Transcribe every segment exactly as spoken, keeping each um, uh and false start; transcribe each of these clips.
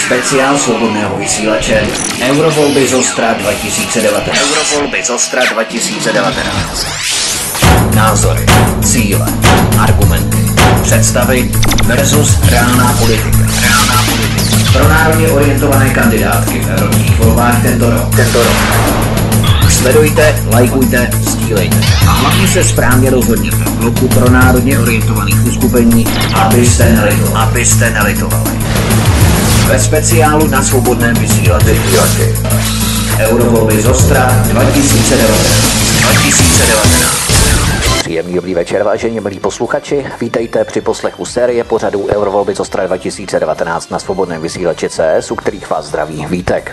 Speciál svobodného vysílače Eurovolby z Ostra dva tisíce devatenáct. Eurovolby z Ostra dva tisíce devatenáct. Názory, cíle, argumenty, představy versus reálná politika. Reálná politika. Pro národně orientované kandidátky v evropských volbách tento rok. Tento rok. Sledujte, lajkujte, sdílejte. A hlavně se správně rozhodněte v bloku pro národně orientovaných uskupení, abyste nelitovali. Abyste nelitovali. Ve speciálu na svobodném vysílači Eurovolby z Ostra dva tisíce devatenáct. dva tisíce devatenáct. Příjemný dobrý večer, vážení milí posluchači. Vítejte při poslechu série pořadů Eurovolby z Ostra dva tisíce devatenáct na svobodném vysílači C S, u kterých vás zdraví Vítek.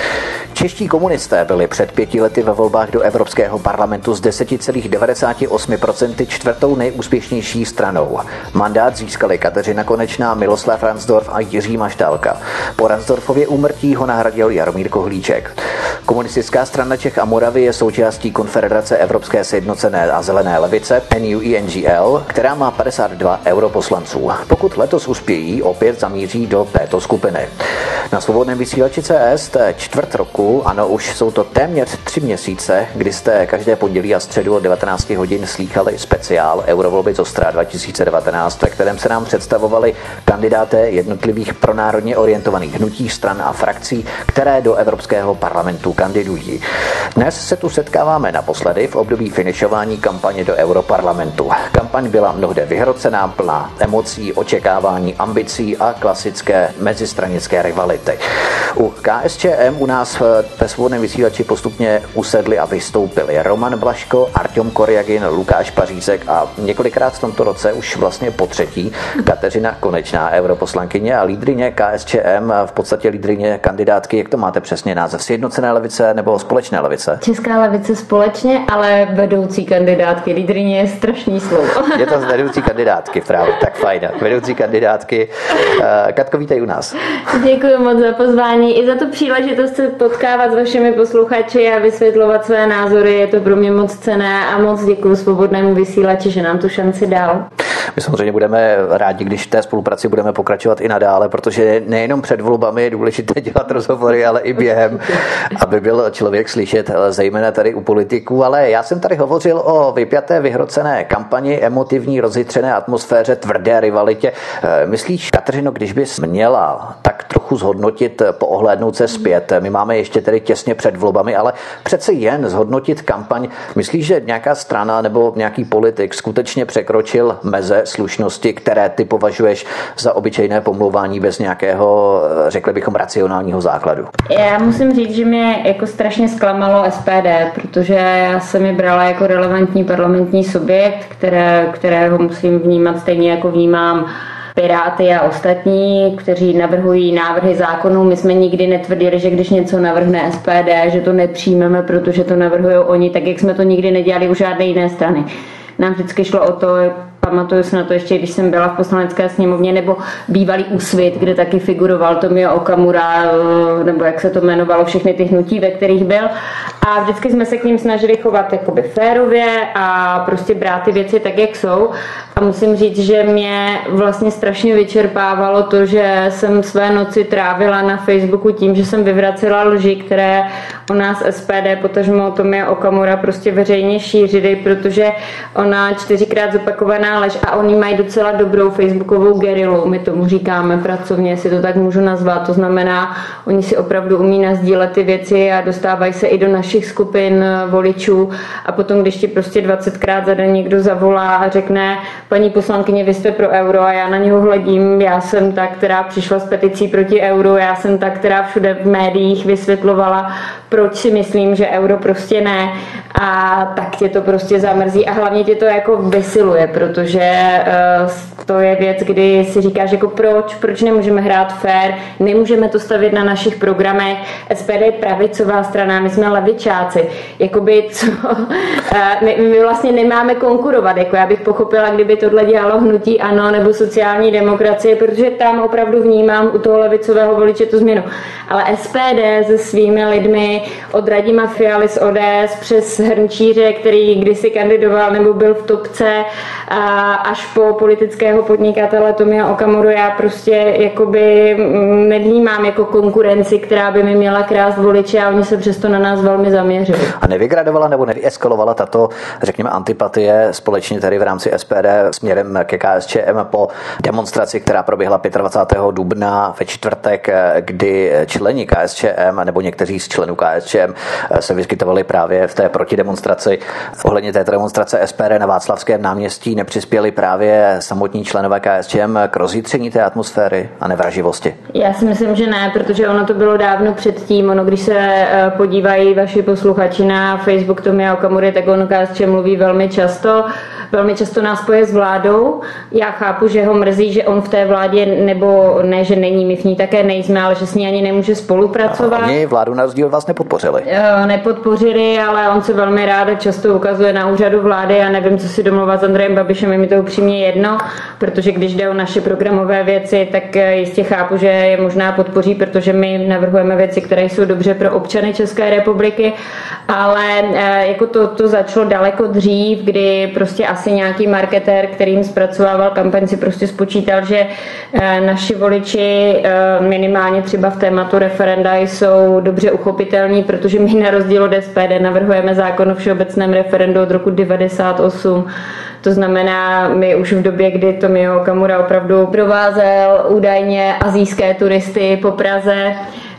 Čeští komunisté byli před pěti lety ve volbách do Evropského parlamentu z deset celá devadesát osm procent čtvrtou nejúspěšnější stranou. Mandát získali Kateřina Konečná, Miloslav Ransdorf a Jiří Maštálka. Po Ransdorfově úmrtí ho nahradil Jaromír Kohlíček. Komunistická strana Čech a Moravy je součástí Konfederace Evropské sjednocené a zelené levice N U E N G L, která má padesát dva europoslanců. Pokud letos uspějí, opět zamíří do této skupiny. Na svobodném vysílači C S jste čtvrt roku, ano, už jsou to téměř tři měsíce, kdy jste každé pondělí a středu od devatenáct hodin slýchali speciál Eurovolby z Ostra dva tisíce devatenáct, ve kterém se nám představovali kandidáté jednotlivých pronárodně orientovaných hnutí, stran a frakcí, které do Evropského parlamentu kandidují. Dnes se tu setkáváme naposledy v období finišování kampaně do Europarlamentu. Kampaň byla mnohde vyhrocená, plná emocí, očekávání, ambicí a klasické mezistranické rivality. U K S Č M u nás ve svobodném vysílači postupně usedli a vystoupili Roman Blaško, Arťom Korjagin, Lukáš Pařízek a několikrát v tomto roce už vlastně po třetí Kateřina Konečná, europoslankyně a lídryně K S Č M, v podstatě lídryně kandidátky, jak to máte přesně název, sjednocené levice nebo společné levice? Česká levice společně, ale vedoucí kandidátky. Lídryně je strašný slovo. Je to z vedoucí kandidátky, právě, tak fajn. Vedoucí kandidátky. Katko, vítej u nás. Děkuji moc za pozvání i za tu příležitost se potkávat s vašimi posluchači a vysvětlovat své názory. Je to pro mě moc cenné a moc děkuji svobodnému vysílači, že nám tu šanci dal. My samozřejmě budeme rádi, když v té spolupráci budeme pokračovat i nadále, protože nejenom před volbami je důležité dělat rozhovory, ale i během, aby byl člověk slyšet, zejména tady u politiků. Ale já jsem tady hovořil o vypjaté, vyhrocené kampani, emotivní, rozjitřené atmosféře, tvrdé rivalitě. Myslíš, Kateřino, když bys měla tak trochu zhodnotit, poohlédnout se zpět, my máme ještě tedy těsně před volbami, ale přece jen zhodnotit kampaň, myslíš, že nějaká strana nebo nějaký politik skutečně překročil meze slušnosti, které ty považuješ za obyčejné pomlouvání bez nějakého, řekli bychom, racionálního základu? Já musím říct, že mě jako strašně zklamalo S P D, protože já jsem je brala jako relevantní parlamentní subjekt, které, kterého musím vnímat stejně jako vnímám Piráty a ostatní, kteří navrhují návrhy zákonů. My jsme nikdy netvrdili, že když něco navrhne S P D, že to nepřijmeme, protože to navrhují oni, tak jak jsme to nikdy nedělali u žádné jiné strany. Nám vždycky šlo o to, pamatuju si na to ještě, když jsem byla v Poslanecké sněmovně, nebo bývalý Úsvit, kde taky figuroval Tomio Okamura, nebo jak se to jmenovalo, všechny ty hnutí, ve kterých byl. A vždycky jsme se k ním snažili chovat jakoby férově a prostě brát ty věci tak, jak jsou. A musím říct, že mě vlastně strašně vyčerpávalo to, že jsem své noci trávila na Facebooku tím, že jsem vyvracela lži, které o nás S P D, potažmo Tomio Okamura prostě veřejně šířili, protože ona čtyřikrát zopakovaná lež a oni mají docela dobrou facebookovou gerilu, my tomu říkáme pracovně, jestli to tak můžu nazvat, to znamená, oni si opravdu umí nasdílet ty věci a dostávají se i do našich skupin voličů a potom, když ti prostě dvacetkrát za den někdo zavolá a řekne, paní poslankyně, vy jste pro euro a já na něho hledím, já jsem ta, která přišla s peticí proti euru, já jsem ta, která všude v médiích vysvětlovala, proč si myslím, že euro prostě ne a tak tě to prostě zamrzí a hlavně tě to jako vysiluje, protože uh, to je věc, kdy si říkáš jako proč, proč nemůžeme hrát fair, nemůžeme to stavět na našich programech, S P D je pravicová strana, my jsme levičáci, jakoby co, uh, my, my vlastně nemáme konkurovat, jako já bych pochopila, kdyby tohle dělalo hnutí ANO nebo sociální demokracie, protože tam opravdu vnímám u toho levicového voliče tu změnu, ale S P D se svými lidmi od Radima Fialy z O D S přes Hrnčíře, který kdysi kandidoval nebo byl v topce a až po politického podnikatele Tomia Okamuru já prostě jakoby nevnímám jako konkurenci, která by mi měla krást voliče a oni se přesto na nás velmi zaměřili. A nevygradovala nebo nevyeskalovala tato, řekněme, antipatie společně tady v rámci S P D směrem ke K S Č M po demonstraci, která proběhla dvacátého pátého dubna ve čtvrtek, kdy členi K S Č M nebo někteří z členů K S Č M se vyskytovali právě v té protidemonstraci. Ohledně této demonstrace S P D na Václavském náměstí nepřispěli právě samotní členové K S Č M k rozjitření té atmosféry a nevraživosti? Já si myslím, že ne, protože ono to bylo dávno předtím. Ono, když se podívají vaši posluchači na Facebook Tomia Okamury, tak on K S Č M mluví velmi často. Velmi často nás spoje s vládou. Já chápu, že ho mrzí, že on v té vládě, nebo ne, že není, my v ní také nejsme, ale že s ní ani nemůže spolupracovat. A oni vládu na rozdíl od vás nepodpořili. Nepodpořili, ale on se velmi rád často ukazuje na úřadu vlády. Já nevím, co si domluvat s Andrejem Babišem, je mi to upřímně jedno, protože když jde o naše programové věci, tak jistě chápu, že je možná podpoří, protože my navrhujeme věci, které jsou dobře pro občany České republiky, ale jako to, to začalo daleko dřív, kdy prostě asi nějaký marketér, kterým zpracovával kampaň, si prostě spočítal, že naši voliči minimálně třeba v tématu referenda jsou dobře uchopitelní, protože my na rozdíl od S P D navrhujeme zákon o všeobecném referendu od roku devadesát osm. To znamená, my už v době, kdy Tomio Okamura opravdu provázel údajně asijské turisty po Praze,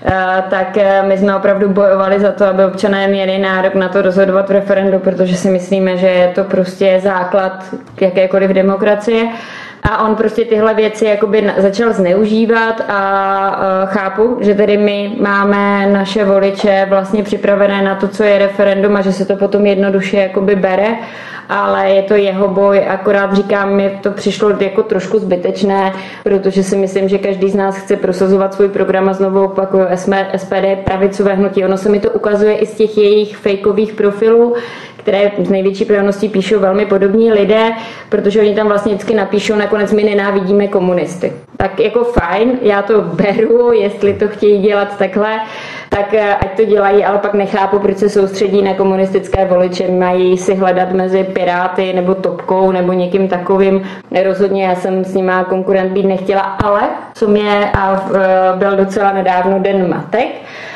tak my jsme opravdu bojovali za to, aby občané měli nárok na to rozhodovat v referendu, protože si myslíme, že je to prostě základ jakékoliv demokracie. A on prostě tyhle věci jakoby začal zneužívat a chápu, že tedy my máme naše voliče vlastně připravené na to, co je referendum a že se to potom jednoduše jakoby bere, ale je to jeho boj, akorát říkám, mi to přišlo jako trošku zbytečné, protože si myslím, že každý z nás chce prosazovat svůj program a znovu opakuju, S P D je pravicové hnutí, ono se mi to ukazuje i z těch jejich fejkových profilů, které z největší pravděpodobností píšou velmi podobní lidé, protože oni tam vlastně vždycky napíšou, nakonec my nenávidíme komunisty. Tak jako fajn, já to beru, jestli to chtějí dělat takhle, tak ať to dělají, ale pak nechápu, proč se soustředí na komunistické voliče, mají si hledat mezi Piráty nebo Topkou nebo někým takovým. Rozhodně já jsem s nima konkurent být nechtěla, ale co mě a byl docela nedávno Den matek,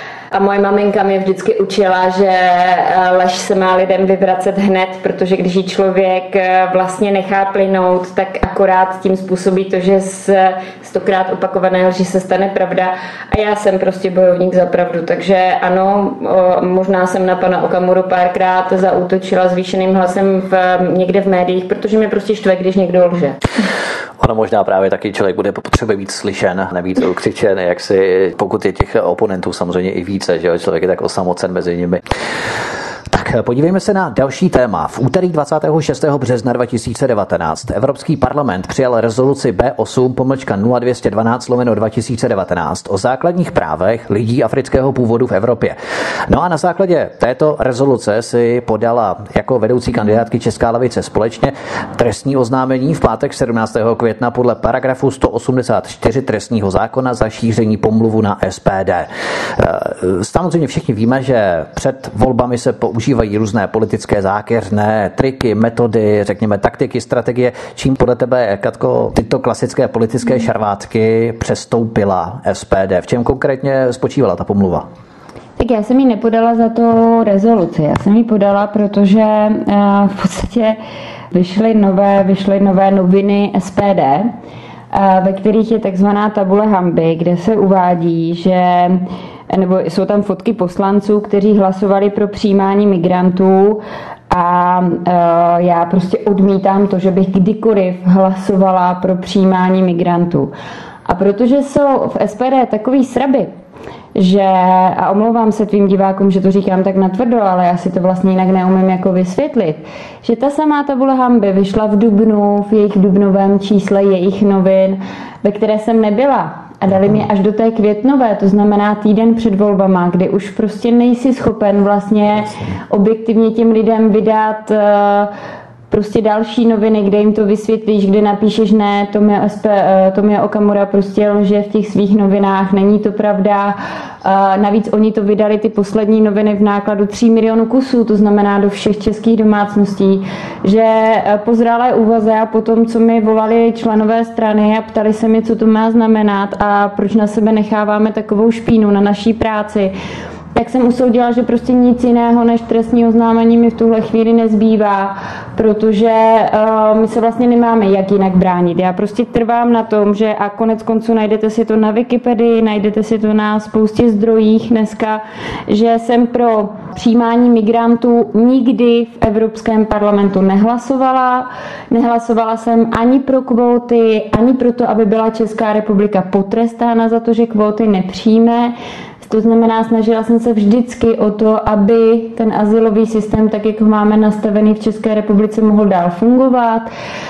a moje maminka mě vždycky učila, že lež se má lidem vyvracet hned, protože když ji člověk vlastně nechá plynout, tak akorát tím způsobí to, že z stokrát opakované lži se stane pravda. A já jsem prostě bojovník za pravdu, takže ano, možná jsem na pana Okamuru párkrát zaútočila zvýšeným hlasem v, někde v médiích, protože mě prostě štve, když někdo lže. Ono možná právě taky člověk bude potřebuje být slyšen, nebýt ukřičen, jak si, pokud je těch oponentů samozřejmě i více, že člověk je tak osamocen mezi nimi. Tak podívejme se na další téma. V úterý dvacátého šestého března dva tisíce devatenáct Evropský parlament přijal rezoluci B osm pomlčka nula dvě jedna dva lomeno dva tisíce devatenáct o základních právech lidí afrického původu v Evropě. No a na základě této rezoluce si podala jako vedoucí kandidátky Česká levice společně trestní oznámení v pátek sedmnáctého května podle paragrafu sto osmdesát čtyři trestního zákona za šíření pomluvu na S P D. Samozřejmě všichni víme, že před volbami se používají různé politické zákeřné triky, metody, řekněme taktiky, strategie. Čím podle tebe, Katko, tyto klasické politické šarvátky přestoupila S P D? V čem konkrétně spočívala ta pomluva? Tak já jsem ji nepodala za to rezoluci. Já jsem ji podala, protože v podstatě vyšly nové, vyšly nové noviny S P D, ve kterých je takzvaná tabule hanby, kde se uvádí, že nebo jsou tam fotky poslanců, kteří hlasovali pro přijímání migrantů a e, já prostě odmítám to, že bych kdykoliv hlasovala pro přijímání migrantů. A protože jsou v S P D takový sraby, že, a omlouvám se tvým divákům, že to říkám tak natvrdo, ale já si to vlastně jinak neumím jako vysvětlit, že ta samá tabule hanby vyšla v dubnu, v jejich dubnovém čísle jejich novin, ve které jsem nebyla. A dali mě až do té květnové, to znamená týden před volbama, kdy už prostě nejsi schopen vlastně objektivně těm lidem vydat prostě další noviny, kde jim to vysvětlíš, kde napíšeš ne, Tomio, S P, Tomio Okamura prostě lže v těch svých novinách, není to pravda. Navíc oni to vydali, ty poslední noviny, v nákladu tří milionů kusů, to znamená do všech českých domácností, že po zralé úvaze a po tom, co mi volali členové strany a ptali se mi, co to má znamenat a proč na sebe necháváme takovou špínu na naší práci, tak jsem usoudila, že prostě nic jiného než trestní oznámení mi v tuhle chvíli nezbývá, protože uh, my se vlastně nemáme jak jinak bránit. Já prostě trvám na tom, že a konec konců najdete si to na Wikipedii, najdete si to na spoustě zdrojích dneska, že jsem pro přijímání migrantů nikdy v Evropském parlamentu nehlasovala. Nehlasovala jsem ani pro kvóty, ani pro to, aby byla Česká republika potrestána za to, že kvóty nepřijme. To znamená, snažila jsem se vždycky o to, aby ten azylový systém, tak jak ho máme nastavený v České republice, mohl dál fungovat.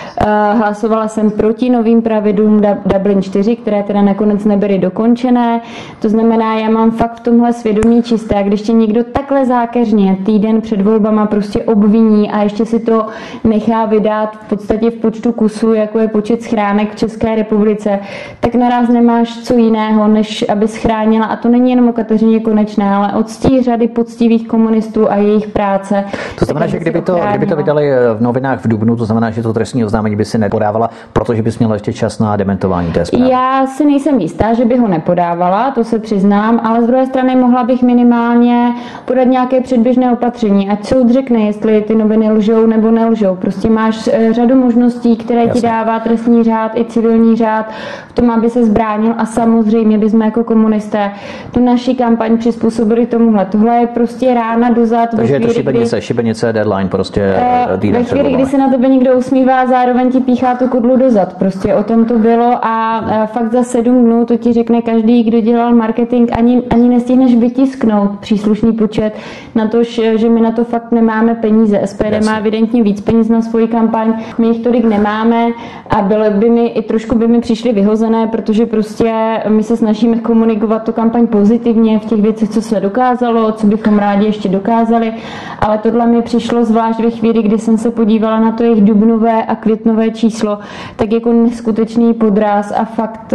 Hlasovala jsem proti novým pravidlům Dublin čtyři, které teda nakonec nebyly dokončené. To znamená, já mám fakt v tomhle svědomí čisté. A když tě někdo takhle zákeřně týden před volbama prostě obviní a ještě si to nechá vydat v podstatě v počtu kusů, jako je počet schránek v České republice, tak naraz nemáš co jiného, než aby schránila. A to není jenom o Kateřině Konečné, ale od ctí řady poctivých komunistů a jejich práce. To znamená, že kdyby to, kdyby to vydali v novinách v dubnu, to znamená, že to trestní oznámení by si nepodávala, protože bys měla ještě čas na dementování té zprávy. Já si nejsem jistá, že by ho nepodávala, to se přiznám, ale z druhé strany mohla bych minimálně podat nějaké předběžné opatření, ať soud řekne, jestli ty noviny lžou nebo nelžou. Prostě máš řadu možností, které Jasně. ti dává trestní řád i civilní řád v tom, aby se zbránil, a samozřejmě bychom jako komunisté tu naši kampaň přizpůsobili tomuhle. Tohle je prostě rána dozad. Takže je to šibenice, šibenice, deadline, prostě týden před volbami. Ve chvíli, kdy se na tebe někdo usmívá, zároveň ti píchá tu kudlu dozad. Prostě o tom to bylo a fakt za sedm dnů to ti řekne každý, kdo dělal marketing, ani, ani nestihneš vytisknout příslušný počet na to, že my na to fakt nemáme peníze. S P D Jasně. má evidentně víc peněz na svoji kampaň, my jich tolik nemáme a bylo by mi, i trošku by mi přišly vyhozené, protože prostě my se snažíme komunikovat tu kampaň pozitivně v těch věcech, co se dokázalo, co bychom rádi ještě dokázali, ale tohle mi přišlo zvlášť ve chvíli, kdy jsem se podívala na to jejich dubnové a květnové číslo, tak jako neskutečný podraz a fakt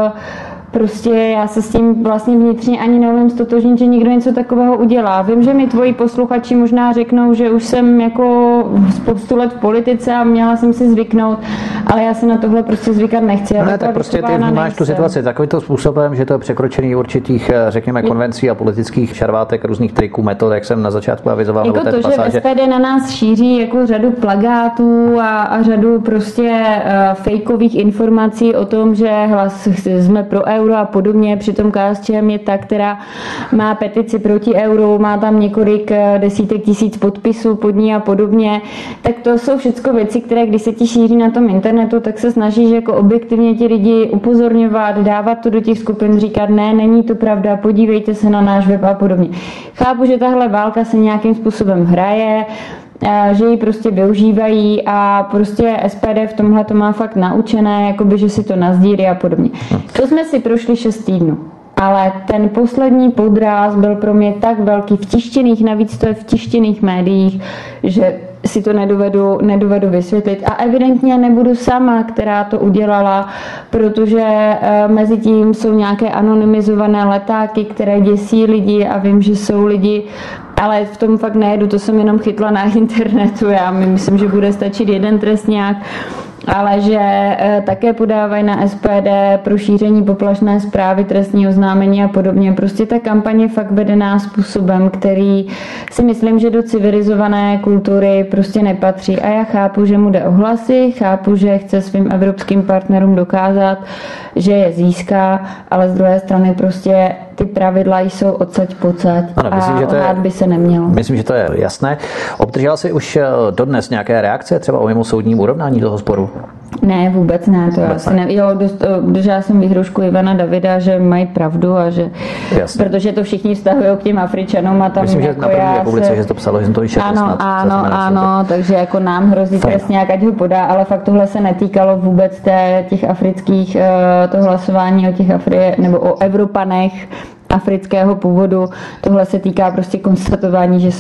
prostě já se s tím vlastně vnitřně ani neumím ztotožnit, že někdo něco takového udělá. Vím, že mi tvoji posluchači možná řeknou, že už jsem jako spoustu let v politice a měla jsem si zvyknout, ale já se na tohle prostě zvykat nechci. No ne, tak prostě ty vnímáš tu situaci takovýmto způsobem, že to je překročení určitých, řekněme, konvencí a politických šarvátek, různých triků, metod, jak jsem na začátku avizoval. Jako to, pasáže. Že S P D na nás šíří jako řadu plakátů a, a řadu prostě uh, fejkových informací o tom, že hlas jsme pro euro a podobně, přitom K S Č M je ta, která má petici proti euru, má tam několik desítek tisíc podpisů pod ní a podobně, tak to jsou všechno věci, které když se ti šíří na tom internetu, tak se snažíš jako objektivně ti lidi upozorňovat, dávat to do těch skupin, říkat ne, není to pravda, podívejte se na náš web a podobně. Chápu, že tahle válka se nějakým způsobem hraje, že ji prostě využívají a prostě S P D v tomhle to má fakt naučené, jakoby, že si to nazdírí a podobně. To jsme si prošli šest týdnů. Ale ten poslední podráz byl pro mě tak velký v tištěných, navíc to je v tištěných médiích, že si to nedovedu, nedovedu vysvětlit. A evidentně nebudu sama, která to udělala, protože e, mezi tím jsou nějaké anonymizované letáky, které děsí lidi a vím, že jsou lidi, ale v tom fakt nejedu, to jsem jenom chytla na internetu. Já myslím, že bude stačit jeden trestňák, ale že e, také podávají na S P D pro šíření poplašné zprávy, trestní oznámení a podobně. Prostě ta kampaně je fakt vedená způsobem, který si myslím, že do civilizované kultury prostě nepatří. A já chápu, že mu jde o hlasy, chápu, že chce svým evropským partnerům dokázat, že je získá, ale z druhé strany prostě ty pravidla jsou odsaď pocať ano, myslím, a že to je, by se nemělo. Myslím, že to je jasné. Obdržela jsi už dodnes nějaké reakce třeba o mimosoudním urovnání toho sporu? Ne, vůbec ne. To vůbec ne. Ne. Jo, obdržela jsem výhrušku Ivana Davida, že mají pravdu a že Jasně. protože to všichni vztahují k těm Afričanům a tam myslím, jako že na první republice, se... že to psalo, že jsem to vyšel. Ano, snad, ano, ano, takže jako nám hrozí trestňák, ať ho podá, ale fakt tohle se netýkalo vůbec té, těch afrických, to hlasování o těch Afri, nebo o Evropanech afrického původu. Tohle se týká prostě konstatování, že jsem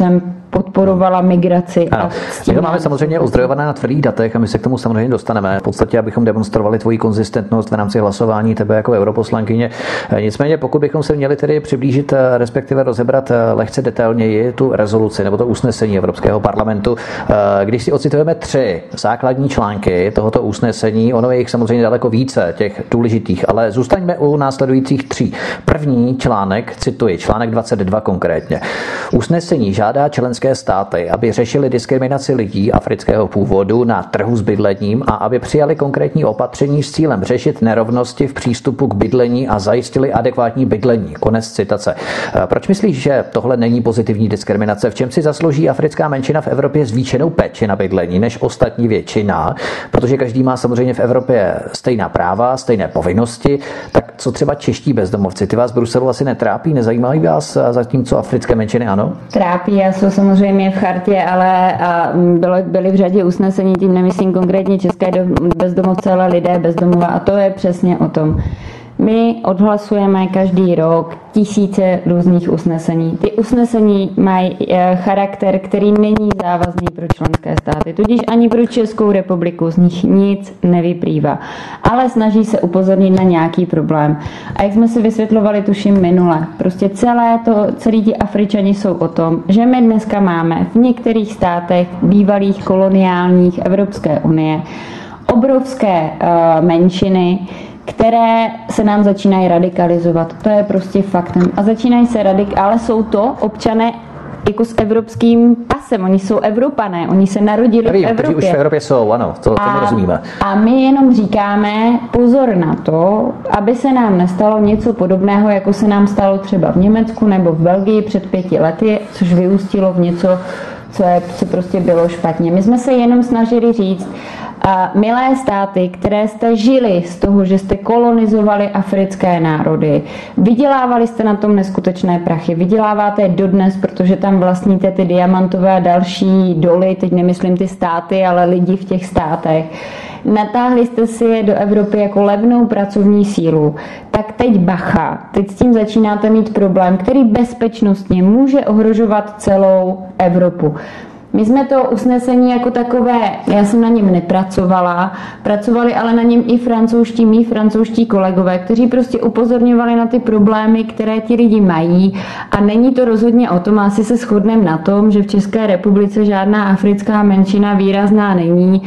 podporovala migraci. A my to máme samozřejmě ozdrojované na tvrdých datech a my se k tomu samozřejmě dostaneme. V podstatě, abychom demonstrovali tvoji konzistentnost v rámci hlasování tebe jako europoslankyně. Nicméně, pokud bychom se měli tedy přiblížit, respektive rozebrat lehce detailněji tu rezoluci nebo to usnesení Evropského parlamentu, když si ocitujeme tři základní články tohoto usnesení, ono je jich samozřejmě daleko více, těch důležitých, ale zůstaňme u následujících tří. První článek, cituji, článek dvacet dva konkrétně. Usnesení žádá členské státy, aby řešili diskriminaci lidí afrického původu na trhu s bydlením a aby přijali konkrétní opatření s cílem řešit nerovnosti v přístupu k bydlení a zajistili adekvátní bydlení. Konec citace. Proč myslíš, že tohle není pozitivní diskriminace? V čem si zaslouží africká menšina v Evropě zvýšenou péči na bydlení než ostatní většina? Protože každý má samozřejmě v Evropě stejná práva, stejné povinnosti. Tak co třeba čeští bezdomovci? Ty vás v Bruselu asi netrápí, nezajímají vás, zatímco africké menšiny ano? Trápí a jsou samozřejmě v chartě, ale a byly, byly v řadě usnesení, tím nemyslím konkrétně české bezdomovce, ale lidé bezdomova a to je přesně o tom. My odhlasujeme každý rok tisíce různých usnesení. Ty usnesení mají charakter, který není závazný pro členské státy, tudíž ani pro Českou republiku z nich nic nevyplývá. Ale snaží se upozornit na nějaký problém. A jak jsme si vysvětlovali, tuším minule, prostě celé to, celý ti Afričani jsou o tom, že my dneska máme v některých státech bývalých koloniálních Evropské unie obrovské uh, menšiny, které se nám začínají radikalizovat. To je prostě faktem. A začínají se radikalizovat, ale jsou to občané jako s evropským pasem. Oni jsou Evropané, oni se narodili Vím, v Evropě. Už v Evropě jsou, ano, to, tomu a, rozumíme. A my jenom říkáme pozor na to, aby se nám nestalo něco podobného, jako se nám stalo třeba v Německu nebo v Belgii před pěti lety, což vyústilo v něco, co, je, co prostě bylo špatně. My jsme se jenom snažili říct, a milé státy, které jste žili z toho, že jste kolonizovali africké národy, vydělávali jste na tom neskutečné prachy, vyděláváte je dodnes, protože tam vlastníte ty diamantové a další doly, teď nemyslím ty státy, ale lidi v těch státech. Natáhli jste si je do Evropy jako levnou pracovní sílu, tak teď bacha, teď s tím začínáte mít problém, který bezpečnostně může ohrožovat celou Evropu. My jsme to usnesení jako takové, já jsem na něm nepracovala, pracovali ale na něm i francouzští, mý francouzští kolegové, kteří prostě upozorňovali na ty problémy, které ti lidi mají a není to rozhodně o tom, asi se shodneme na tom, že v České republice žádná africká menšina výrazná není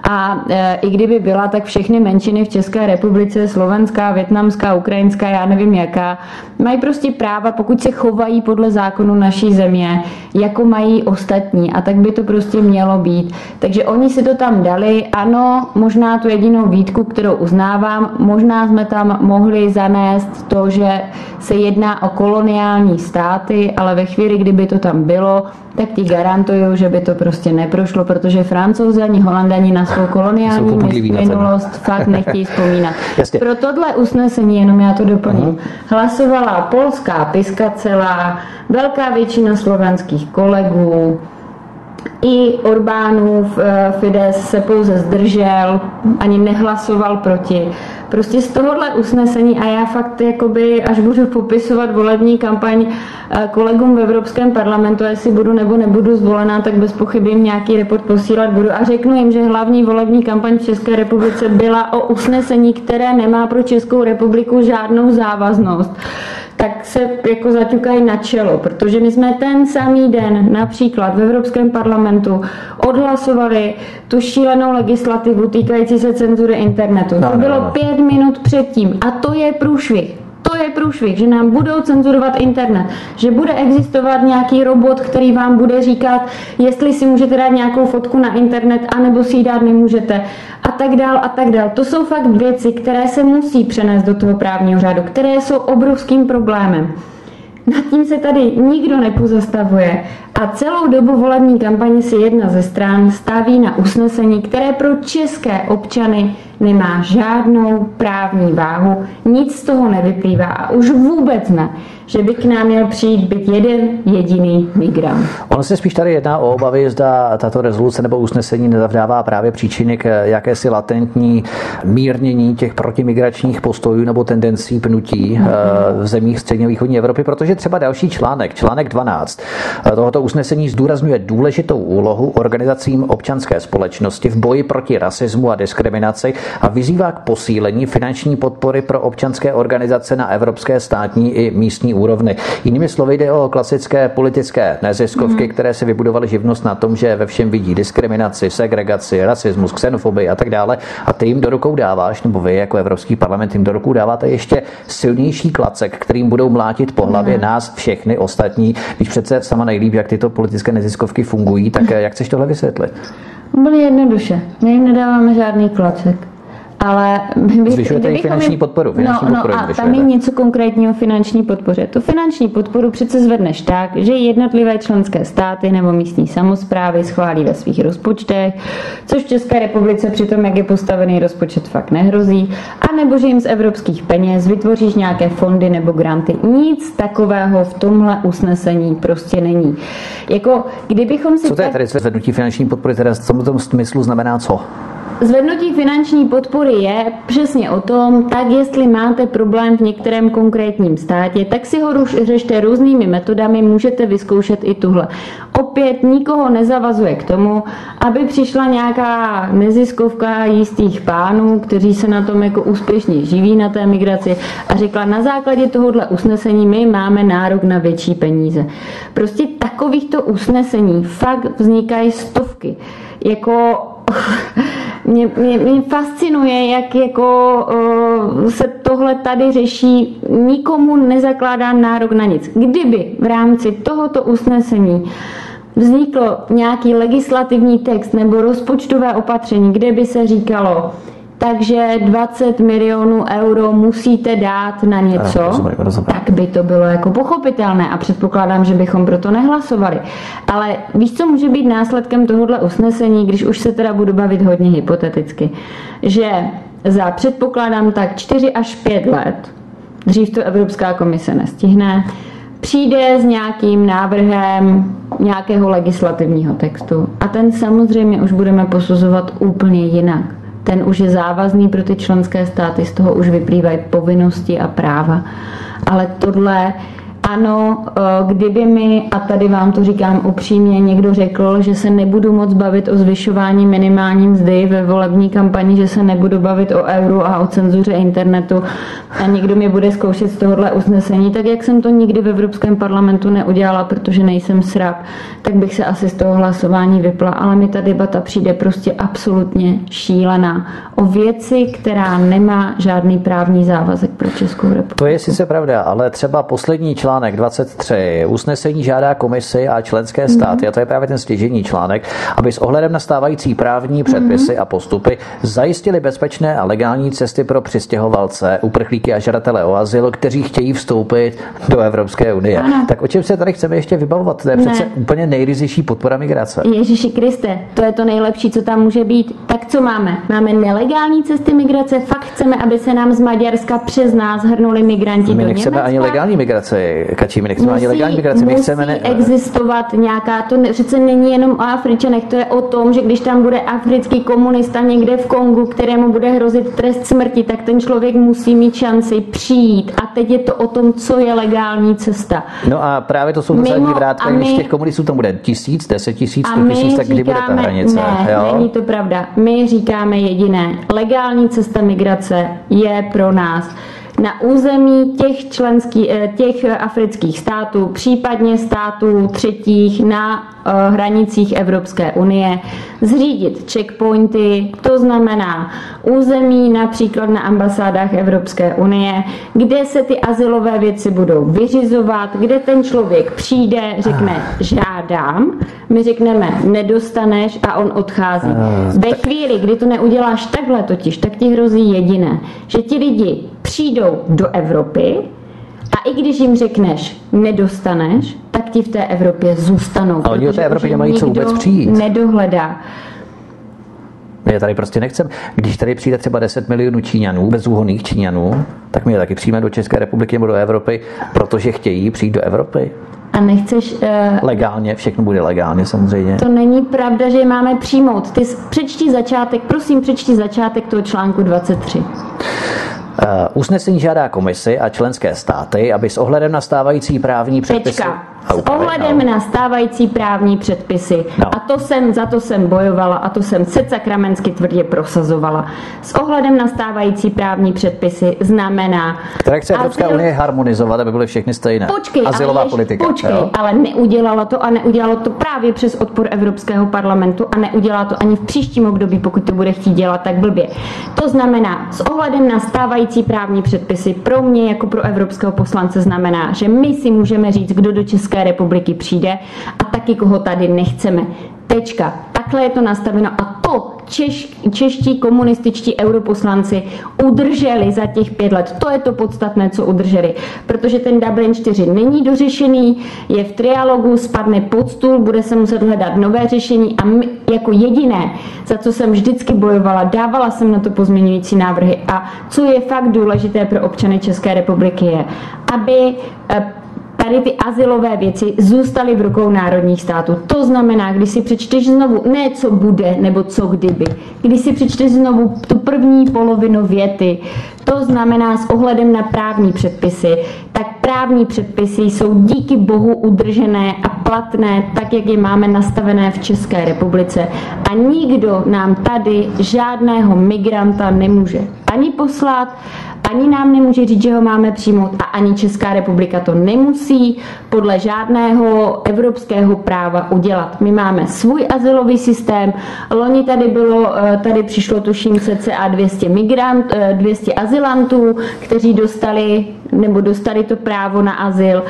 a e, i kdyby byla, tak všechny menšiny v České republice, slovenská, vietnamská, ukrajinská, já nevím jaká, mají prostě práva, pokud se chovají podle zákonu naší země, jako mají ostatní a tak by to prostě mělo být. Takže oni si to tam dali, ano, možná tu jedinou výtku, kterou uznávám, možná jsme tam mohli zanést to, že se jedná o koloniální státy, ale ve chvíli, kdyby to tam bylo, tak ti garantuju, že by to prostě neprošlo, protože Francouzi ani Holandani na svou koloniální minulost fakt nechtějí vzpomínat. Pro tohle usnesení, jenom já to doplním, hlasovala polská Piska celá, velká většina slovenských kolegů, i Orbánův Fidesz se pouze zdržel, ani nehlasoval proti. Prostě z tohohle usnesení a já fakt jakoby, až budu popisovat volební kampaň kolegům v Evropském parlamentu, jestli budu nebo nebudu zvolená, tak bez pochyby jim nějaký report posílat budu a řeknu jim, že hlavní volební kampaň v České republice byla o usnesení, které nemá pro Českou republiku žádnou závaznost. Tak se jako zaťukají na čelo, protože my jsme ten samý den například v Evropském parlamentu odhlasovali tu šílenou legislativu týkající se cenzury internetu. No, to bylo no, no. pět minut předtím a to je průšvih. To je průšvih, že nám budou cenzurovat internet, že bude existovat nějaký robot, který vám bude říkat, jestli si můžete dát nějakou fotku na internet, anebo si ji dát nemůžete a tak dál a tak dál. To jsou fakt věci, které se musí přenést do toho právního řádu, které jsou obrovským problémem. Nad tím se tady nikdo nepozastavuje a celou dobu volební kampaně si jedna ze stran staví na usnesení, které pro české občany nemá žádnou právní váhu, nic z toho nevyplývá a už vůbec ne, že by k nám měl přijít byt jeden jediný migrant. Ono se spíš tady jedná o obavy, zda tato rezoluce nebo usnesení nezavdává právě příčiny k jakési latentní mírnění těch protimigračních postojů nebo tendencí pnutí v zemích středně východní Evropy, protože třeba další článek, článek dvanáct tohoto usnesení zdůrazňuje důležitou úlohu organizacím občanské společnosti v boji proti rasismu a diskriminaci a vyzývá k posílení finanční podpory pro občanské organizace na evropské, státní i místní úrovni. Jinými slovy jde o klasické politické neziskovky, mm. které si vybudovaly živnost na tom, že ve všem vidí diskriminaci, segregaci, rasismus, xenofobii a tak dále. A ty jim do rukou dáváš, nebo vy jako Evropský parlament jim do rukou dáváte ještě silnější klacek, kterým budou mlátit po hlavě mm. nás všechny ostatní. Když přece sama nejlíp, jak tyto politické neziskovky fungují, tak jak chceš tohle vysvětlit? Úplně jednoduše. My jim nedáváme žádný klacek. Ale my, zvyšujete jim finanční podporu. Finanční no, podporu no a tam je něco konkrétního finanční podpoře. Tu finanční podporu přece zvedneš tak, že jednotlivé členské státy nebo místní samosprávy schválí ve svých rozpočtech, což v České republice při tom, jak je postavený rozpočet, fakt nehrozí, a nebo že jim z evropských peněz vytvoříš nějaké fondy nebo granty. Nic takového v tomhle usnesení prostě není. Jako, kdybychom si... Co to je tady zvednutí finanční podpory, teda v tom smyslu znamená co? Zvednutí finanční podpory je přesně o tom, tak jestli máte problém v některém konkrétním státě, tak si ho řešte různými metodami, můžete vyzkoušet i tuhle. Opět nikoho nezavazuje k tomu, aby přišla nějaká neziskovka jistých pánů, kteří se na tom jako úspěšně živí na té migraci a řekla, na základě tohohle usnesení my máme nárok na větší peníze. Prostě takovýchto usnesení fakt vznikají stovky. Jako... Mě, mě, mě fascinuje, jak jako uh, se tohle tady řeší, nikomu nezakládá nárok na nic. Kdyby v rámci tohoto usnesení vznikl nějaký legislativní text nebo rozpočtové opatření, kde by se říkalo, takže dvacet milionů euro musíte dát na něco, rozumím, rozumím. Tak by to bylo jako pochopitelné a předpokládám, že bychom proto nehlasovali. Ale víš, co může být následkem tohohle usnesení, když už se teda budu bavit hodně hypoteticky, že za předpokládám tak čtyři až pět let, dřív to Evropská komise nestihne, přijde s nějakým návrhem nějakého legislativního textu a ten samozřejmě už budeme posuzovat úplně jinak. Ten už je závazný pro ty členské státy, z toho už vyplývají povinnosti a práva. Ale tohle, ano, kdyby mi, a tady vám to říkám upřímně, někdo řekl, že se nebudu moc bavit o zvyšování minimální mzdy ve volební kampani, že se nebudu bavit o euru a o cenzuře internetu a někdo mi bude zkoušet z tohohle usnesení, tak jak jsem to nikdy v Evropském parlamentu neudělala, protože nejsem srab, tak bych se asi z toho hlasování vypla, ale mi ta debata přijde prostě absolutně šílená o věci, která nemá žádný právní závazek pro Českou republiku. To je sice pravda, ale třeba poslední článek dvacet tři. Usnesení žádá komisi a členské státy, mm. a to je právě ten stěžejní článek, aby s ohledem na stávající právní předpisy mm. a postupy zajistili bezpečné a legální cesty pro přistěhovalce, uprchlíky a žadatele o azyl, kteří chtějí vstoupit do Evropské unie. Ano. Tak o čem se tady chceme ještě vybavovat? To je ne. přece úplně nejryzejší podpora migrace. Ježiši Kriste, to je to nejlepší, co tam může být. Tak co máme? Máme nelegální cesty migrace, fakt chceme, aby se nám z Maďarska přes nás hrnuli migranti my do nechceme Německa. Ani legální migraci, Kačí, my nechceme musí, ani legální migraci. My musí chceme ne... existovat nějaká, to přece není jenom o Afričanech, to je o tom, že když tam bude africký komunista někde v Kongu, kterému bude hrozit trest smrti, tak ten člověk musí mít šanci přijít. A teď je to o tom, co je legální cesta. No a právě to jsou zásadní vrátka, my, když těch komunistů tam bude tisíc, deset tisíc, sto tisíc, tak kdy bude ta hranice? Ne, jo? Není to pravda. My říkáme jediné. Legální cesta migrace je pro nás na území těch členských, těch afrických států, případně států třetích na hranicích Evropské unie, zřídit checkpointy, to znamená území například na ambasádách Evropské unie, kde se ty azylové věci budou vyřizovat, kde ten člověk přijde, řekne žádám, my řekneme nedostaneš a on odchází. Ve chvíli, kdy to neuděláš takhle totiž, tak ti hrozí jediné, že ti lidi přijdou do Evropy a i když jim řekneš nedostaneš, tak ti v té Evropě zůstanou. A oni do té Evropy nemají co vůbec přijít. Nedohledá. My je tady prostě nechceme. Když tady přijde třeba deset milionů Číňanů, bezúhonných Číňanů, tak my je taky přijme do České republiky nebo do Evropy, protože chtějí přijít do Evropy. A nechceš... Uh, legálně, všechno bude legálně samozřejmě. To není pravda, že je máme přijmout. Ty přečti začátek, prosím, přečti začátek toho článku dvacet tři. Uh, usnesení žádá komisi a členské státy, aby s ohledem na stávající právní předpisy... Tečka. S ohledem no. na stávající právní předpisy. No. A to jsem, za to jsem bojovala a to jsem secakramensky tvrdě prosazovala. S ohledem na stávající právní předpisy znamená... Které chce Evropská azyl... unie harmonizovat, aby byly všechny stejné. Počkej, Azylová ale, politika. Počkej, jo? ale neudělala to a neudělalo to právě přes odpor Evropského parlamentu a neudělá to ani v příštím období, pokud to bude chtít dělat tak blbě. To znamená, s ohledem na stávající právní předpisy pro mě jako pro evropského poslance znamená, že my si můžeme říct, kdo do České republiky přijde a taky koho tady nechceme. Tečka. Takhle je to nastaveno a to češ, čeští komunističtí europoslanci udrželi za těch pět let. To je to podstatné, co udrželi. Protože ten Dublin čtyři není dořešený, je v trialogu, spadne pod stůl, bude se muset hledat nové řešení a my, jako jediné, za co jsem vždycky bojovala, dávala jsem na to pozměňující návrhy a co je fakt důležité pro občany České republiky je, aby tady ty azylové věci zůstaly v rukou národních států. To znamená, když si přečteš znovu, ne co bude, nebo co kdyby, když si přečteš znovu tu první polovinu věty, to znamená s ohledem na právní předpisy, tak právní předpisy jsou díky bohu udržené a platné, tak jak je máme nastavené v České republice. A nikdo nám tady žádného migranta nemůže ani poslat, ani nám nemůže říct, že ho máme přijmout a ani Česká republika to nemusí podle žádného evropského práva udělat. My máme svůj azylový systém. Loni tady bylo, tady přišlo tuším cca dvě stě migrant, dvě stě azylantů, kteří dostali nebo dostali to právo na azyl.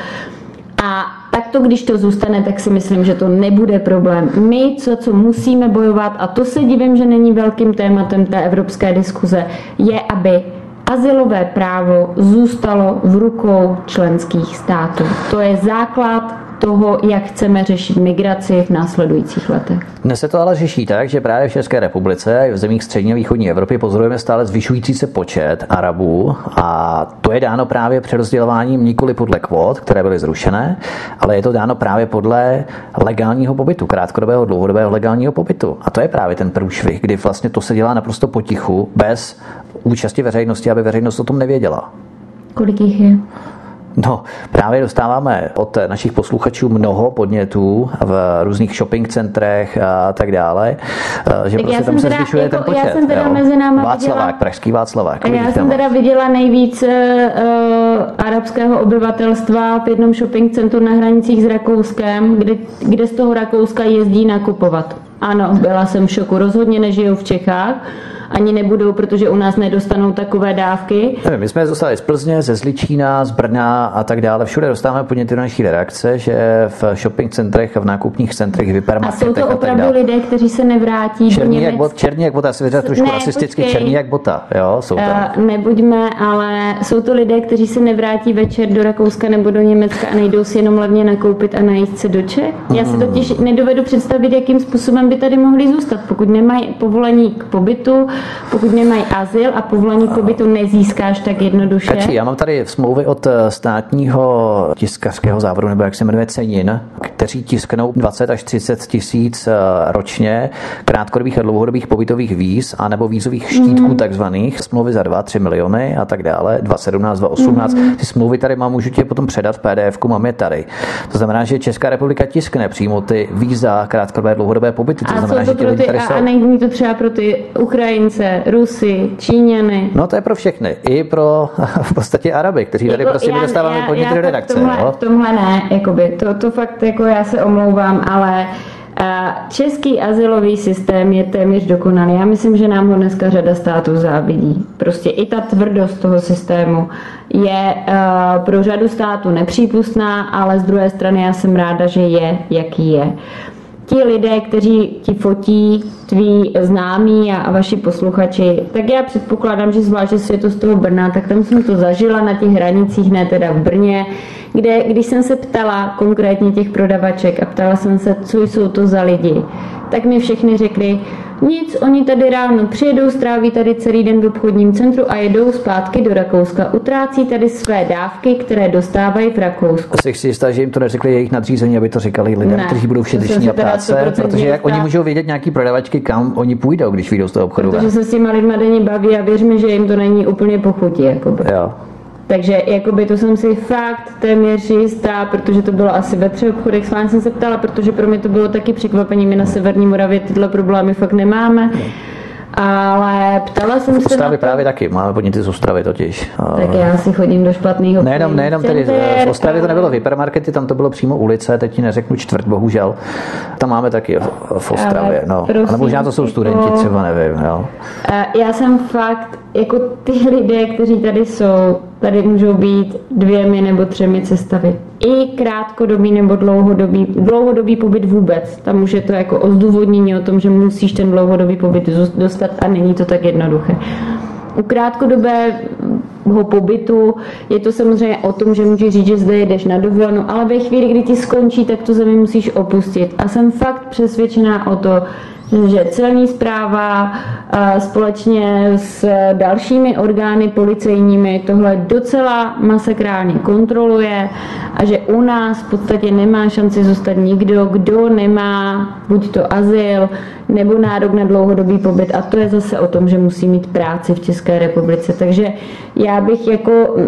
A takto, když to zůstane, tak si myslím, že to nebude problém. My, co, co musíme bojovat, a to se divím, že není velkým tématem té evropské diskuze, je, aby azylové právo zůstalo v rukou členských států. To je základ toho, jak chceme řešit migraci v následujících letech. Dnes se to ale řeší tak, že právě v České republice a v zemích střední a východní Evropy pozorujeme stále zvyšující se počet Arabů a to je dáno právě přerozdělováním nikoli podle kvót, které byly zrušené, ale je to dáno právě podle legálního pobytu, krátkodobého, dlouhodobého legálního pobytu. A to je právě ten průšvih, kdy vlastně to se dělá naprosto potichu, bez účasti veřejnosti, aby veřejnost o tom nevěděla. Kolik jich je? No, právě dostáváme od našich posluchačů mnoho podnětů v různých shopping centrech a tak dále, že tak prostě tam se zvyšuje jako, ten počet. Já jsem teda mezi náma Václavák, viděla, pražský Václavák. Já jsem teda viděla nejvíc uh, arabského obyvatelstva v jednom shopping centru na hranicích s Rakouskem, kde, kde z toho Rakouska jezdí nakupovat. Ano, byla jsem v šoku. Rozhodně nežijou v Čechách. Ani nebudou, protože u nás nedostanou takové dávky. Nevím, my jsme je dostali z Plzně, ze Zličína, z Brna a tak dále. Všude dostáváme podněty do naší redakce, že v shopping centrech a v nákupních centrech, v hypermarketech a jsou to opravdu lidé, kteří se nevrátí černí do jak bot, černí jak bota, já si vyřádám trošku ne, rasisticky, počkej. Černí jak bota, jo, jsou tam. Uh, nebuďme, ale jsou to lidé, kteří se nevrátí večer do Rakouska nebo do Německa a nejdou si jenom levně nakoupit a najíst se do Čech. Já si totiž nedovedu představit, jakým způsobem by tady mohli zůstat, pokud nemají povolení k pobytu, pokud nemají azyl a povolení k pobytu nezískáš tak jednoduše. Kači, já mám tady smlouvy od státního tiskařského závodu, nebo jak se jmenuje Cenin, kteří tisknou dvacet až třicet tisíc ročně krátkodobých a dlouhodobých pobytových víz a nebo vízových štítků mm. takzvaných, smlouvy za dva tři miliony a tak dále, dva sedmnáct, dva osmnáct. Mm. Ty smlouvy tady mám, můžu tě potom předat v P D F ku, mám je tady. To znamená, že Česká republika tiskne přímo ty víza krátkodobé dlouhodobé pobyty. To a znamená, to že ty ty, a, a není to třeba pro ty Ukrajince, Rusy, Číňany. No to je pro všechny. I pro v podstatě Araby, kteří tady jako, prostě my dostáváme podněty do redakce. V tomhle, v tomhle ne, jakoby, to, to fakt jako já se omlouvám, ale český azylový systém je téměř dokonalý. Já myslím, že nám ho dneska řada států závidí. Prostě i ta tvrdost toho systému je uh, pro řadu států nepřípustná, ale z druhé strany já jsem ráda, že je, jaký je. Ti lidé, kteří ti fotí, tví známí a, a vaši posluchači, tak já předpokládám, že zvlášť, že je to z toho Brna, tak tam jsem to zažila na těch hranicích, ne teda v Brně, kde, když jsem se ptala konkrétně těch prodavaček a ptala jsem se, co jsou to za lidi, tak mi všechny řekli, Nic, oni tady ráno přijedou, stráví tady celý den v obchodním centru a jedou zpátky do Rakouska. Utrácí tady své dávky, které dostávají v Rakousku. Jsi si jistá, že jim to neřekli jejich nadřízení, aby to říkali lidem, ne, kteří budou všeteční na práce, protože jak oni můžou vědět nějaký prodavačky, kam oni půjdou, když vyjdou z toho obchodu. Protože se s těma lidma denně baví a věř mi, že jim to není úplně po chuti. Jakoby. Jo. Takže jakoby to jsem si fakt téměř jistá, protože to bylo asi ve třech obchodech, s vámi jsem se ptala, protože pro mě to bylo taky překvapení, my na Severní Moravě tyhle problémy fakt nemáme. Ale ptala jsem se Ostravy právě taky, máme podněty z Ostravy totiž. Tak já si chodím do špatného. Nejenom, nejenom tedy v Ostravě to nebylo hypermarkety, tam to bylo přímo ulice, teď ti neřeknu čtvrt, bohužel. Tam máme taky v Ostravě, ale no. Ale možná to jsou studenti, třeba nevím, jo. Já jsem fakt, jako ty lidé, kteří tady jsou, tady můžou být dvěmi nebo třemi cestavy. I krátkodobý nebo dlouhodobý, dlouhodobý pobyt vůbec. Tam už je to jako o zdůvodnění o tom, že musíš ten dlouhodobý pobyt dostat a není to tak jednoduché. U krátkodobého pobytu je to samozřejmě o tom, že můžeš říct, že zde jedeš na dovolenou, ale ve chvíli, kdy ti skončí, tak tu zemi musíš opustit. A jsem fakt přesvědčená o to, že celní správa společně s dalšími orgány policejními tohle docela masakrálně kontroluje a že u nás v podstatě nemá šanci zůstat nikdo, kdo nemá buď to azyl nebo nárok na dlouhodobý pobyt, a to je zase o tom, že musí mít práci v České republice. Takže já bych jako,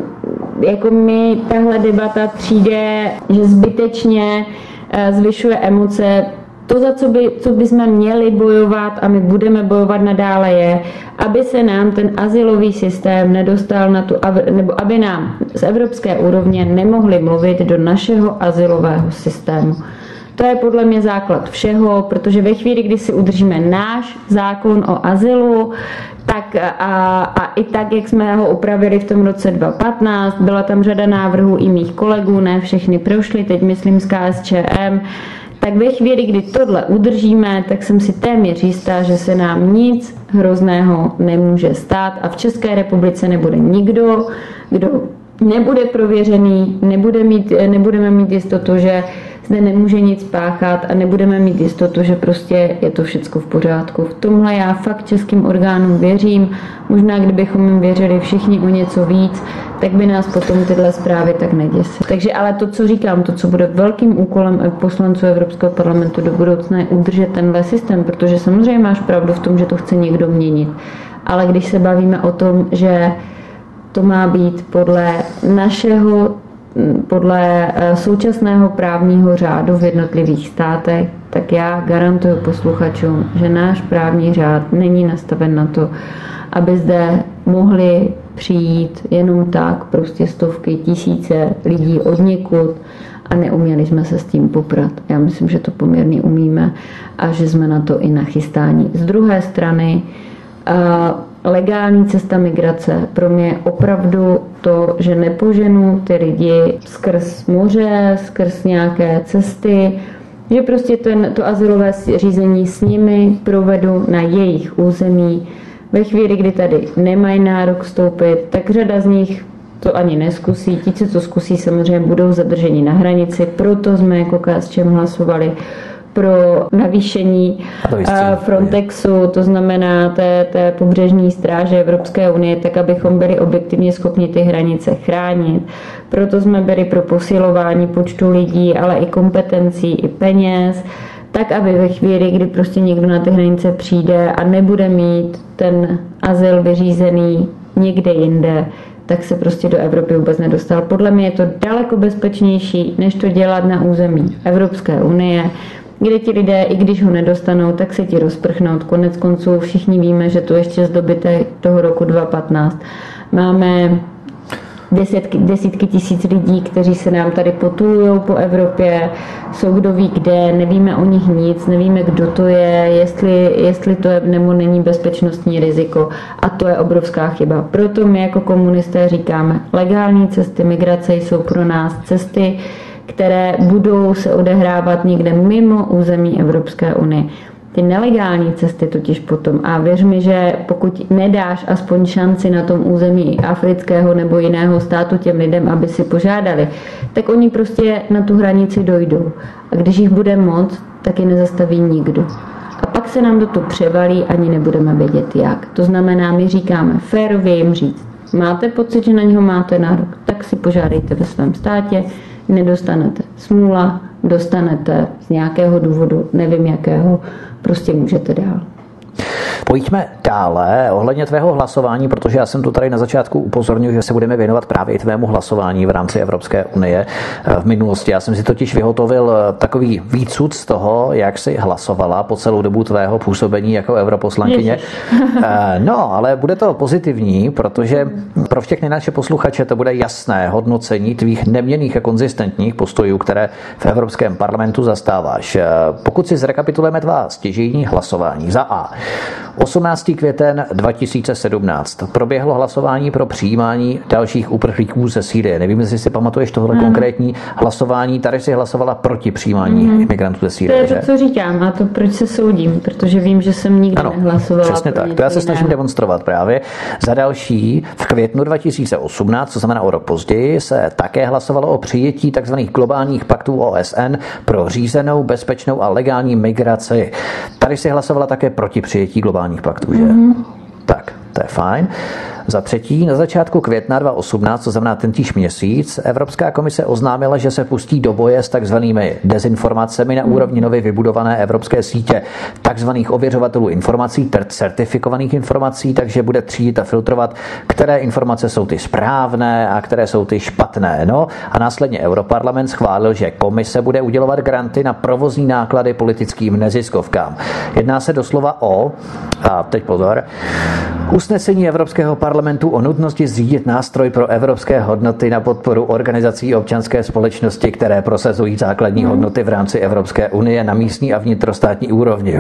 jako mi tahle debata přijde, že zbytečně zvyšuje emoce. To, za co, by, co bychom měli bojovat a my budeme bojovat nadále, je, aby se nám ten azylový systém nedostal na tu, nebo aby nám z evropské úrovně nemohli mluvit do našeho azylového systému. To je podle mě základ všeho, protože ve chvíli, kdy si udržíme náš zákon o azylu, tak a, a i tak, jak jsme ho upravili v tom roce dva tisíce patnáct, byla tam řada návrhů i mých kolegů, ne všechny prošly, teď myslím z K S Č M, tak ve chvíli, kdy tohle udržíme, tak jsem si téměř jistá, že se nám nic hrozného nemůže stát a v České republice nebude nikdo, kdo nebude prověřený, nebude mít, nebudeme mít jistotu, že zde nemůže nic páchat a nebudeme mít jistotu, že prostě je to všecko v pořádku. V tomhle já fakt českým orgánům věřím. Možná kdybychom jim věřili všichni o něco víc, tak by nás potom tyhle zprávy tak neděsily. Takže ale to, co říkám, to, co bude velkým úkolem poslanců Evropského parlamentu do budoucna, je udržet tenhle systém, protože samozřejmě máš pravdu v tom, že to chce někdo měnit. Ale když se bavíme o tom, že to má být podle našeho, podle současného právního řádu v jednotlivých státech, tak já garantuju posluchačům, že náš právní řád není nastaven na to, aby zde mohli přijít jenom tak prostě stovky, tisíce lidí odněkud a neuměli jsme se s tím poprat. Já myslím, že to poměrně umíme a že jsme na to i nachystáni. Z druhé strany legální cesta migrace pro mě je opravdu to, že nepoženu ty lidi skrz moře, skrz nějaké cesty, že prostě ten, to azylové řízení s nimi provedu na jejich území. Ve chvíli, kdy tady nemají nárok vstoupit, tak řada z nich to ani neskusí. Ti, co to zkusí, samozřejmě budou zadrženi na hranici, proto jsme jako K S Č M hlasovali pro navýšení Frontexu, to znamená té, té pobřežní stráže Evropské unie, tak abychom byli objektivně schopni ty hranice chránit. Proto jsme byli pro posilování počtu lidí, ale i kompetencí, i peněz, tak aby ve chvíli, kdy prostě někdo na ty hranice přijde a nebude mít ten azyl vyřízený někde jinde, tak se prostě do Evropy vůbec nedostal. Podle mě je to daleko bezpečnější, než to dělat na území Evropské unie, kde ti lidé, i když ho nedostanou, tak se ti rozprchnou. Konec konců všichni víme, že to ještě z doby toho roku dva tisíce patnáct máme desítky, desítky tisíc lidí, kteří se nám tady potulují po Evropě, jsou kdo ví kde, nevíme o nich nic, nevíme, kdo to je, jestli, jestli to je nebo není bezpečnostní riziko, a to je obrovská chyba. Proto my jako komunisté říkáme, legální cesty migrace jsou pro nás cesty, které budou se odehrávat někde mimo území Evropské unie. Ty nelegální cesty totiž potom, a věř mi, že pokud nedáš aspoň šanci na tom území afrického nebo jiného státu těm lidem, aby si požádali, tak oni prostě na tu hranici dojdou. A když jich bude moc, tak je nezastaví nikdo. A pak pak se nám do toho převalí, ani nebudeme vědět jak. To znamená, my říkáme férově jim říct, máte pocit, že na něho máte nárok, tak si požádejte ve svém státě, nedostanete smůla, dostanete z nějakého důvodu, nevím jakého, prostě můžete dál. Pojďme dále ohledně tvého hlasování, protože já jsem tu tady na začátku upozornil, že se budeme věnovat právě i tvému hlasování v rámci Evropské unie v minulosti. Já jsem si totiž vyhotovil takový výcud z toho, jak jsi hlasovala po celou dobu tvého působení jako europoslankyně. No, ale bude to pozitivní, protože pro všechny naše posluchače to bude jasné hodnocení tvých neměnných a konzistentních postojů, které v Evropském parlamentu zastáváš. Pokud si zrekapitulujeme tvá stěžejní hlasování. Za A. osmnáctého května dva tisíce sedmnáct proběhlo hlasování pro přijímání dalších uprchlíků ze Sýrie. Nevím, jestli si pamatuješ tohle mm. konkrétní hlasování. Tady si hlasovala proti přijímání mm. imigrantů ze Sýrie. To je to, že? Co říkám, a to proč se soudím, protože vím, že jsem nikdy ano, nehlasovala. Přesně tak. To já se snažím demonstrovat právě. Za další, v květnu dva tisíce osmnáct, co znamená o rok později, se také hlasovalo o přijetí tzv. Globálních paktů O S N pro řízenou, bezpečnou a legální migraci. Tady si hlasovala také proti přijetí globálních paktů, že? Mm-hmm. Tak, to je fajn. Za třetí, na začátku května dva tisíce osmnáct, to znamená tentýž měsíc, Evropská komise oznámila, že se pustí do boje s takzvanými dezinformacemi na úrovni nově vybudované evropské sítě takzvaných ověřovatelů informací, certifikovaných informací, takže bude třídit a filtrovat, které informace jsou ty správné a které jsou ty špatné. No a následně Europarlament schválil, že komise bude udělovat granty na provozní náklady politickým neziskovkám. Jedná se doslova o, a teď pozor, usnesení Evropského parlamentu parlamentu o nutnosti zřídit nástroj pro evropské hodnoty na podporu organizací občanské společnosti, které prosazují základní hmm. hodnoty v rámci Evropské unie na místní a vnitrostátní úrovni.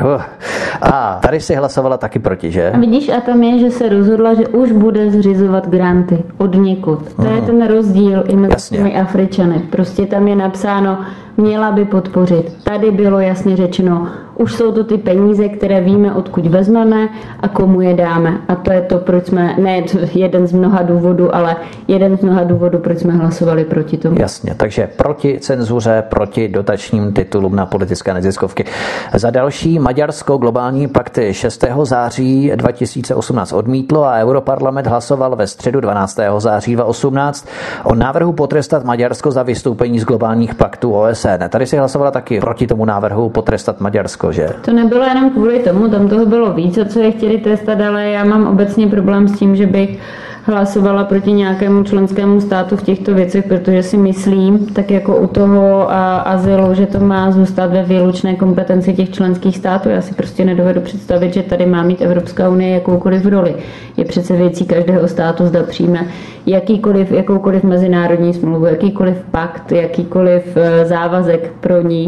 A tady si hlasovala taky proti, že? A vidíš, a tam je, že se rozhodla, že už bude zřizovat granty od někud. To hmm. je ten rozdíl i mezi těmi Afričany. Prostě tam je napsáno, měla by podpořit. Tady bylo jasně řečeno, už jsou to ty peníze, které víme, odkud vezmeme a komu je dáme. A to je to, proč jsme, ne jeden z mnoha důvodů, ale jeden z mnoha důvodů, proč jsme hlasovali proti tomu. Jasně, takže proti cenzuře, proti dotačním titulům na politické neziskovky. Za další Maďarsko globální pakty šestého září dva tisíce osmnáct odmítlo a Europarlament hlasoval ve středu dvanáctého září dva tisíce osmnáct o návrhu potrestat Maďarsko za vystoupení z globálních paktů O S N. Tady si hlasovala taky proti tomu návrhu potrestat Maďarsko. Že? To nebylo jenom kvůli tomu, tam toho bylo víc, co je chtěli trestat, ale já mám obecně problém s tím, že bych hlasovala proti nějakému členskému státu v těchto věcech, protože si myslím, tak jako u toho a, azylu, že to má zůstat ve výlučné kompetenci těch členských států. Já si prostě nedovedu představit, že tady má mít Evropská unie jakoukoliv roli. Je přece věcí každého státu, zda přijme jakýkoliv, jakoukoliv mezinárodní smlouvu, jakýkoliv pakt, jakýkoliv závazek pro ní,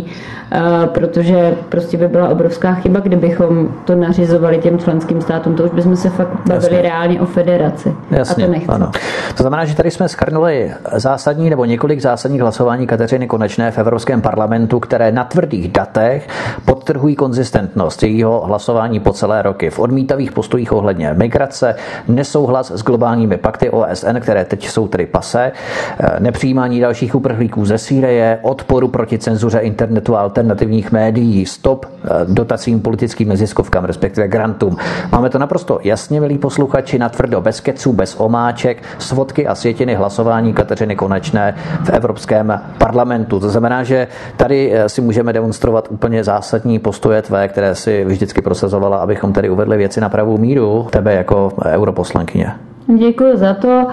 protože prostě by byla obrovská chyba, kdybychom to nařizovali těm členským státům. To už bychom se fakt bavili Jasně. reálně o federaci. Jasně, a to nechci. Ano. To znamená, že tady jsme shrnuli zásadní nebo několik zásadních hlasování Kateřiny Konečné v Evropském parlamentu, které na tvrdých datech podtrhují konzistentnost jejího hlasování po celé roky. V odmítavých postojích ohledně migrace, nesouhlas s globálními pakty O S N, které teď jsou tedy pase, nepřijímání dalších uprchlíků ze Sýrie, odporu proti cenzuře internetu a alternativních médií, stop dotacím politickým neziskovkám, respektive grantům. Máme to naprosto jasně, milí posluchači, natvrdo, bez keců, bez omáček, svodky a sjetiny hlasování Kateřiny Konečné v Evropském parlamentu. To znamená, že tady si můžeme demonstrovat úplně zásadní postoje tvé, které si vždycky prosazovala, abychom tady uvedli věci na pravou míru, tebe jako europoslankyně. Děkuji za to.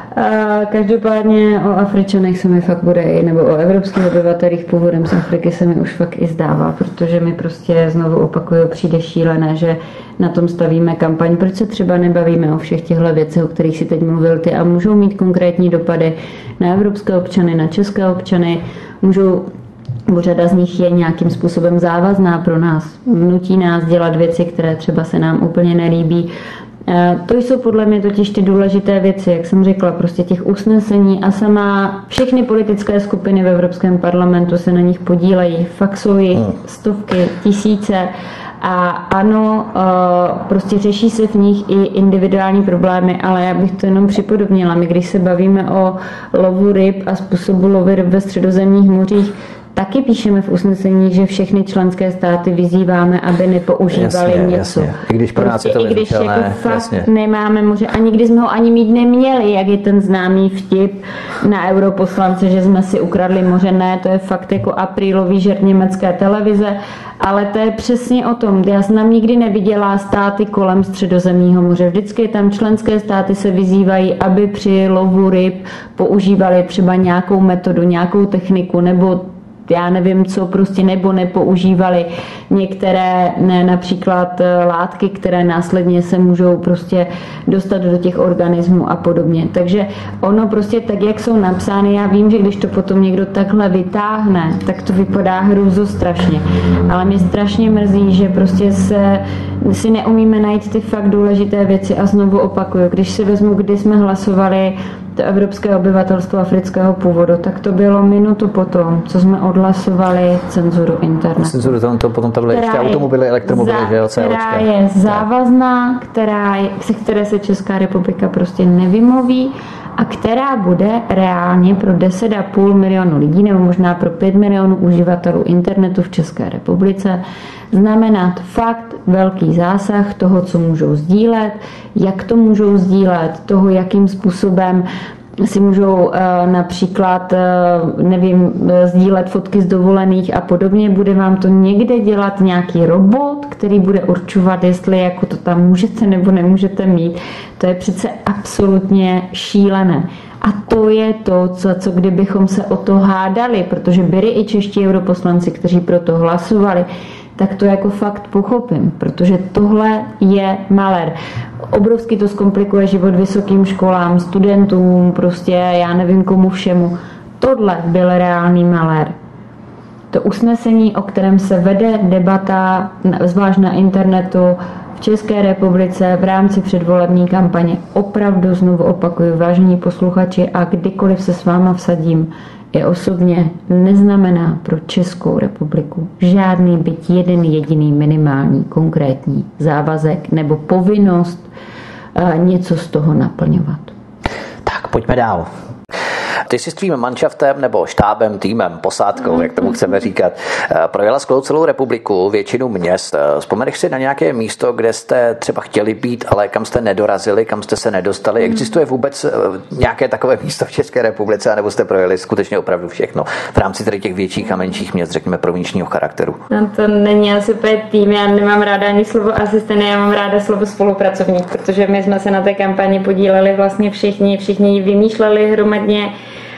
A každopádně o Afričanech se mi fakt bude i, nebo o evropských obyvatelích původem z Afriky se mi už fakt i zdává, protože mi prostě znovu opakuju, přijde šílené, že na tom stavíme kampaň. Proč se třeba nebavíme o všech těchto věcech, o kterých si teď mluvil ty a můžou mít konkrétní dopady na evropské občany, na české občany, můžou bo řada z nich je nějakým způsobem závazná pro nás, nutí nás dělat věci, které třeba se nám úplně nelíbí. To jsou podle mě totiž ty důležité věci, jak jsem řekla, prostě těch usnesení a sama všechny politické skupiny v Evropském parlamentu se na nich podílejí, fakt jsou jich stovky, tisíce a ano, prostě řeší se v nich i individuální problémy, ale já bych to jenom připodobnila. My když se bavíme o lovu ryb a způsobu lovy ryb ve středozemních mořích, taky píšeme v usnesení, že všechny členské státy vyzýváme, aby nepoužívali jasně, něco. Jasně. I když pro nás prostě, je to i když jako fakt jasně. nemáme, možná, a nikdy jsme ho ani mít neměli, jak je ten známý vtip na europoslance, že jsme si ukradli moře. Ne, to je fakt jako aprílový žert německé televize, ale to je přesně o tom. Já jsem nikdy neviděla státy kolem Středozemního moře. Vždycky tam členské státy se vyzývají, aby při lovu ryb používali třeba nějakou metodu, nějakou techniku nebo já nevím co, prostě nebo nepoužívali některé ne, například látky, které následně se můžou prostě dostat do těch organismů a podobně. Takže ono prostě tak, jak jsou napsány, já vím, že když to potom někdo takhle vytáhne, tak to vypadá hrůzostrašně. Ale mě strašně mrzí, že prostě se si neumíme najít ty fakt důležité věci a znovu opakuju, když si vezmu, kdy jsme hlasovali to evropské obyvatelstvo afrického původu, tak to bylo minutu potom, co jsme odhlasovali cenzuru internetu. Cenzuru, to, to potom tam byly ještě automobily, elektromobily, za, že jo, COčka. Která je závazná, která je, se které se Česká republika prostě nevymluví a která bude reálně pro deset a půl milionu lidí nebo možná pro pět milionů uživatelů internetu v České republice znamenat fakt velký zásah toho, co můžou sdílet, jak to můžou sdílet, toho, jakým způsobem si můžou například, nevím, sdílet fotky z dovolených a podobně. Bude vám to někde dělat nějaký robot, který bude určovat, jestli jako to tam můžete nebo nemůžete mít. To je přece absolutně šílené. A to je to, co, co kdybychom se o to hádali, protože byli i čeští europoslanci, kteří pro to hlasovali, tak to jako fakt pochopím, protože tohle je malér. Obrovsky to zkomplikuje život vysokým školám, studentům, prostě já nevím komu všemu. Tohle byl reálný malér. To usnesení, o kterém se vede debata, zvlášť na internetu, v České republice v rámci předvolební kampaně, opravdu znovu opakuju, vážení posluchači, a kdykoliv se s váma vsadím, i osobně neznamená pro Českou republiku žádný byť jeden jediný minimální konkrétní závazek nebo povinnost něco z toho naplňovat. Tak pojďme dál. Ty jsi s tvým manšaftem nebo štábem, týmem, posádkou, jak tomu chceme říkat, projela skvělou celou republiku, většinu měst. Vzpomeneš si na nějaké místo, kde jste třeba chtěli být, ale kam jste nedorazili, kam jste se nedostali? Existuje vůbec nějaké takové místo v České republice, anebo jste projeli skutečně opravdu všechno v rámci tady těch větších a menších měst, řekněme, provinčního charakteru? No to není asi úplně tým, já nemám ráda ani slovo asistent, já mám ráda slovo spolupracovník, protože my jsme se na té kampani podíleli vlastně všichni, všichni ji vymýšleli hromadně.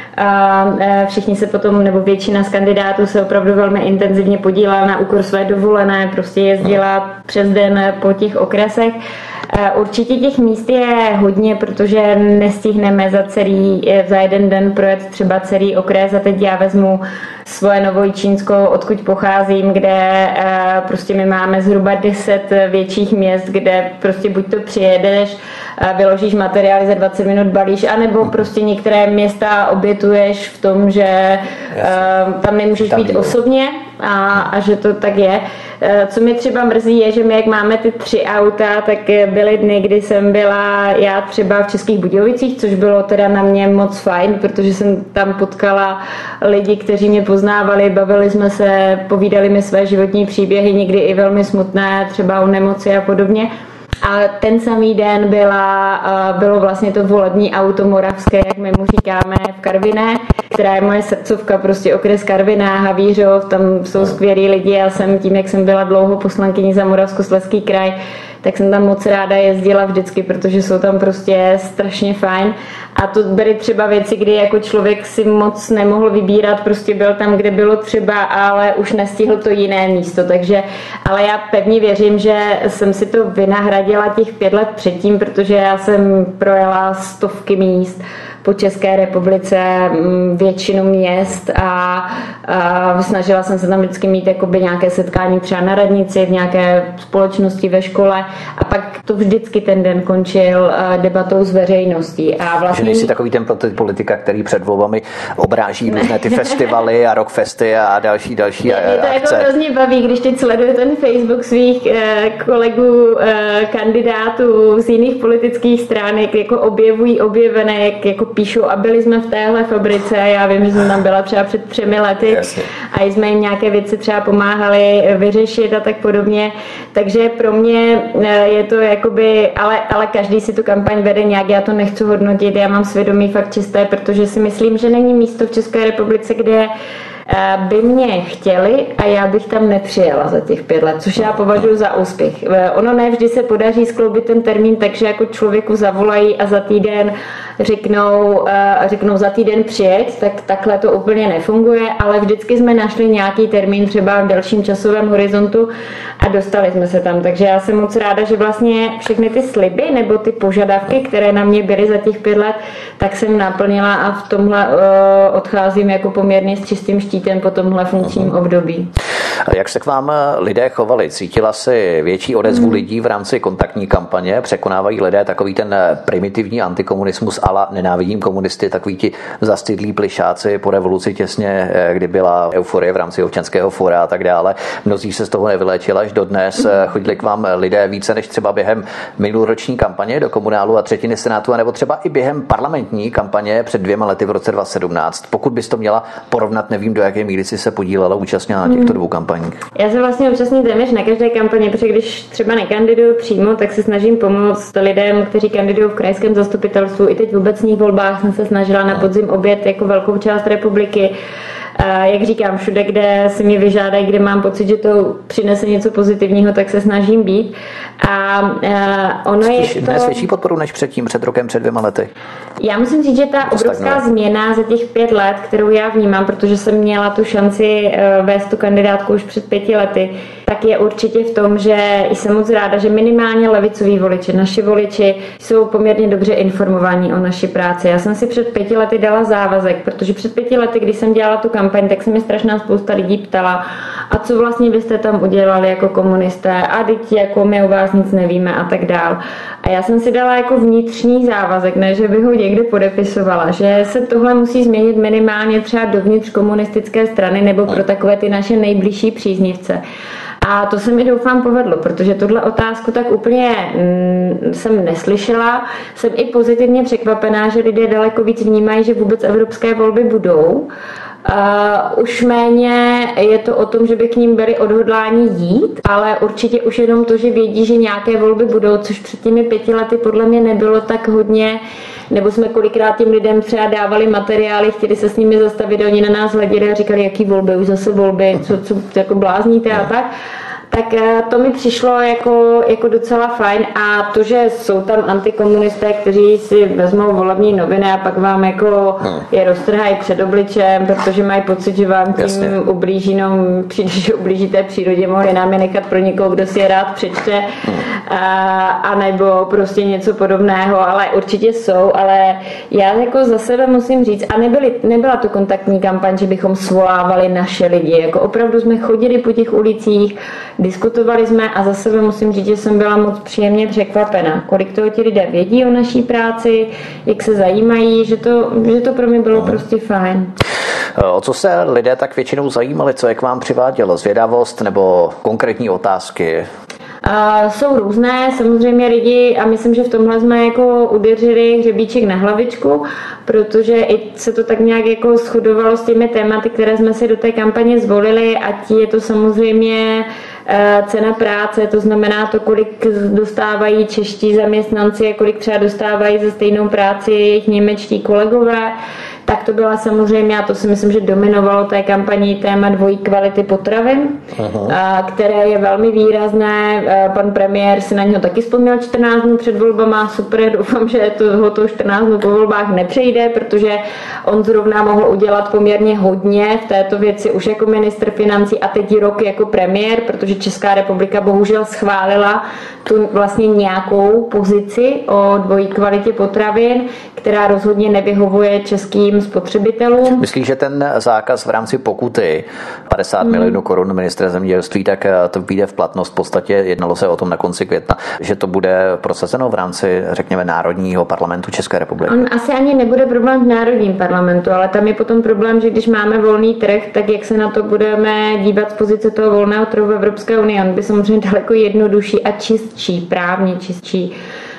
A všichni se potom, nebo většina z kandidátů se opravdu velmi intenzivně podílela na úkor své dovolené, prostě jezdila přes den po těch okresech. Určitě těch míst je hodně, protože nestihneme za celý, za jeden den projet třeba celý okres a teď já vezmu svoje Novojčínsko, odkud pocházím, kde prostě my máme zhruba deset větších měst, kde prostě buď to přijedeš, vyložíš materiály za dvacet minut balíš, anebo prostě některé města obětuješ v tom, že tam nemůžeš být osobně a, a že to tak je. Co mi třeba mrzí je, že my jak máme ty tři auta, tak byly dny, kdy jsem byla já třeba v Českých Budějovicích, což bylo teda na mě moc fajn, protože jsem tam potkala lidi, kteří mě poznávali, bavili jsme se, povídali mi své životní příběhy, někdy i velmi smutné, třeba o nemoci a podobně. A ten samý den byla, bylo vlastně to volební auto moravské, jak my mu říkáme, v Karviné, která je moje srdcovka, prostě okres Karviná, Havířov, tam jsou skvělí lidi. Já jsem tím, jak jsem byla dlouho poslankyní za Moravskoslezský kraj, tak jsem tam moc ráda jezdila vždycky, protože jsou tam prostě strašně fajn. A to byly třeba věci, kdy jako člověk si moc nemohl vybírat, prostě byl tam, kde bylo třeba, ale už nestihl to jiné místo. Takže, ale já pevně věřím, že jsem si to vynahradila těch pět let předtím, protože já jsem projela stovky míst po České republice, většinu měst a, a snažila jsem se tam vždycky mít jakoby nějaké setkání třeba na radnici, v nějaké společnosti ve škole a pak to vždycky ten den končil debatou s veřejností. A vlastně... Že nejsi takový ten politika, který před volbami obráží různé ty festivaly a rockfesty a další, další akce. Mě to jako hrozně baví, když teď sleduju ten Facebook svých eh, kolegů, eh, kandidátů z jiných politických stran, jak jako objevují objevené, jak jako píšou a byli jsme v téhle fabrice, já vím, že jsem tam byla třeba před třemi lety. Jasně. A jsme jim nějaké věci třeba pomáhali vyřešit a tak podobně. Takže pro mě je to jakoby, ale, ale každý si tu kampaň vede nějak, já to nechci hodnotit, já mám svědomí fakt čisté, protože si myslím, že není místo v České republice, kde by mě chtěli a já bych tam nepřijela za těch pět let, což já považuji za úspěch. Ono ne vždy se podaří skloubit ten termín, takže jako člověku zavolají a za týden řeknou, řeknou za týden přijet, tak takhle to úplně nefunguje, ale vždycky jsme našli nějaký termín třeba v delším časovém horizontu a dostali jsme se tam. Takže já jsem moc ráda, že vlastně všechny ty sliby nebo ty požadavky, které na mě byly za těch pět let, tak jsem naplnila a v tomhle odcházím jako poměrně s čistým štítem po tomhle funkčním období. Jak se k vám lidé chovali? Cítila si větší odezvu hmm. lidí v rámci kontaktní kampaně? Překonávají lidé takový ten primitivní antikomunismus ala nenávidím komunisty, takový ti zastydlí plišáci po revoluci těsně, kdy byla euforie v rámci občanského fóra a tak dále. Mnozí se z toho nevyléčili až dodnes. Chodili k vám lidé více než třeba během minuloroční kampaně do komunálu a třetiny senátu, anebo třeba i během parlamentní kampaně před dvěma lety v roce dva tisíce sedmnáct. Pokud bys to měla porovnat, nevím, do jaké míry si se podílela, účastnila na těchto dvou kampaních. Já se vlastně účastním téměř na každé kampani, protože když třeba nekandiduju přímo, tak se snažím pomoct lidem, kteří kandidují v krajském zastupitelstvu. I teď v obecních volbách jsem se snažila na podzim obět jako velkou část republiky. Jak říkám, všude, kde si mě vyžádají, kde mám pocit, že to přinese něco pozitivního, tak se snažím být. A uh, ono Spíš je to... dnes větší podporu než předtím, před rokem, před dvěma lety. Já musím říct, že ta obrovská změna za těch pět let, kterou já vnímám, protože jsem měla tu šanci uh, vést tu kandidátku už před pěti lety, tak je určitě v tom, že jsem moc ráda, že minimálně levicoví voliči, naši voliči jsou poměrně dobře informovaní o naší práci. Já jsem si před pěti lety dala závazek, protože před pěti lety, když jsem dělala tu kampaň, tak se mi strašná spousta lidí ptala, a co vlastně byste tam udělali jako komunisté, a teď jako my o vás nic nevíme a tak dál. A já jsem si dala jako vnitřní závazek, ne, že bych ho někde podepisovala, že se tohle musí změnit minimálně třeba dovnitř komunistické strany nebo pro takové ty naše nejbližší příznivce. A to se mi doufám povedlo, protože tuhle otázku tak úplně mm, jsem neslyšela. Jsem i pozitivně překvapená, že lidé daleko víc vnímají, že vůbec evropské volby budou. Uh, už méně je to o tom, že by k ním byli odhodláni jít, ale určitě už jenom to, že vědí, že nějaké volby budou, což před těmi pěti lety podle mě nebylo tak hodně, nebo jsme kolikrát těm lidem třeba dávali materiály, chtěli se s nimi zastavit, oni na nás hleděli a říkali, jaký volby, už zase volby, co, co jako blázníte a tak. Tak to mi přišlo jako, jako docela fajn a to, že jsou tam antikomunisté, kteří si vezmou volební noviny a pak vám jako hmm. je roztrhají před obličem, protože mají pocit, že vám tím Jasně. ublíží, no přijde, že ublíží té přírodě, mohli nám je nechat pro někoho, kdo si je rád přečte hmm. a, a nebo prostě něco podobného, ale určitě jsou, ale já jako za sebe musím říct, a nebyly, nebyla to kontaktní kampaň, že bychom svolávali naše lidi, jako opravdu jsme chodili po těch ulicích, diskutovali jsme a za sebe musím říct, že jsem byla moc příjemně překvapena, kolik toho ti lidé vědí o naší práci, jak se zajímají, že to, že to pro mě bylo prostě fajn. O co se lidé tak většinou zajímali, co je k vám přivádělo? Zvědavost nebo konkrétní otázky? Uh, jsou různé, samozřejmě lidi a myslím, že v tomhle jsme jako udeřili hřebíček na hlavičku, protože i se to tak nějak jako shodovalo s těmi tématy, které jsme si do té kampaně zvolili, ať je to samozřejmě uh, cena práce, to znamená to, kolik dostávají čeští zaměstnanci a kolik třeba dostávají za stejnou práci jejich němečtí kolegové. Tak to byla samozřejmě, a to si myslím, že dominovalo té kampani téma dvojí kvality potravin, Aha. které je velmi výrazné. Pan premiér si na něho taky vzpomněl čtrnáct dnů před volbama, super, doufám, že toho to čtrnáct dnů po volbách nepřejde, protože on zrovna mohl udělat poměrně hodně v této věci už jako ministr financí a teď rok jako premiér, protože Česká republika bohužel schválila tu vlastně nějakou pozici o dvojí kvalitě potravin, která rozhodně nevyhovuje českým spotřebitelům. Myslíš, že ten zákaz v rámci pokuty padesát hmm. milionů korun ministra zemědělství, tak to vyjde v platnost? V podstatě jednalo se o tom na konci května, že to bude prosazeno v rámci, řekněme, Národního parlamentu České republiky. On asi ani nebude problém v Národním parlamentu, ale tam je potom problém, že když máme volný trh, tak jak se na to budeme dívat z pozice toho volného trhu v Evropské unii, on by samozřejmě daleko jednodušší a čistší, právně čistší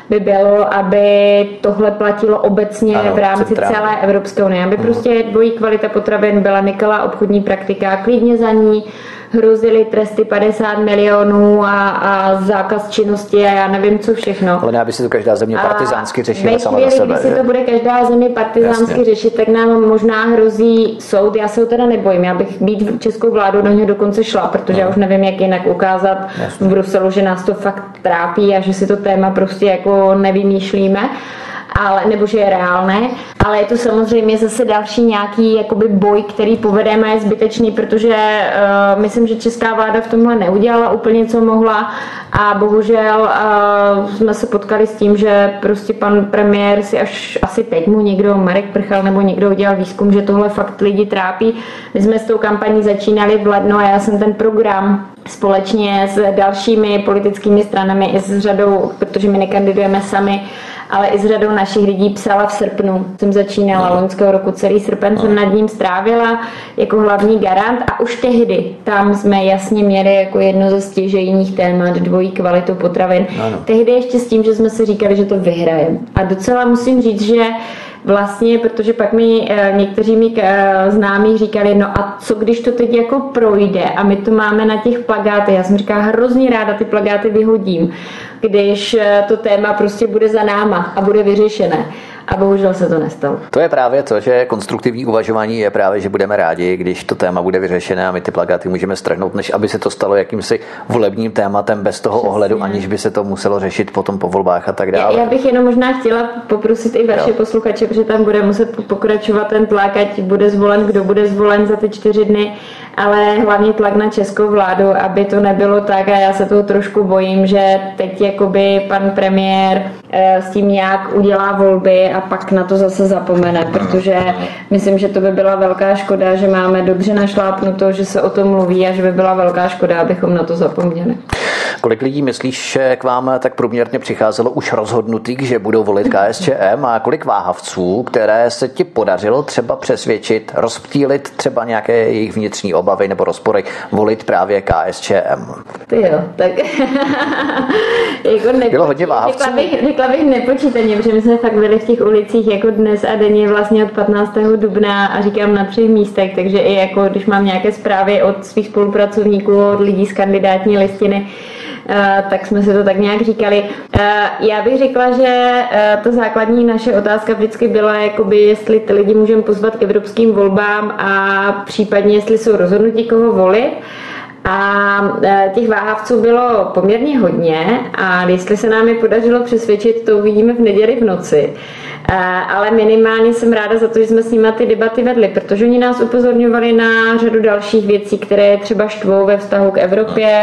by bylo, aby tohle platilo obecně ano, v rámci centrálně. Celé Evropské unie. Aby hmm. prostě dvojí kvalita potravin byla nekalá obchodní praktika, klidně za ní hrozily tresty padesát milionů a, a zákaz činnosti a já nevím, co všechno. Ale ne, aby si to každá země partizánsky řešila sama za sebe. Když si to bude každá země partizánsky řešit, tak nám možná hrozí soud. Já se ho teda nebojím. Já bych být českou vládu do něho dokonce šla, protože no. já už nevím, jak jinak ukázat Jasně. v Bruselu, že nás to fakt trápí a že si to téma prostě jako nevymýšlíme. Ale, nebo že je reálné, ale je to samozřejmě zase další nějaký jakoby boj, který povedeme, je zbytečný, protože uh, myslím, že česká vláda v tomhle neudělala úplně, co mohla a bohužel uh, jsme se potkali s tím, že prostě pan premiér si až asi teď mu někdo, Marek Prchal nebo někdo udělal výzkum, že tohle fakt lidi trápí. My jsme s tou kampaní začínali v lednu a já jsem ten program společně s dalšími politickými stranami i s řadou, protože my nekandidujeme sami, ale i s řadou našich lidí psala v srpnu. Jsem začínala loňského roku, celý srpen jsem nad ním strávila jako hlavní garant a už tehdy tam jsme jasně měli jako jedno ze stěžejních témat dvojí kvalitu potravin. Ano. Tehdy ještě s tím, že jsme si říkali, že to vyhrajeme. A docela musím říct, že vlastně, protože pak mi e, někteří mi e, známí říkali, no a co když to teď jako projde a my to máme na těch plakátech. Já jsem říkala, hrozně ráda ty plakáty vyhodím, když e, to téma prostě bude za náma a bude vyřešené. A bohužel se to nestalo. To je právě to, že konstruktivní uvažování je právě, že budeme rádi, když to téma bude vyřešené a my ty plakáty můžeme strhnout, než aby se to stalo jakýmsi volebním tématem bez toho Přesně. ohledu, aniž by se to muselo řešit potom po volbách a tak dále. Já, já bych jenom možná chtěla poprosit i vaše jo. posluchače, protože tam bude muset pokračovat ten tlak, ať bude zvolen, kdo bude zvolen za ty čtyři dny, ale hlavně tlak na českou vládu, aby to nebylo tak a já se toho trošku bojím, že teď jakoby pan premiér e, s tím nějak udělá volby a pak na to zase zapomene, protože myslím, že to by byla velká škoda, že máme dobře našlápnuto, že se o tom mluví a že by byla velká škoda, abychom na to zapomněli. Kolik lidí myslíš, že k vám tak průměrně přicházelo už rozhodnutých, že budou volit K S Č M a kolik váhavců, které se ti podařilo třeba přesvědčit, rozptýlit třeba nějaké jejich vnitřní obavy nebo rozpory, volit právě K S Č M? Ty jo, tak jako nepočít, bylo hodně váhavců? Řekla bych, řekla bych nepočítaně, protože my jsme fakt byli v těch ulicích jako dnes a denně vlastně od patnáctého dubna a říkám na třech místech, takže i jako když mám nějaké zprávy od svých spolupracovníků, od lidí z kandidátní listiny, Uh, tak jsme si to tak nějak říkali. Uh, já bych řekla, že uh, ta základní naše otázka vždycky byla, jakoby, jestli ty lidi můžeme pozvat k evropským volbám a případně, jestli jsou rozhodnutí, koho volit. A těch váhavců bylo poměrně hodně a jestli se nám je podařilo přesvědčit, to uvidíme v neděli v noci. Ale minimálně jsem ráda za to, že jsme s nimi ty debaty vedli, protože oni nás upozorňovali na řadu dalších věcí, které třeba štvou ve vztahu k Evropě,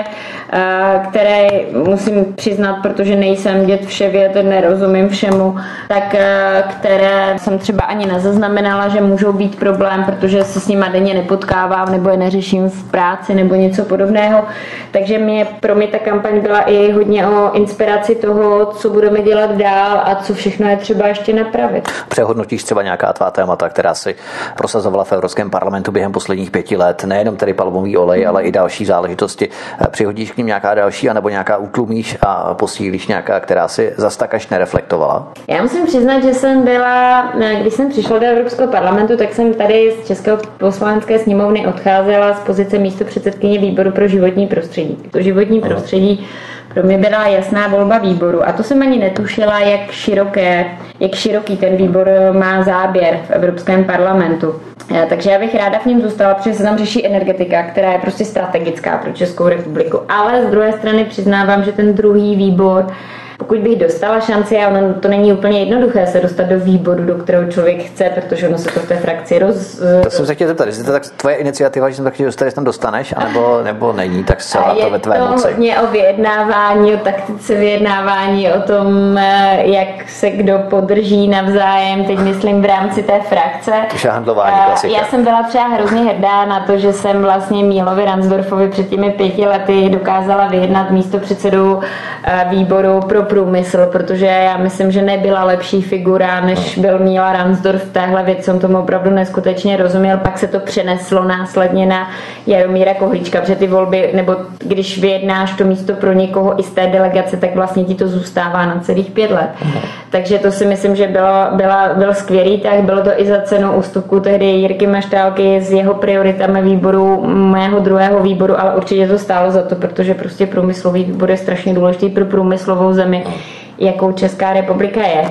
které musím přiznat, protože nejsem dět vševěd, nerozumím všemu, tak které jsem třeba ani nezaznamenala, že můžou být problém, protože se s nimi denně nepotkávám nebo je neřeším v práci nebo něco podobného. Takže mě, pro mě ta kampaň byla i hodně o inspiraci toho, co budeme dělat dál a co všechno je třeba ještě napravit. Přehodnotíš třeba nějaká tvá témata, která si prosazovala v Evropském parlamentu během posledních pěti let, nejenom tedy palmový olej, hmm. ale i další záležitosti. Přihodíš k ním nějaká další, anebo nějaká utlumíš a posílíš nějaká, která si zas tak až nereflektovala? Já musím přiznat, že jsem byla, když jsem přišla do Evropského parlamentu, tak jsem tady z Českého poslanecké sněmovny odcházela z pozice místopředsedkyně výboru pro životní prostředí. To životní Aha. prostředí pro mě byla jasná volba výboru a to jsem ani netušila, jak široké, jak široký ten výbor má záběr v Evropském parlamentu. Takže já bych ráda v něm zůstala, protože se tam řeší energetika, která je prostě strategická pro Českou republiku. Ale z druhé strany přiznávám, že ten druhý výbor, pokud bych dostala šanci, a ono to není úplně jednoduché se dostat do výboru, do kterého člověk chce, protože ono se to v té frakci roz... To jsem se chtěl zeptat, jestli to tak tvoje iniciativa, že jsem tak chtěl dostat, jestli tam dostaneš, anebo, nebo není, tak se to ve tvé moci. Je to hodně o vyjednávání, o taktice vyjednávání, o tom, jak se kdo podrží navzájem, teď myslím v rámci té frakce. Šahandlování klasika. Já jsem byla třeba hrozně hrdá na to, že jsem vlastně Mílovi Ransdorfovi před těmi pěti lety dokázala vyjednat místo předsedu výboru pro průmysl, protože já myslím, že nebyla lepší figura, než byl Míla Ransdorf v téhle věci, on tomu opravdu neskutečně rozuměl, pak se to přeneslo následně na Jaromíra Kohlíčka, protože ty volby, nebo když vyjednáš to místo pro někoho i z té delegace, tak vlastně ti to zůstává na celých pět let. Aha. Takže to si myslím, že bylo, byla, byl skvělý, tak bylo to i za cenu ústupku tehdy Jirky Maštálky s jeho prioritami výboru, mého druhého výboru, ale určitě to stálo za to, protože prostě průmyslový výbor je strašně důležitý pro průmyslovou zemi, jakou Česká republika je.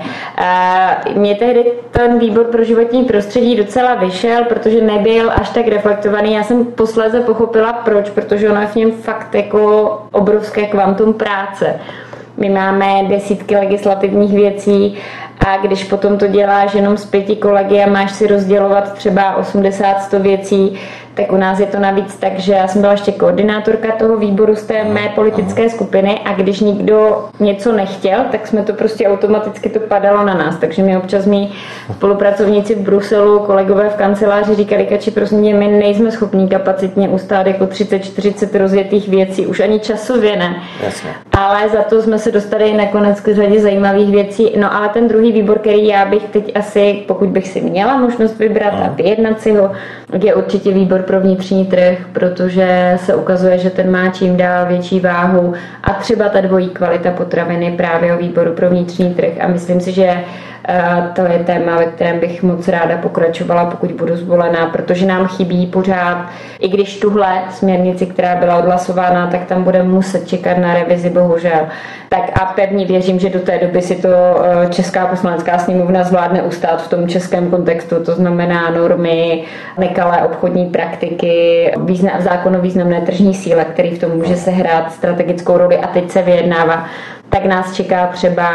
Mně tehdy ten výbor pro životní prostředí docela vyšel, protože nebyl až tak reflektovaný. Já jsem posléze pochopila proč, protože ono je v něm fakt jako obrovské kvantum práce. My máme desítky legislativních věcí a když potom to děláš jenom s pěti kolegy a máš si rozdělovat třeba osmdesát sto věcí, tak u nás je to navíc tak, že já jsem byla ještě koordinátorka toho výboru z té mé politické skupiny a když nikdo něco nechtěl, tak jsme to prostě automaticky to padalo na nás. Takže mi občas mý spolupracovníci v Bruselu, kolegové v kanceláři říkali, Kači, prosím mě, my nejsme schopní kapacitně ustát jako třicet čtyřicet rozjetých věcí, už ani časově ne. Jasně. Ale za to jsme se dostali nakonec k řadě zajímavých věcí. No ale ten druhý výbor, který já bych teď asi, pokud bych si měla možnost vybrat a vyjednat si ho, je určitě výbor pro vnitřní trh, protože se ukazuje, že ten má čím dál větší váhu a třeba ta dvojí kvalita potraviny právě o výboru pro vnitřní trh a myslím si, že to je téma, ve kterém bych moc ráda pokračovala, pokud budu zvolená, protože nám chybí pořád, i když tuhle směrnici, která byla odhlasována, tak tam budeme muset čekat na revizi, bohužel. Tak a pevně věřím, že do té doby si to Česká poslanecká sněmovna zvládne ustát v tom českém kontextu, to znamená normy, nekalé obchodní praktiky, význam, zákon o významné tržní síle, který v tom může sehrát strategickou roli a teď se vyjednává. Tak nás čeká třeba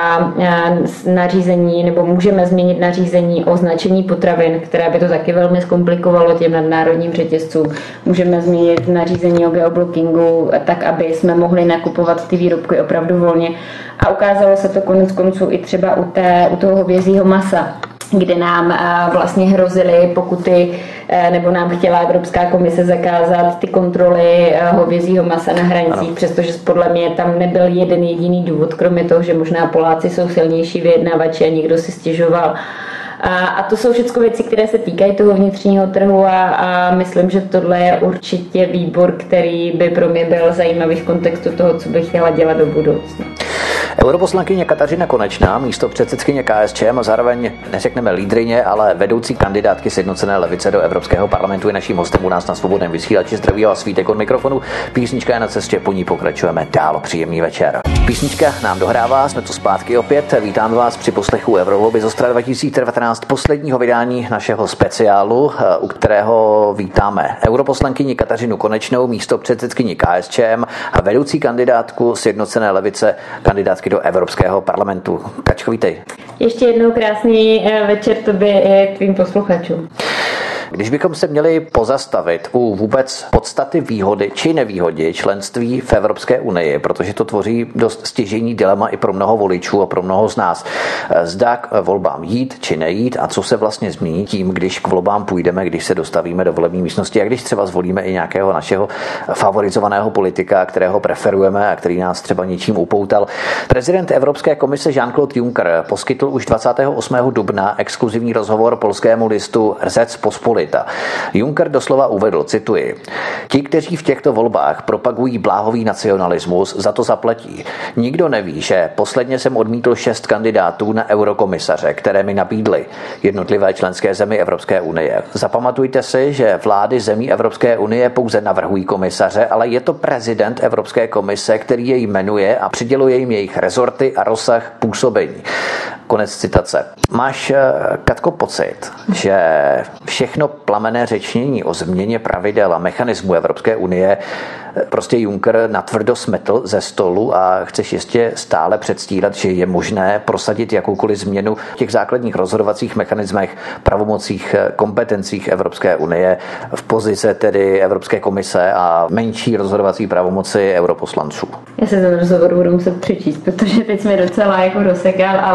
nařízení, nebo můžeme změnit nařízení o značení potravin, které by to taky velmi zkomplikovalo těm nadnárodním řetězcům. Můžeme změnit nařízení o geoblockingu, tak aby jsme mohli nakupovat ty výrobky opravdu volně. A ukázalo se to konec konců i třeba u, té, u toho hovězího masa, kde nám vlastně hrozily pokuty, nebo nám chtěla Evropská komise zakázat ty kontroly hovězího masa na hranicích, přestože podle mě tam nebyl jeden jediný důvod, kromě toho, že možná Poláci jsou silnější vyjednavači a někdo si stěžoval. A, a to jsou všechno věci, které se týkají toho vnitřního trhu a, a myslím, že tohle je určitě výbor, který by pro mě byl zajímavý v kontextu toho, co bych chtěla dělat do budoucna. Europoslankyně Kateřina Konečná, místopředsedkyně K S Č M a zároveň neřekneme lídryně, ale vedoucí kandidátky Sjednocené levice do Evropského parlamentu je naším hostem u nás na Svobodném vysílači. Zdraví vás Vítek od mikrofonu. Písnička je na cestě, po ní pokračujeme dál. Příjemný večer. Písnička nám dohrává, jsme tu zpátky opět. Vítám vás při poslechu Eurovolby z Ostra dva tisíce devatenáct, posledního vydání našeho speciálu, u kterého vítáme europoslankyni Kateřinu Konečnou, místopředsedkyni K S Č M a vedoucí kandidátku Sjednocené levice, kandidátky do Evropského parlamentu. Kačko, vítej. Ještě jednou krásný večer tobě i tvým posluchačům. Když bychom se měli pozastavit u vůbec podstaty výhody či nevýhody členství v Evropské unii, protože to tvoří dost stěžejní dilema i pro mnoho voličů a pro mnoho z nás. Zda k volbám jít či nejít a co se vlastně změní tím, když k volbám půjdeme, když se dostavíme do volební místnosti a když třeba zvolíme i nějakého našeho favorizovaného politika, kterého preferujeme a který nás třeba něčím upoutal. Prezident Evropské komise Jean-Claude Juncker poskytl už dvacátého osmého dubna exkluzivní rozhovor polskému listu Řec Pospolita. Juncker doslova uvedl, cituji: ti, kteří v těchto volbách propagují bláhový nacionalismus, za to zaplatí. Nikdo neví, že posledně jsem odmítl šest kandidátů na eurokomisaře, které mi nabídly jednotlivé členské země Evropské unie. Zapamatujte si, že vlády zemí Evropské unie pouze navrhují komisaře, ale je to prezident Evropské komise, který je jmenuje a přiděluje jim jejich rezorty a rozsah působení. Konec citace. Máš, Katko, pocit, že všechno plamenné řečnění o změně pravidel a mechanismu Evropské unie prostě Juncker natvrdo smetl ze stolu a chceš ještě stále předstírat, že je možné prosadit jakoukoliv změnu v těch základních rozhodovacích mechanismech, pravomocích, kompetencích Evropské unie v pozici tedy Evropské komise a menší rozhodovací pravomoci europoslanců? Já se ten rozhovor budu muset přečíst, protože teď jsme docela jako rozsekal, ale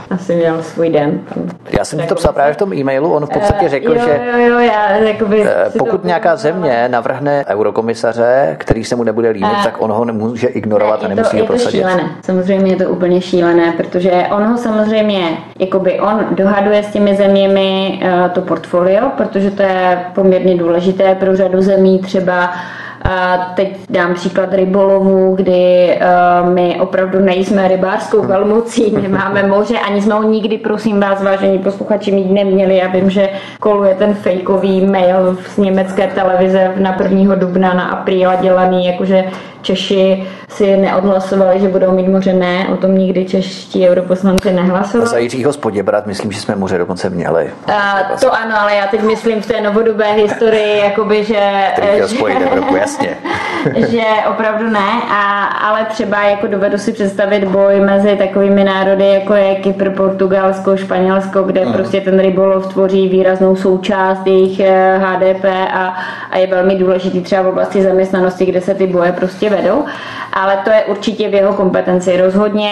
asi měl svůj den. Já jsem to psal právě v tom e-mailu, on v podstatě řekl, uh, jo, že jo, jo, já, jakoby, pokud nějaká země navrhne eurokomisaře, který se mu nebude líbit, uh, tak on ho nemůže ignorovat ne, a nemusí to, ho prosadit. Je to šílené. Samozřejmě je to úplně šílené, protože on ho samozřejmě, jakoby on dohaduje s těmi zeměmi uh, to portfolio, protože to je poměrně důležité pro řadu zemí, třeba a teď dám příklad rybolovu, kdy uh, my opravdu nejsme rybářskou velmocí, nemáme moře, ani jsme ho nikdy, prosím vás, vážení posluchači, mít neměli. Já vím, že koluje ten fejkový mail z německé televize na prvního dubna na apríla dělaný, jakože Češi si neodhlasovali, že budou mít moře. Ne, o tom nikdy čeští europoslanci nehlasovali. Za Jiřího z Poděbrad, myslím, že jsme moře dokonce měli. A, to ano, ale já teď myslím v té novodobé historii, jakoby, že... Který spojit Evropu, jasně. že opravdu ne, a, ale třeba jako dovedu si představit boj mezi takovými národy, jako je Kypr, Portugalsko, Španělsko, kde mm. prostě ten rybolov tvoří výraznou součást jejich H D P a, a je velmi důležitý třeba v oblasti zaměstnanosti, kde se ty boje prostě vedou, ale to je určitě v jeho kompetenci. Rozhodně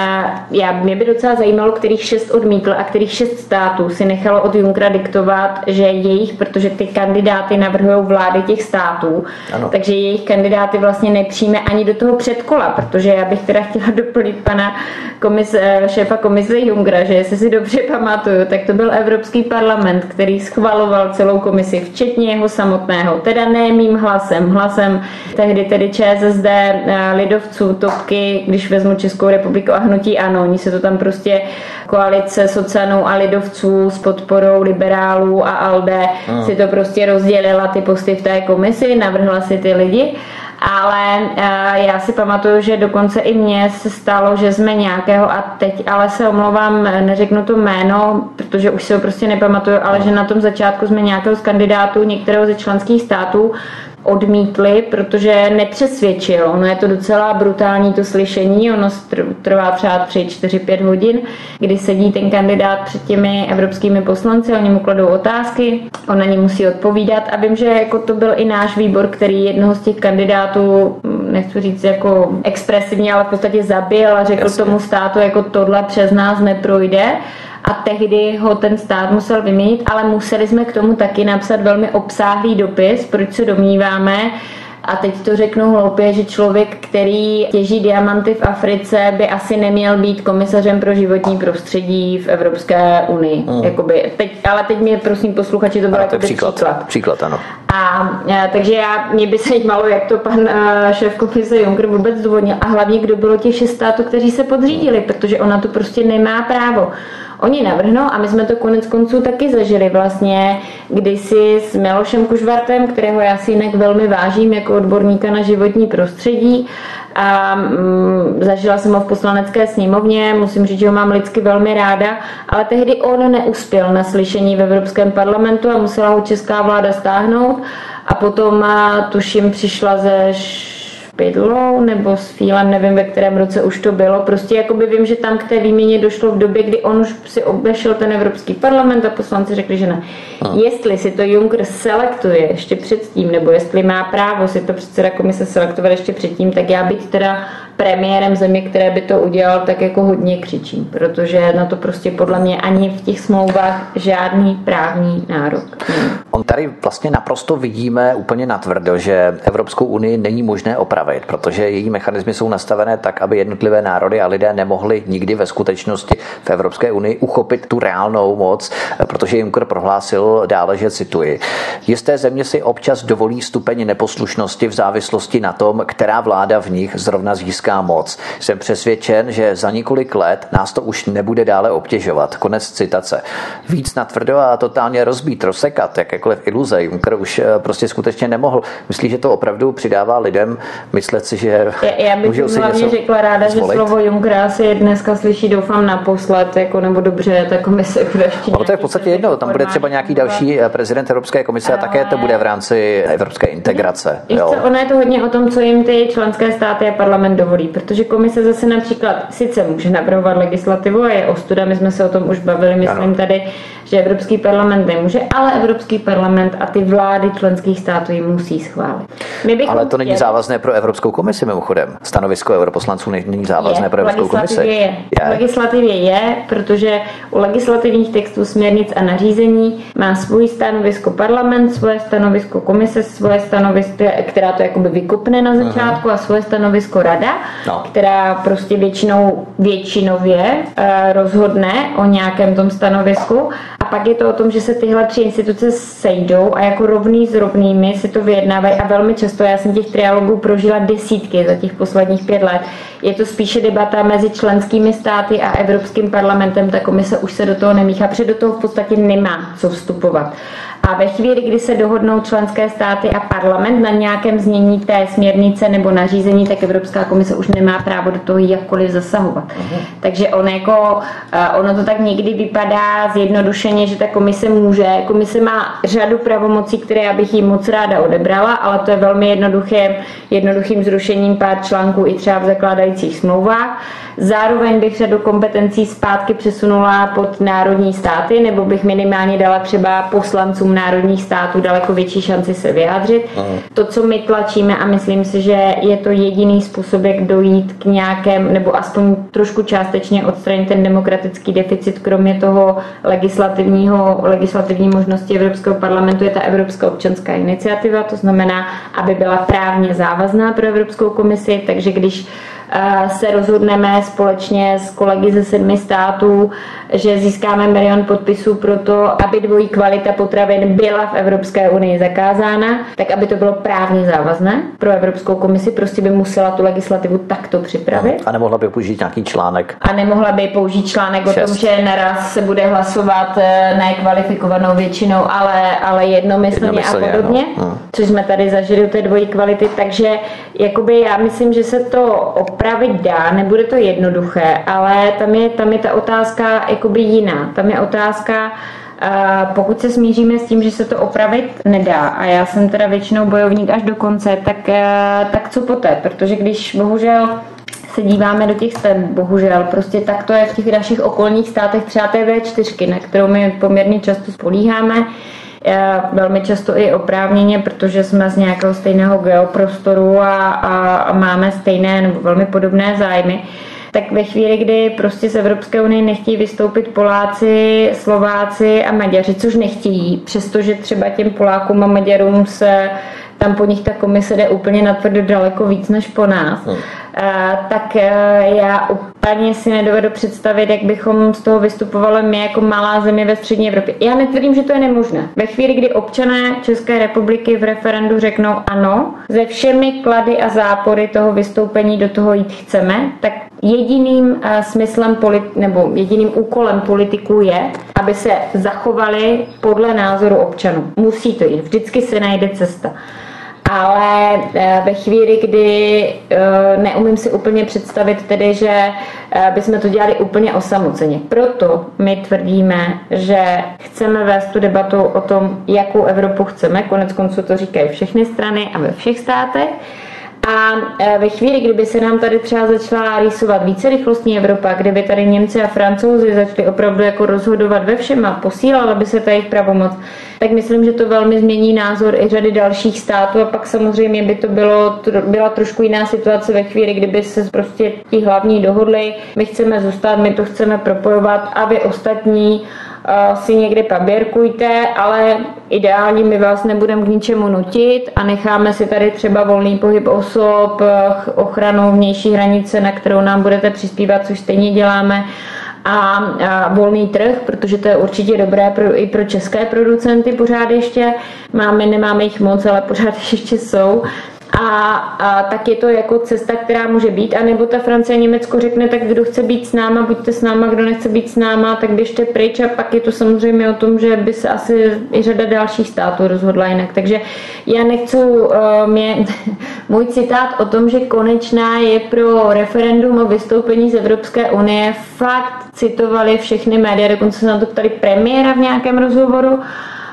já, mě by docela zajímalo, kterých šest odmítl a kterých šest států si nechalo od Junckera diktovat, že jejich, protože ty kandidáty navrhují vlády těch států, ano. takže jejich kandidáty vlastně nepřijme ani do toho předkola, protože já bych teda chtěla doplnit pana komise, šéfa komise Junckera, že jestli si dobře pamatuju, tak to byl Evropský parlament, který schvaloval celou komisi, včetně jeho samotného, teda ne mým hlasem, hlasem tehdy tedy ČSSD, lidovců, topky, když vezmu Českou republiku a hnutí ANO, oni se to tam prostě koalice socanů a lidovců s podporou liberálů a ALDE hmm. si to prostě rozdělila ty posty v té komisi, navrhla si ty lidi. Ale já si pamatuju, že dokonce i mně se stalo, že jsme nějakého, a teď ale se omlouvám, neřeknu to jméno, protože už si ho prostě nepamatuju, ale že na tom začátku jsme nějakého z kandidátů některého ze členských států odmítli, protože nepřesvědčil. Ono je to docela brutální to slyšení, ono trvá třeba tři čtyři pět hodin, kdy sedí ten kandidát před těmi evropskými poslanci, oni mu kladou otázky, on na ně musí odpovídat a vím, že jako to byl i náš výbor, který jednoho z těch kandidátů, nechci říct jako expresivně, ale v podstatě zabil a řekl Jasně. tomu státu, jako tohle přes nás neprojde. A tehdy ho ten stát musel vyměnit, ale museli jsme k tomu taky napsat velmi obsáhlý dopis, proč se domníváme, a teď to řeknu hloupě, že člověk, který těží diamanty v Africe, by asi neměl být komisařem pro životní prostředí v Evropské unii. Hmm. Jakoby, teď, ale teď mě prosím posluchači, to byl jako příklad. příklad. Příklad, ano. A, a takže já, mě by se zajímalo, jak to pan a, šéf komise Juncker vůbec zdůvodnil a hlavně, kdo bylo těch šest států, kteří se podřídili, protože ona to prostě nemá právo. Oni navrhnou a my jsme to konec konců taky zažili vlastně kdysi s Milošem Kužvartem, kterého já si jinak velmi vážím jako odborníka na životní prostředí. A mm, zažila jsem ho v poslanecké sněmovně, musím říct, že ho mám lidsky velmi ráda, ale tehdy on neuspěl na slyšení v Evropském parlamentu a musela ho česká vláda stáhnout a potom a, tuším přišla ze Špidlou nebo s Fílem, nevím, ve kterém roce už to bylo. Prostě jakoby vím, že tam k té výměně došlo v době, kdy on už si obešel ten Evropský parlament a poslanci řekli, že ne. Hmm. Jestli si to Juncker selektuje ještě předtím, nebo jestli má právo si to předseda komise selektovat ještě předtím, tak já bych teda premiérem země, které by to udělal, tak jako hodně křičím, protože na to prostě podle mě ani v těch smlouvách žádný právní nárok. On tady vlastně naprosto vidíme úplně natvrdo, že Evropskou unii není možné opravit, protože její mechanismy jsou nastavené tak, aby jednotlivé národy a lidé nemohli nikdy ve skutečnosti v Evropské unii uchopit tu reálnou moc, protože Juncker prohlásil dále, že cituji: jisté země si občas dovolí stupeň neposlušnosti v závislosti na tom, která vláda v nich zrovna získá moc. Jsem přesvědčen, že za několik let nás to už nebude dále obtěžovat. Konec citace. Víc natvrdo a totálně rozbít, rozsekat, jakékoliv iluze Juncker už prostě skutečně nemohl. Myslí, že to opravdu přidává lidem myslet si, že já, já bych hlavně řekla ráda, zvolit. Že slovo Junckera si dneska slyší, doufám, naposled, jako nebo dobře, ta komise bude ještě. Ale to je v podstatě jedno, tam bude třeba nějaký další prezident Evropské komise a také to bude v rámci evropské integrace. Jo. Co, ono je to hodně o tom, co jim ty členské státy a parlament dovolí. dovolí, protože komise zase například sice může navrhovat legislativu a je ostuda, my jsme se o tom už bavili, myslím ano. tady, že Evropský parlament nemůže, ale Evropský parlament a ty vlády členských států ji musí schválit. Ale to není závazné pro Evropskou komisi mimochodem. Stanovisko europoslanců není závazné je, pro Evropskou komisi. Je. Je. V legislativě je, protože u legislativních textů, směrnic a nařízení má svůj stanovisko parlament, svoje stanovisko komise, svoje stanovisko, která to jakoby vykopne na začátku uh-huh. a svoje stanovisko rada, no. která prostě většinou většinově uh, rozhodne o nějakém tom stanovisku. A pak je to o tom, že se tyhle tři instituce sejdou a jako rovný s rovnými si to vyjednávají a velmi často, já jsem těch trialogů prožila desítky za těch posledních pět let, je to spíše debata mezi členskými státy a Evropským parlamentem, ta komise už se do toho nemíchá, protože do toho v podstatě nemá co vstupovat. A ve chvíli, kdy se dohodnou členské státy a parlament na nějakém znění té směrnice nebo nařízení, tak Evropská komise už nemá právo do toho jakkoliv zasahovat. Uh-huh. Takže on jako, ono to tak někdy vypadá zjednodušeně, že ta komise může, komise má řadu pravomocí, které já bych jí moc ráda odebrala, ale to je velmi jednoduché, jednoduchým zrušením pár článků i třeba v zakládajících smlouvách. Zároveň bych řadu kompetencí zpátky přesunula pod národní státy, nebo bych minimálně dala třeba poslancům národních států daleko větší šanci se vyjádřit. Aha. To, co my tlačíme, a myslím si, že je to jediný způsob, jak dojít k nějakém, nebo aspoň trošku částečně odstranit ten demokratický deficit, kromě toho legislativního, legislativní možnosti Evropského parlamentu, je ta Evropská občanská iniciativa, to znamená, aby byla právně závazná pro Evropskou komisi, takže když se rozhodneme společně s kolegy ze sedmi států, že získáme milion podpisů pro to, aby dvojí kvalita potravin byla v Evropské unii zakázána, tak aby to bylo právně závazné pro Evropskou komisi, prostě by musela tu legislativu takto připravit. A nemohla by použít nějaký článek. A nemohla by použít článek šest. O tom, že naraz se bude hlasovat ne kvalifikovanou většinou, ale, ale jednomyslně, jednomyslně a podobně, no. Což jsme tady zažili u té dvojí kvality, takže jakoby já myslím, že se to opravit dá, nebude to jednoduché, ale tam je, tam je ta otázka jakoby jiná. Tam je otázka, pokud se smíříme s tím, že se to opravit nedá, a já jsem teda většinou bojovník až do konce, tak, tak co poté? Protože když bohužel se díváme do těch stran, bohužel, prostě tak to je v těch našich okolních státech, třeba té vé čtyři, na kterou my poměrně často spolíháme, velmi často i oprávněně, protože jsme z nějakého stejného geoprostoru a, a, a máme stejné nebo velmi podobné zájmy, tak ve chvíli, kdy prostě z Evropské unie nechtějí vystoupit Poláci, Slováci a Maďaři, což nechtějí, přestože třeba těm Polákům a Maďarům se tam po nich ta komise jde úplně natvrdo daleko víc než po nás, hmm. tak já úplně si nedovedu představit, jak bychom z toho vystupovali my jako malá země ve střední Evropě. Já netvrdím, že to je nemožné. Ve chvíli, kdy občané České republiky v referendu řeknou ano, se všemi klady a zápory toho vystoupení do toho jít chceme, tak jediným smyslem polit- nebo jediným úkolem politiků je, aby se zachovali podle názoru občanů. Musí to jít. Vždycky se najde cesta. Ale ve chvíli, kdy neumím si úplně představit tedy, že bychom to dělali úplně osamoceně. Proto my tvrdíme, že chceme vést tu debatu o tom, jakou Evropu chceme. Konec konců to říkají všechny strany a ve všech státech. A ve chvíli, kdyby se nám tady třeba začala rýsovat více rychlostní Evropa, kdyby tady Němci a Francouzi začali opravdu jako rozhodovat ve všem a posílala by se ta jejich pravomoc, tak myslím, že to velmi změní názor i řady dalších států a pak samozřejmě by to bylo, byla trošku jiná situace ve chvíli, kdyby se prostě ti hlavní dohodli, my chceme zůstat, my to chceme propojovat a vy ostatní si někde paběrkujte, ale ideálně my vás nebudeme k ničemu nutit a necháme si tady třeba volný pohyb osob, ochranu vnější hranice, na kterou nám budete přispívat, což stejně děláme, a, a volný trh, protože to je určitě dobré pro, i pro české producenty pořád ještě. Máme, nemáme jich moc, ale pořád ještě jsou. A, a tak je to jako cesta, která může být, anebo ta Francie a Německo řekne, tak kdo chce být s náma, buďte s náma, kdo nechce být s náma, tak běžte pryč, a pak je to samozřejmě o tom, že by se asi i řada dalších států rozhodla jinak. Takže já nechci, uh, mě, můj citát o tom, že konečná je pro referendum o vystoupení z Evropské unie, fakt citovali všechny média, dokonce se na to ptali premiéra v nějakém rozhovoru.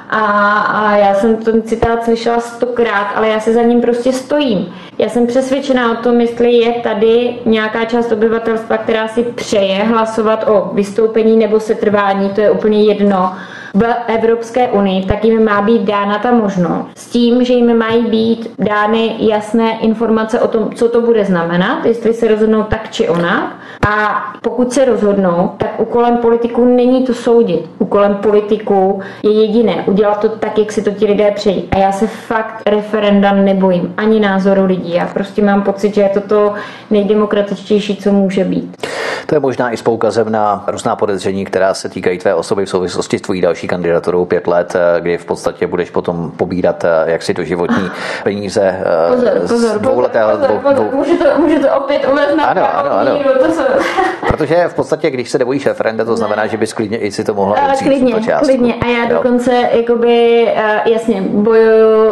A, a já jsem ten citát slyšela stokrát, ale já se za ním prostě stojím. Já jsem přesvědčená o tom, jestli je tady nějaká část obyvatelstva, která si přeje hlasovat o vystoupení nebo setrvání, to je úplně jedno, v Evropské unii, tak jim má být dána ta možnost. S tím, že jim mají být dány jasné informace o tom, co to bude znamenat, jestli se rozhodnou tak či onak. A pokud se rozhodnou, tak úkolem politiků není to soudit. Úkolem politiků je jediné, udělat to tak, jak si to ti lidé přejí. A já se fakt referenda nebojím, ani názoru lidí. Já prostě mám pocit, že je to to nejdemokratičtější, co může být. To je možná i s poukazem na různá podezření, která se týkají tvé osoby v souvislosti s tvojí další kandidaturou pět let, kdy v podstatě budeš potom pobírat jaksi doživotní peníze. Pozor, pozor, pozor, pozor, pozor. Můžu, to, můžu to opět uvést na ano, ano, ano. míru, to jsou... Protože v podstatě, když se nebojíš referenda, to znamená, že bys klidně i si to mohla ale vzít klidně, tuto částku. klidně. A já jo. dokonce jakoby, jasně, bojuju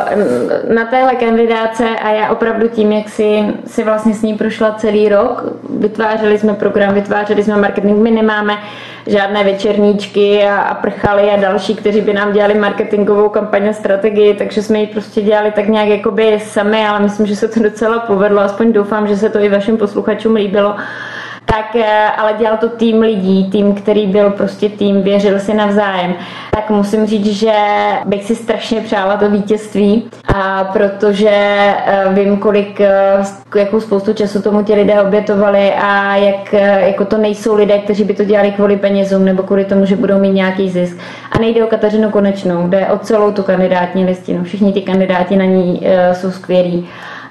na téhle kandidáce a já opravdu tím, jak si, si vlastně s ní prošla celý rok, vytvářeli jsme program, vytvářeli jsme marketing, my nemáme žádné večerníčky a, a prchaly a další, kteří by nám dělali marketingovou kampaň a strategii, takže jsme ji prostě dělali tak nějak jakoby sami, ale myslím, že se to docela povedlo, aspoň doufám, že se to i vašim posluchačům líbilo. Tak, ale dělal to tým lidí, tým, který byl prostě tým, věřil si navzájem. Tak musím říct, že bych si strašně přála to vítězství, a protože vím, kolik, jakou spoustu času tomu ti lidé obětovali a jak jako to nejsou lidé, kteří by to dělali kvůli penězům nebo kvůli tomu, že budou mít nějaký zisk. A nejde o Kateřinu Konečnou, jde o celou tu kandidátní listinu. Všichni ty kandidáti na ní jsou skvělí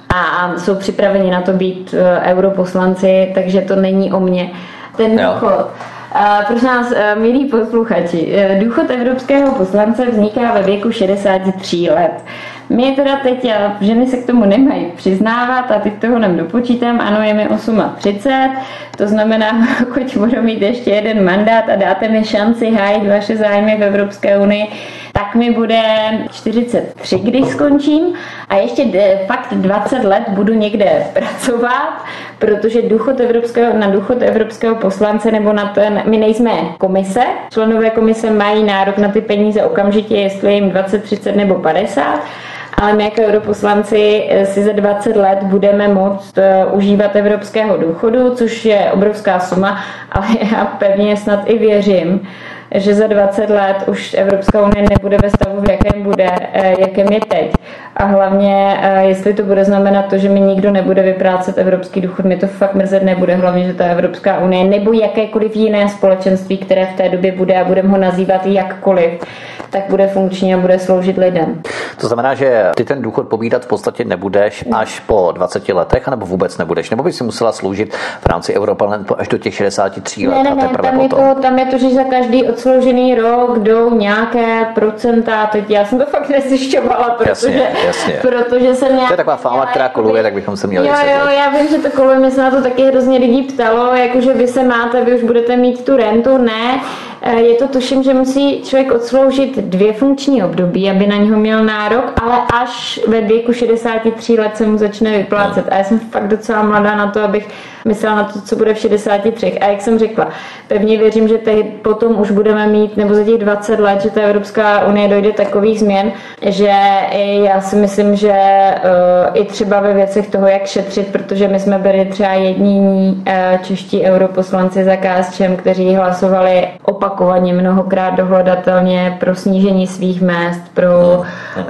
a jsou připraveni na to být europoslanci, takže to není o mně. Ten důchod. Prosím nás, milí posluchači, důchod evropského poslance vzniká ve věku šedesáti tří let. My teda teď, ženy se k tomu nemají přiznávat a teď toho nem dopočítám, ano, je mi třicet osm, to znamená, pokud budu mít ještě jeden mandát a dáte mi šanci hájit vaše zájmy v Evropské unii, tak mi bude čtyřicet tři, když skončím a ještě fakt dvacet let budu někde pracovat, protože důchod evropského, na důchod evropského poslance nebo na ten, my nejsme komise, členové komise mají nárok na ty peníze okamžitě, jestli je jim dvacet, třicet nebo padesát, ale my jako europoslanci si za dvacet let budeme moct užívat evropského důchodu, což je obrovská suma, ale já pevně snad i věřím, že za dvacet let už Evropská unie nebude ve stavu, v jakém bude, jakém je teď. A hlavně, jestli to bude znamenat to, že mi nikdo nebude vyplácet evropský důchod, mi to fakt mrzet nebude, hlavně, že ta Evropská unie nebo jakékoliv jiné společenství, které v té době bude a budeme ho nazývat jakkoliv, tak bude funkční a bude sloužit lidem. To znamená, že ty ten důchod pobírat v podstatě nebudeš až po dvaceti letech, anebo vůbec nebudeš, nebo bys si musela sloužit v rámci Europarlamentu až do těch šedesáti tří let. Ne, ne, ne, tam je, to, tam je to, že za každý odsloužený rok jdou nějaké procenta, teď já jsem to fakt nezjišťovala, protože, jasně, jasně. protože jsem nějak... To je taková fáma, která koluje, tak bychom se měli Jo, jo, já vím, že to koluje, mě se na to taky hrozně lidí ptalo, jakože vy se máte, vy už budete mít tu rentu, ne. Je to tuším, že musí člověk odsloužit dvě funkční období, aby na něho měl nárok, ale až ve věku šedesáti tří let se mu začne vyplácet. A já jsem fakt docela mladá na to, abych myslela na to, co bude v šedesáti třech. A jak jsem řekla, pevně věřím, že teď potom už budeme mít, nebo za těch dvacet let, že ta Evropská unie dojde takových změn, že já si myslím, že uh, i třeba ve věcech toho, jak šetřit, protože my jsme byli třeba jediní uh, čeští europoslanci za K S Č M, kteří hlasovali opakovaně mnohokrát dohledatelně pro snížení svých mezd, pro uh,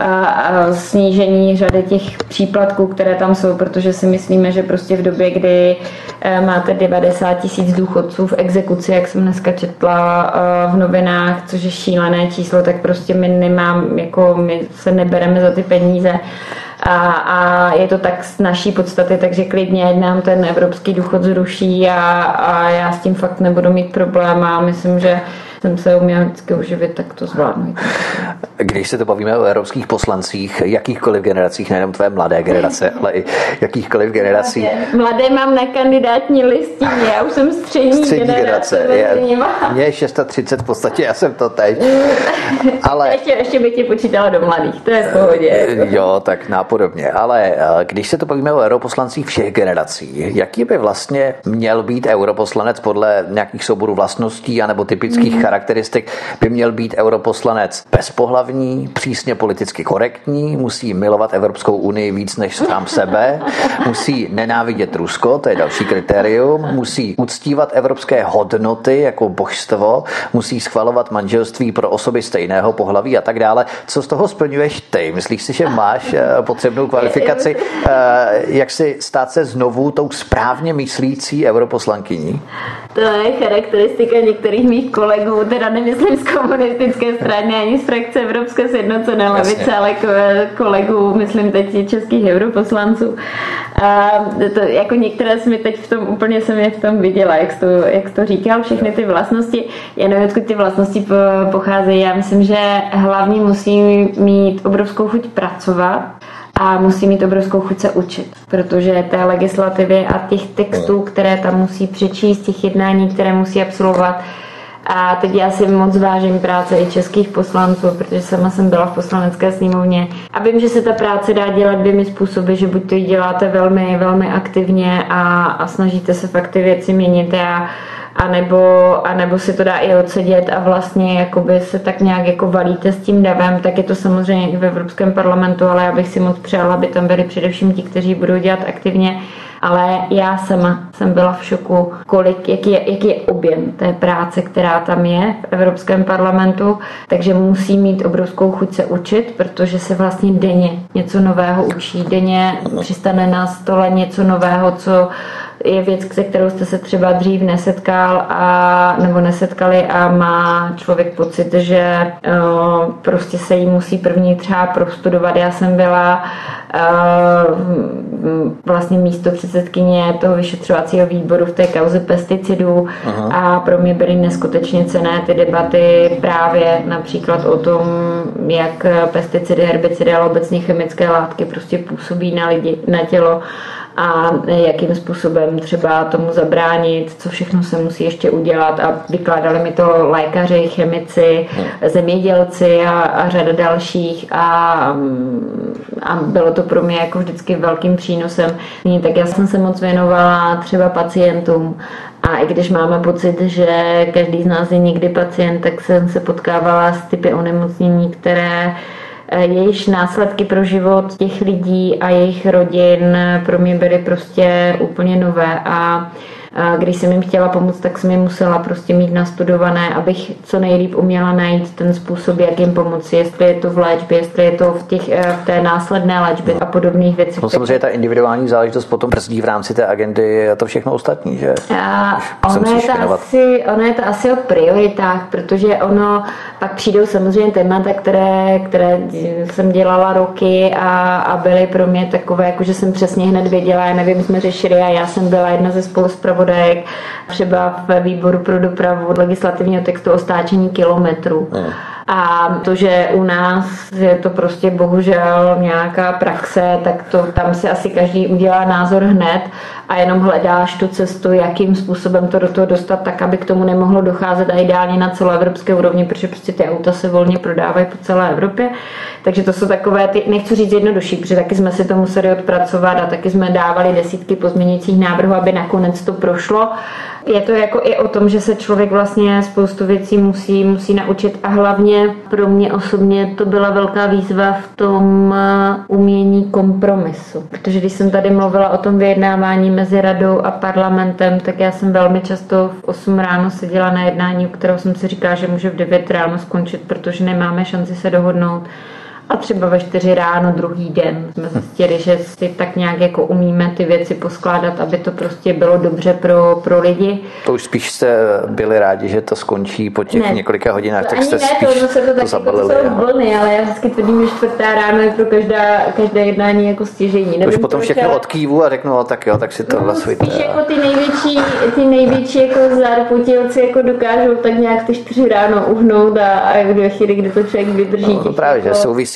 uh, snížení řady těch příplatků, které tam jsou, protože si myslíme, že prostě v době, kdy máte devadesát tisíc důchodců v exekuci, jak jsem dneska četla v novinách, což je šílené číslo, tak prostě my nemám, jako my se nebereme za ty peníze a, a je to tak z naší podstaty, takže klidně nám ten evropský důchod zruší a, a já s tím fakt nebudu mít problém a myslím, že jsem se uměla vždycky uživit, tak to zvládnu. Když se to bavíme o evropských poslancích, jakýchkoliv generacích, nejenom tvé mladé generace, ale i jakýchkoliv generací. Mladé mám na kandidátní listině, já už jsem střední, střední generace. generace Mně je třicet šest v podstatě, já jsem to teď. Ale... ještě, ještě bych tě počítala do mladých, to je v pohodě. Jo, tak nápodobně. Ale když se to bavíme o europoslancích všech generací, jaký by vlastně měl být europoslanec podle nějakých souborů vlastností anebo typických mm. charakterů charakteristik by měl být europoslanec bezpohlavní, přísně politicky korektní, musí milovat Evropskou unii víc než sám sebe, musí nenávidět Rusko, to je další kritérium, musí uctívat evropské hodnoty jako božstvo, musí schvalovat manželství pro osoby stejného pohlaví a tak dále. Co z toho splňuješ ty? Myslíš si, že máš potřebnou kvalifikaci, jak si stát se znovu tou správně myslící europoslankyní? To je charakteristika některých mých kolegů, teda nemyslím z komunistické strany ani z frakce Evropské sjednocené levice, ale kolegů, myslím teď českých europoslanců. A to, jako některé jsme teď v tom, úplně jsem je v tom viděla, jak jsi to, jak jsi to říkal, všechny ty vlastnosti, já nevím, odkud ty vlastnosti pocházejí, já myslím, že hlavně musí mít obrovskou chuť pracovat a musí mít obrovskou chuť se učit, protože té legislativy a těch textů, které tam musí přečíst, těch jednání, které musí absolvovat. A teď já si moc vážím práce i českých poslanců, protože sama jsem byla v poslanecké sněmovně. A vím, že se ta práce dá dělat dvěmi způsoby, že buď to ji děláte velmi, velmi aktivně a, a snažíte se fakt ty věci měnit a A nebo, a nebo si to dá i odsedět a vlastně jakoby se tak nějak jako valíte s tím davem, tak je to samozřejmě i v Evropském parlamentu, ale já bych si moc přála, aby tam byli především ti, kteří budou dělat aktivně. Ale já sama jsem byla v šoku, kolik, jaký je, jaký je objem té práce, která tam je v Evropském parlamentu, takže musí mít obrovskou chuť se učit, protože se vlastně denně něco nového učí, denně přistane na stole něco nového, co je věc, se kterou jste se třeba dřív nesetkal a, nebo nesetkali a má člověk pocit, že uh, prostě se jí musí první třeba prostudovat. Já jsem byla uh, vlastně místo předsedkyně toho vyšetřovacího výboru v té kauze pesticidů. Aha. A pro mě byly neskutečně cenné ty debaty právě například o tom, jak pesticidy, herbicidy, ale obecně chemické látky prostě působí na lidi, na tělo a jakým způsobem třeba tomu zabránit, co všechno se musí ještě udělat a vykládali mi to lékaři, chemici, zemědělci a, a řada dalších a, a bylo to pro mě jako vždycky velkým přínosem. Tak já jsem se moc věnovala třeba pacientům a i když máme pocit, že každý z nás je někdy pacient, tak jsem se potkávala s typy onemocnění, které jejichž následky pro život těch lidí a jejich rodin pro mě byly prostě úplně nové a když jsem jim chtěla pomoct, tak jsem jim musela prostě mít nastudované, abych co nejlíp uměla najít ten způsob, jak jim pomoci, jestli je to v léčbě, jestli je to v, těch, v té následné léčbě a podobných věcech. No, samozřejmě ta individuální záležitost potom brzdí v rámci té agendy a to všechno ostatní, že? A ono, je to asi, ono je to asi o prioritách, protože ono pak přijdou samozřejmě témata, které, které jsem dělala roky a, a byly pro mě takové, jako že jsem přesně hned věděla, já nevím, jsme řešili a já jsem byla jedna ze spoluzpravodajů třeba ve výboru pro dopravu od legislativního textu o stáčení kilometrů. Mm. A to, že u nás je to prostě bohužel nějaká praxe, tak to tam si asi každý udělá názor hned a jenom hledáš tu cestu, jakým způsobem to do toho dostat tak, aby k tomu nemohlo docházet a ideálně na celoevropské úrovni, protože prostě ty auta se volně prodávají po celé Evropě. Takže to jsou takové, ty, nechci říct jednodušší, protože taky jsme si to museli odpracovat a taky jsme dávali desítky pozměňujících návrhů, aby nakonec to prošlo. Je to jako i o tom, že se člověk vlastně spoustu věcí musí, musí naučit a hlavně pro mě osobně to byla velká výzva v tom umění kompromisu. Protože když jsem tady mluvila o tom vyjednávání mezi radou a parlamentem, tak já jsem velmi často v osm ráno seděla na jednání, u kterého jsem si říkala, že může v devět ráno skončit, protože nemáme šanci se dohodnout. A třeba ve čtyři ráno druhý den jsme zjistili, že si tak nějak jako umíme ty věci poskládat, aby to prostě bylo dobře pro, pro lidi. To už spíš jste byli rádi, že to skončí po těch ne, několika hodinách, tak jste ne, spíš to, se to, to zabalili. To jsou vlny, ale já vždycky tvrdím, že čtvrtá ráno je pro každá, každé jednání jako stěžení. Nevím, už potom všechno ale... odkývu a řeknu, no, tak jo, tak si to no, spíš jako ty největší, ty největší jako zarputilci jako dokážou tak nějak ty čtyři ráno uhnout a, a v chvíli, kdy to člověk vydrží. No, právě, jako... že souvisí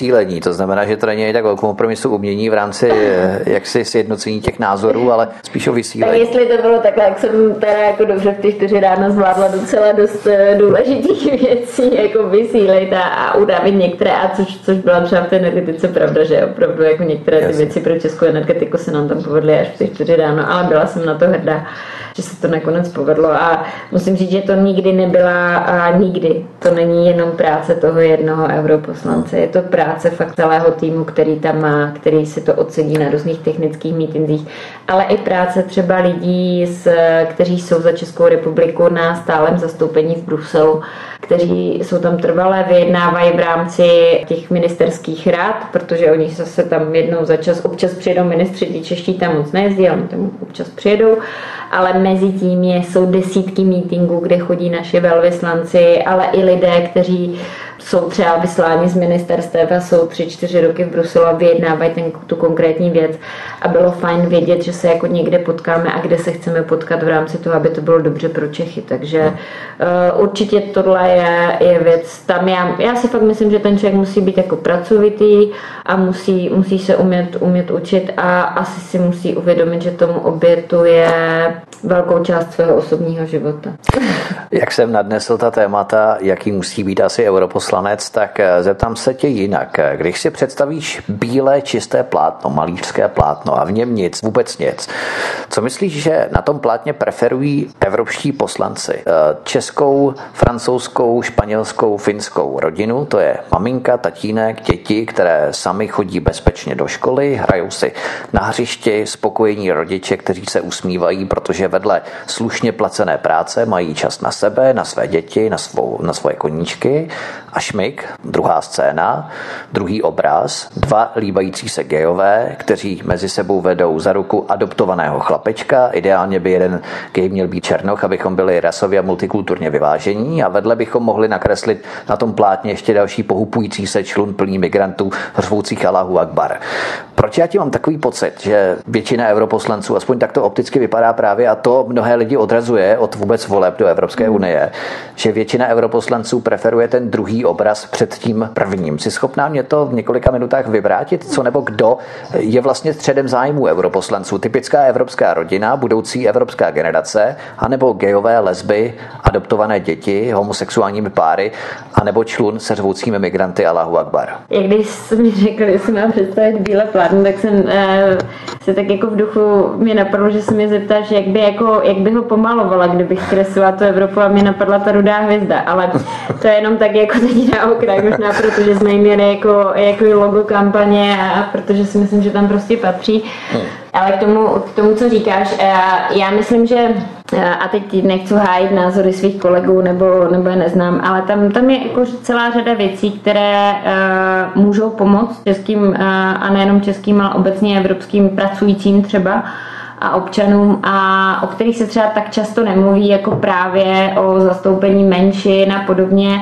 vysílení. To znamená, že to není tak o kompromisu umění v rámci jaksi sjednocení těch názorů, ale spíš o vysílení. Tak jestli to bylo takhle, jak jsem teda jako dobře v těch čtyři ráno zvládla docela dost důležitých věcí, jako vysílit a, a udávit některé, a což, což byla třeba v té energetice pravda, že opravdu jako některé ty Jasně. věci pro českou energetiku se nám tam povedly až v těch čtyři ráno, ale byla jsem na to hrdá, že se to nakonec povedlo a musím říct, že to nikdy nebyla a nikdy. To není jenom práce toho jednoho europoslance, je to práce fakt celého týmu, který tam má, který si to ocení na různých technických mítincích, ale i práce třeba lidí, z, kteří jsou za Českou republiku na stálem zastoupení v Bruselu, kteří jsou tam trvalé, vyjednávají v rámci těch ministerských rad, protože oni zase tam jednou za čas, občas přijedou ministři, ti čeští tam moc nejezdí, ale tam občas přijedou, ale mezi tím je, jsou desítky meetingů, kde chodí naši velvyslanci, ale i lidé, kteří jsou třeba vysláni z ministerstev a jsou tři, čtyři roky v Bruselu a vyjednávají ten, tu konkrétní věc. A bylo fajn vědět, že se jako někde potkáme a kde se chceme potkat v rámci toho, aby to bylo dobře pro Čechy. Takže uh, určitě tohle je, je věc. Tam já, já si fakt myslím, že ten člověk musí být jako pracovitý a musí, musí se umět, umět učit a asi si musí uvědomit, že tomu obětuje velkou část svého osobního života. Jak jsem nadnesl ta témata, jaký musí být asi europoslanec, tak zeptám se tě jinak. Když si představíš bílé čisté plátno, malířské plátno a v něm nic, vůbec nic, co myslíš, že na tom plátně preferují evropští poslanci? Českou, francouzskou, španělskou, finskou rodinu, to je maminka, tatínek, děti, které sami chodí bezpečně do školy, hrajou si na hřišti, spokojení rodiče, kteří se usmívají, protože vedle slušně placené práce mají čas na sebe, na své děti, na, svou, na svoje koníčky a šmik, druhá scéna, druhý obraz, dva líbající se gejové, kteří mezi sebou vedou za ruku adoptovaného chlapečka, ideálně by jeden gej měl být černoch, abychom byli rasově a multikulturně vyvážení a vedle bychom mohli nakreslit na tom plátně ještě další pohupující se člun plný migrantů řvoucích Allahu Akbar. Proč já ti mám takový pocit, že většina europoslanců, aspoň tak to opticky vypadá právě, a to mnohé lidi odrazuje od vůbec voleb do Evropské unie, že většina europoslanců preferuje ten druhý obraz před tím prvním. Jsi schopná mě to v několika minutách vyvrátit, co nebo kdo je vlastně středem zájmu europoslanců? Typická evropská rodina, budoucí evropská generace, anebo gejové, lesby, adoptované děti, homosexuálními páry, anebo člun se řvoucími migranty Allahu Akbar? Jak když jsi mi řekl, že si mám představit bílé plátno, tak jsem eh, se tak jako v duchu mě napadlo, že se mě zeptáš, jak by, jako, jak by ho pomalovala, kdybych kreslila tu Evropu a mě napadla ta rudá hvězda, ale to je jenom tak jako teď na okraj, možná protože jsme jim měli jako, jako logo kampaně a protože si myslím, že tam prostě patří. Hmm. Ale k tomu, k tomu, co říkáš, já myslím, že, a teď nechci hájit názory svých kolegů, nebo, nebo je neznám, ale tam, tam je jako celá řada věcí, které uh, můžou pomoct českým, uh, a nejenom českým, ale obecně evropským pracujícím třeba a občanům, a o kterých se třeba tak často nemluví, jako právě o zastoupení menšin a podobně.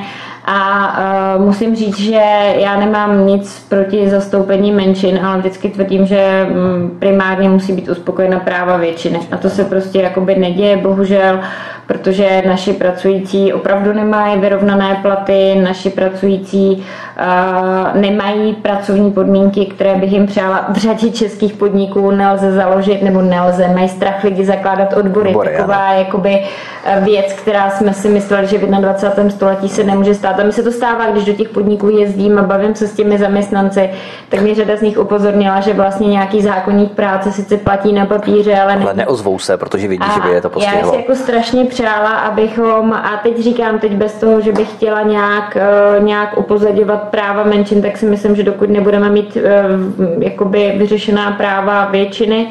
A uh, musím říct, že já nemám nic proti zastoupení menšin, ale vždycky tvrdím, že um, primárně musí být uspokojena práva většiny. A to se prostě jakoby neděje, bohužel, protože naši pracující opravdu nemají vyrovnané platy, naši pracující uh, nemají pracovní podmínky, které bych jim přála. V řadě českých podniků nelze založit, nebo nelze, mají strach lidi zakládat odbory. Odbory Taková jakoby věc, která jsme si mysleli, že v dvacátém prvním století se nemůže stát. A mi se to stává, když do těch podniků jezdím a bavím se s těmi zaměstnanci, tak mě řada z nich upozornila, že vlastně nějaký zákoník práce sice platí na papíře, ale, ale neozvou se, protože vidí, že by je to postihlo. Já si jako strašně přála, abychom, a teď říkám teď bez toho, že bych chtěla nějak, nějak upozorňovat práva menšin, tak si myslím, že dokud nebudeme mít jakoby vyřešená práva většiny,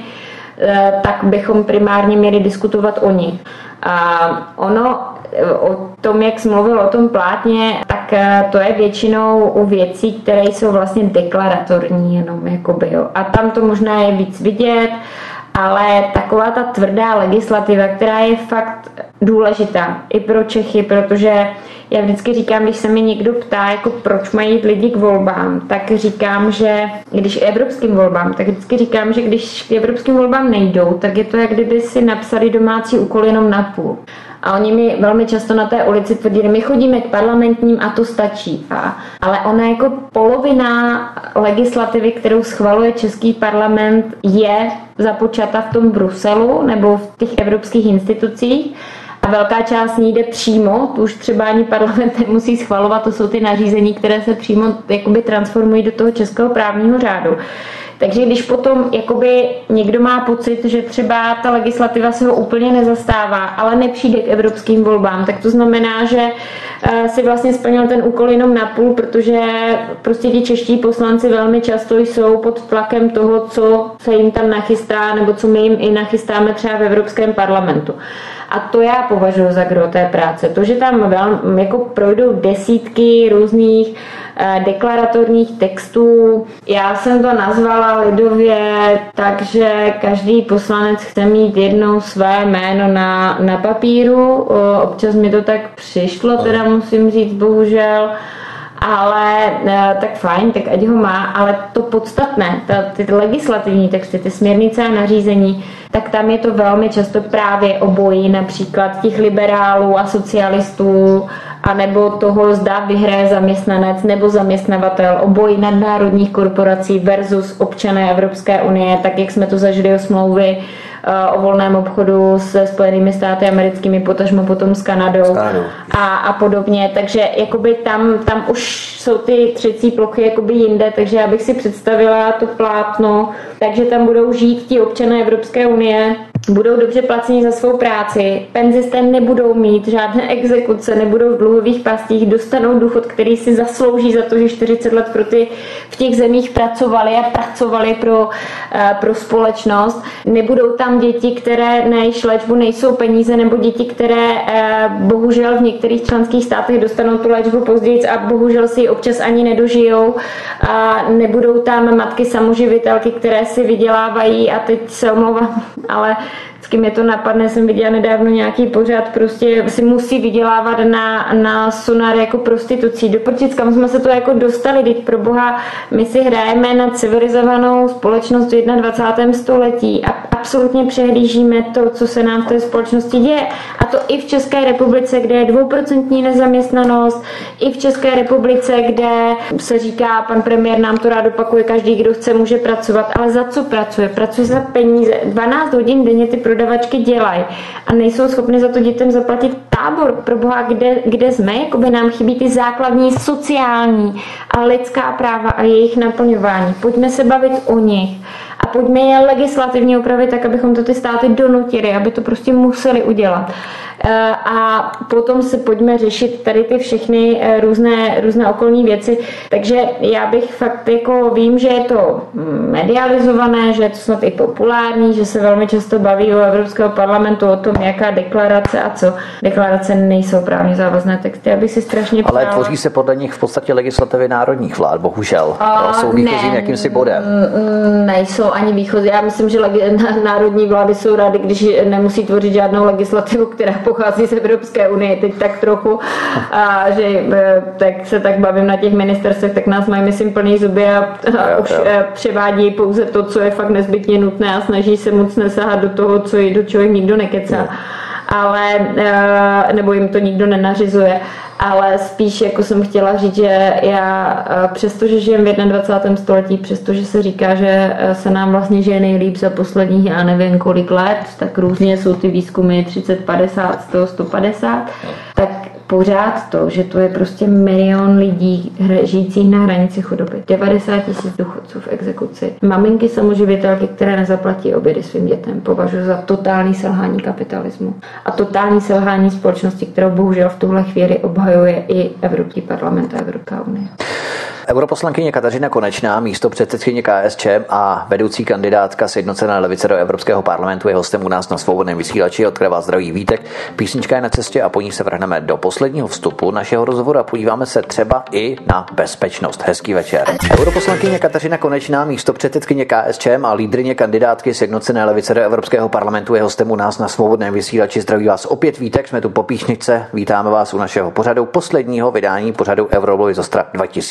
tak bychom primárně měli diskutovat o nich. A ono, o tom, jak jsi mluvil o tom plátně, tak to je většinou u věcí, které jsou vlastně deklaratorní jenom, jakoby, jo. A tam to možná je víc vidět, ale taková ta tvrdá legislativa, která je fakt důležitá i pro Čechy, protože já vždycky říkám, když se mi někdo ptá, jako proč mají jít lidi k volbám, tak říkám, že když evropským volbám, tak vždycky říkám, že když k evropským volbám nejdou, tak je to, jak kdyby si napsali domácí úkol jenom na půl. A oni mi velmi často na té ulici tvrdili, my chodíme k parlamentním a to stačí. A, ale ona jako polovina legislativy, kterou schvaluje český parlament, je započata v tom Bruselu nebo v těch evropských institucích. A velká část ní jde přímo, to už třeba ani parlament nemusí schvalovat, to jsou ty nařízení, které se přímo jakoby transformují do toho českého právního řádu. Takže když potom jakoby někdo má pocit, že třeba ta legislativa se ho úplně nezastává, ale nepřijde k evropským volbám, tak to znamená, že si vlastně splnil ten úkol jenom na půl, protože prostě ti čeští poslanci velmi často jsou pod tlakem toho, co se jim tam nachystá, nebo co my jim i nachystáme třeba v Evropském parlamentu. A to já považuji za gro té práce. To, že tam velmi, jako projdou desítky různých eh, deklaratorních textů. Já jsem to nazvala lidově, takže každý poslanec chce mít jednou své jméno na, na papíru. O, občas mi to tak přišlo, teda musím říct, bohužel. Ale tak fajn, tak ať ho má, ale to podstatné, ta, ty legislativní texty, ty směrnice a nařízení, tak tam je to velmi často právě obojí, například těch liberálů a socialistů, anebo toho, zda vyhraje zaměstnanec nebo zaměstnavatel, obojí nadnárodních korporací versus občané Evropské unie, tak jak jsme to zažili o smlouvy o volném obchodu se Spojenými státy americkými, potažmo potom s Kanadou a, a podobně. Takže jakoby tam, tam už jsou ty třecí plochy jakoby jinde, takže já bych si představila to plátno, takže tam budou žít ti občané Evropské unie, budou dobře placeni za svou práci, penzisté nebudou mít žádné exekuce, nebudou v dluhových pastích, dostanou důchod, který si zaslouží za to, že čtyřicet let pro ty v těch zemích pracovali a pracovali pro, pro společnost. Nebudou tam děti, které na jejich léčbu nejsou peníze, nebo děti, které bohužel v některých členských státech dostanou tu léčbu později a bohužel si ji občas ani nedožijou. A nebudou tam matky samoživitelky, které si vydělávají, a teď se omlouvám, ale vždycky mě to napadne, jsem viděla nedávno nějaký pořad, prostě si musí vydělávat na, na sonar jako prostitucí. Do prčic, kam jsme se to jako dostali, teď pro boha, my si hrajeme na civilizovanou společnost v dvacátém prvním století a absolutně přehlížíme to, co se nám v té společnosti děje. A to i v České republice, kde je dvouprocentní nezaměstnanost, i v České republice, kde se říká, pan premiér nám to rád opakuje, každý, kdo chce, může pracovat, ale za co pracuje? Pracuje za peníze. dvanáct hodin denně ty prodavačky dělají a nejsou schopny za to dětem zaplatit tábor. Pro boha, kde, kde jsme? Jakoby nám chybí ty základní sociální a lidská práva a jejich naplňování. Pojďme se bavit o nich a pojďme je legislativně upravit tak, abychom to ty státy donutili, aby to prostě museli udělat. A potom se pojďme řešit tady ty všechny různé, různé okolní věci. Takže já bych fakt jako vím, že je to medializované, že je to snad i populární, že se velmi často baví o Evropského parlamentu o tom, jaká deklarace a co. Deklarace nejsou právně závazné texty. Já bych si strašně Ale přála... tvoří se podle nich v podstatě legislativy národních vlád, bohužel. A jsou výchozím ne, jakýmsi bodem. Nejsou ani výchozí. Já myslím, že národní vlády jsou rády, když nemusí tvořit žádnou legislativu, která pochází z Evropské unie teď tak trochu, a že tak se tak bavím na těch ministerstvech, tak nás mají, myslím, plný zuby a, a už převádí pouze to, co je fakt nezbytně nutné a snaží se moc nesahat do toho, co do čeho jim nikdo nekecá. Ale, nebo jim to nikdo nenařizuje. Ale spíš jako jsem chtěla říct, že já přestože žijem v dvacátém prvním století, přestože se říká, že se nám vlastně žije nejlíp za posledních, já nevím kolik let, tak různě jsou ty výzkumy třicet, padesát, sto, sto padesát, tak pořád to, že to je prostě milion lidí žijících na hranici chudoby, devadesát tisíc důchodců v exekuci, maminky samoživitelky, které nezaplatí obědy svým dětem, považuji za totální selhání kapitalismu a totální selhání společnosti, kterou bohužel v tuhle chvíli obhajuje i Evropský parlament a Evropská unie. Europoslankyně Kateřina Konečná, místopředsedkyně K S Č M a vedoucí kandidátka Sjednocené levice do Evropského parlamentu, je hostem u nás na Svobodném vysílači, od které vás zdraví Vítek. Písnička je na cestě a po ní se vrhneme do posledního vstupu našeho rozhovoru a podíváme se třeba i na bezpečnost. Hezký večer. Europoslankyně Kateřina Konečná, místopředsedkyně K S Č M a lídryně kandidátky Sjednocené levice do Evropského parlamentu, je hostem u nás na Svobodném vysílači. Zdraví vás opět Vítek, jsme tu po píšničce. Vítáme vás u našeho pořadu, posledního vydání pořadu Eurovolby Zostra dva tisíce devatenáct.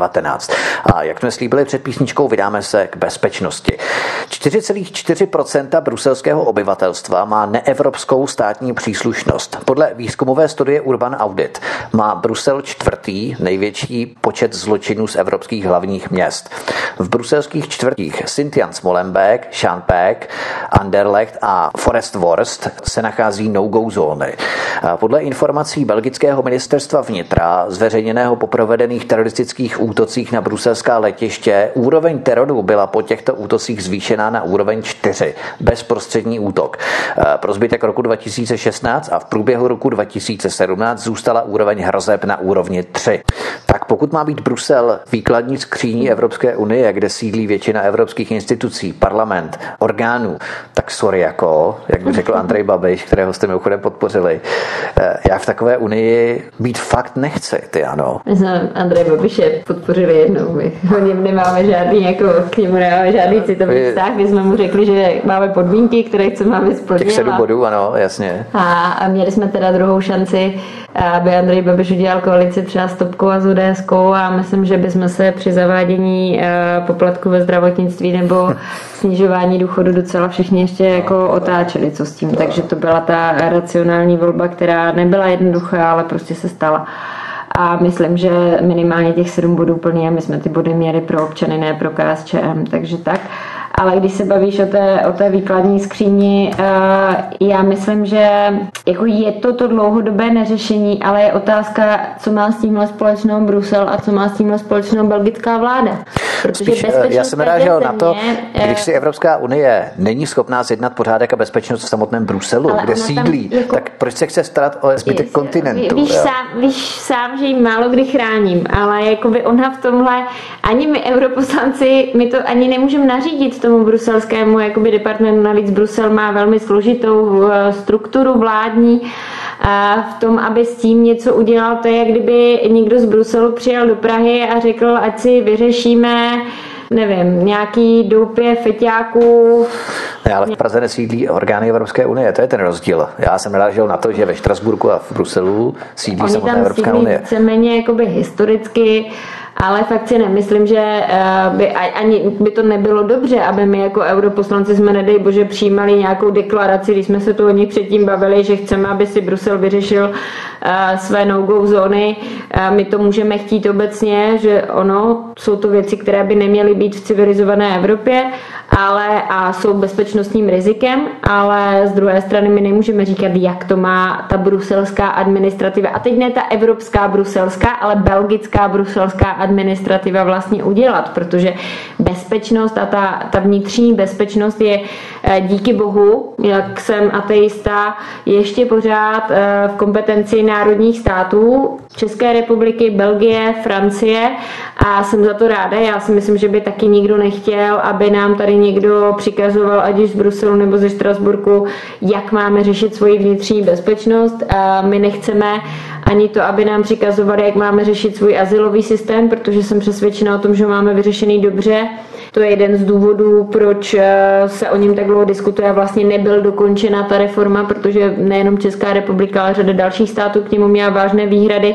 devatenáct. A jak jsme slíbili před písničkou, vydáme se k bezpečnosti. čtyři celá čtyři procenta bruselského obyvatelstva má neevropskou státní příslušnost. Podle výzkumové studie Urban Audit má Brusel čtvrtý největší počet zločinů z evropských hlavních měst. V bruselských čtvrtích Sint-Jans-Molenbeek, Schalkwijk, Anderlecht a Forest Worst se nachází no-go zóny. Podle informací belgického ministerstva vnitra, zveřejněného po provedených teroristických útocích na bruselská letiště, úroveň teroru byla po těchto útocích zvýšená na úroveň čtyři, bezprostřední útok. Pro zbytek roku dva tisíce šestnáct a v průběhu roku dva tisíce sedmnáct zůstala úroveň hrozeb na úrovni tři. Tak pokud má být Brusel výkladní skříní Evropské unie, kde sídlí většina evropských institucí, parlament, orgánů, tak sorry jako, jak by řekl Andrej Babiš, kterého jste mimochodem podpořili, já v takové unii být fakt nechci, ty ano. My jsme Andrej Babiše podpořili jednou, my o něm nemáme žádný, jako k němu nemáme žádný citový vztah, my jsme mu řekli, že máme podmínky, které chceme, aby splnil. Těch sedm bodů, ano, jasně. A, a měli jsme teda druhou šanci, aby Andrej Babiš udělal koalici třeba s Topkou a s UDSkou a myslím, že bychom se při zavádění poplatku ve zdravotnictví nebo snižování důchodu docela všichni ještě jako otáčeli, co s tím. Takže to byla ta racionální volba, která nebyla jednoduchá, ale prostě se stala. A myslím, že minimálně těch sedm bodů plně, my jsme ty body měli pro občany, ne pro K S Č M, takže tak. Ale když se bavíš o té, o té výkladní skříni, já myslím, že jako je to to dlouhodobé neřešení, ale je otázka, co má s tímhle společnou Brusel a co má s tímhle společnou belgická vláda. Protože Spíš, já jsem narážel na to, když si Evropská unie není schopná zjednat pořádek a bezpečnost v samotném Bruselu, kde sídlí, jako, tak proč se chce starat o zbytek kontinentu? Víš sám, víš sám, že ji málo kdy chráním, ale jakoby ona v tomhle, ani my europoslanci, my to ani nemůžeme nařídit tomu bruselskému jakoby departmentu. Navíc Brusel má velmi složitou strukturu vládní a v tom, aby s tím něco udělal, to je, jak kdyby někdo z Bruselu přijel do Prahy a řekl, ať si vyřešíme nevím, nějaký doupě feťáků. Ne, ale v Praze nesídlí orgány Evropské unie, to je ten rozdíl. Já jsem narážel na to, že ve Štrasburku a v Bruselu sídlí samotná Evropská unie. Oni tam sídlí víceméně jakoby historicky, ale fakt si nemyslím, že by ani by to nebylo dobře, aby my jako europoslanci jsme, nedej bože, přijímali nějakou deklaraci, když jsme se tu o nich předtím bavili, že chceme, aby si Brusel vyřešil své no-go zóny. My to můžeme chtít obecně, že ono, jsou to věci, které by neměly být v civilizované Evropě, ale a jsou bezpečnostním rizikem, ale z druhé strany my nemůžeme říkat, jak to má ta bruselská administrativa. A teď ne ta evropská bruselská, ale belgická bruselská administrativa vlastně udělat, protože bezpečnost a ta, ta vnitřní bezpečnost je díky bohu, jak jsem ateista, ještě pořád v kompetenci národních států České republiky, Belgie, Francie a jsem za to ráda. Já si myslím, že by taky nikdo nechtěl, aby nám tady někdo přikazoval, ať už z Bruselu nebo ze Štrasburku, jak máme řešit svoji vnitřní bezpečnost. A my nechceme ani to, aby nám přikazovali, jak máme řešit svůj azylový systém, protože jsem přesvědčena o tom, že máme vyřešený dobře. To je jeden z důvodů, proč se o něm tak dlouho diskutuje a vlastně nebyl dokončena ta reforma, protože nejenom Česká republika, ale řada dalších států k němu měla vážné výhrady.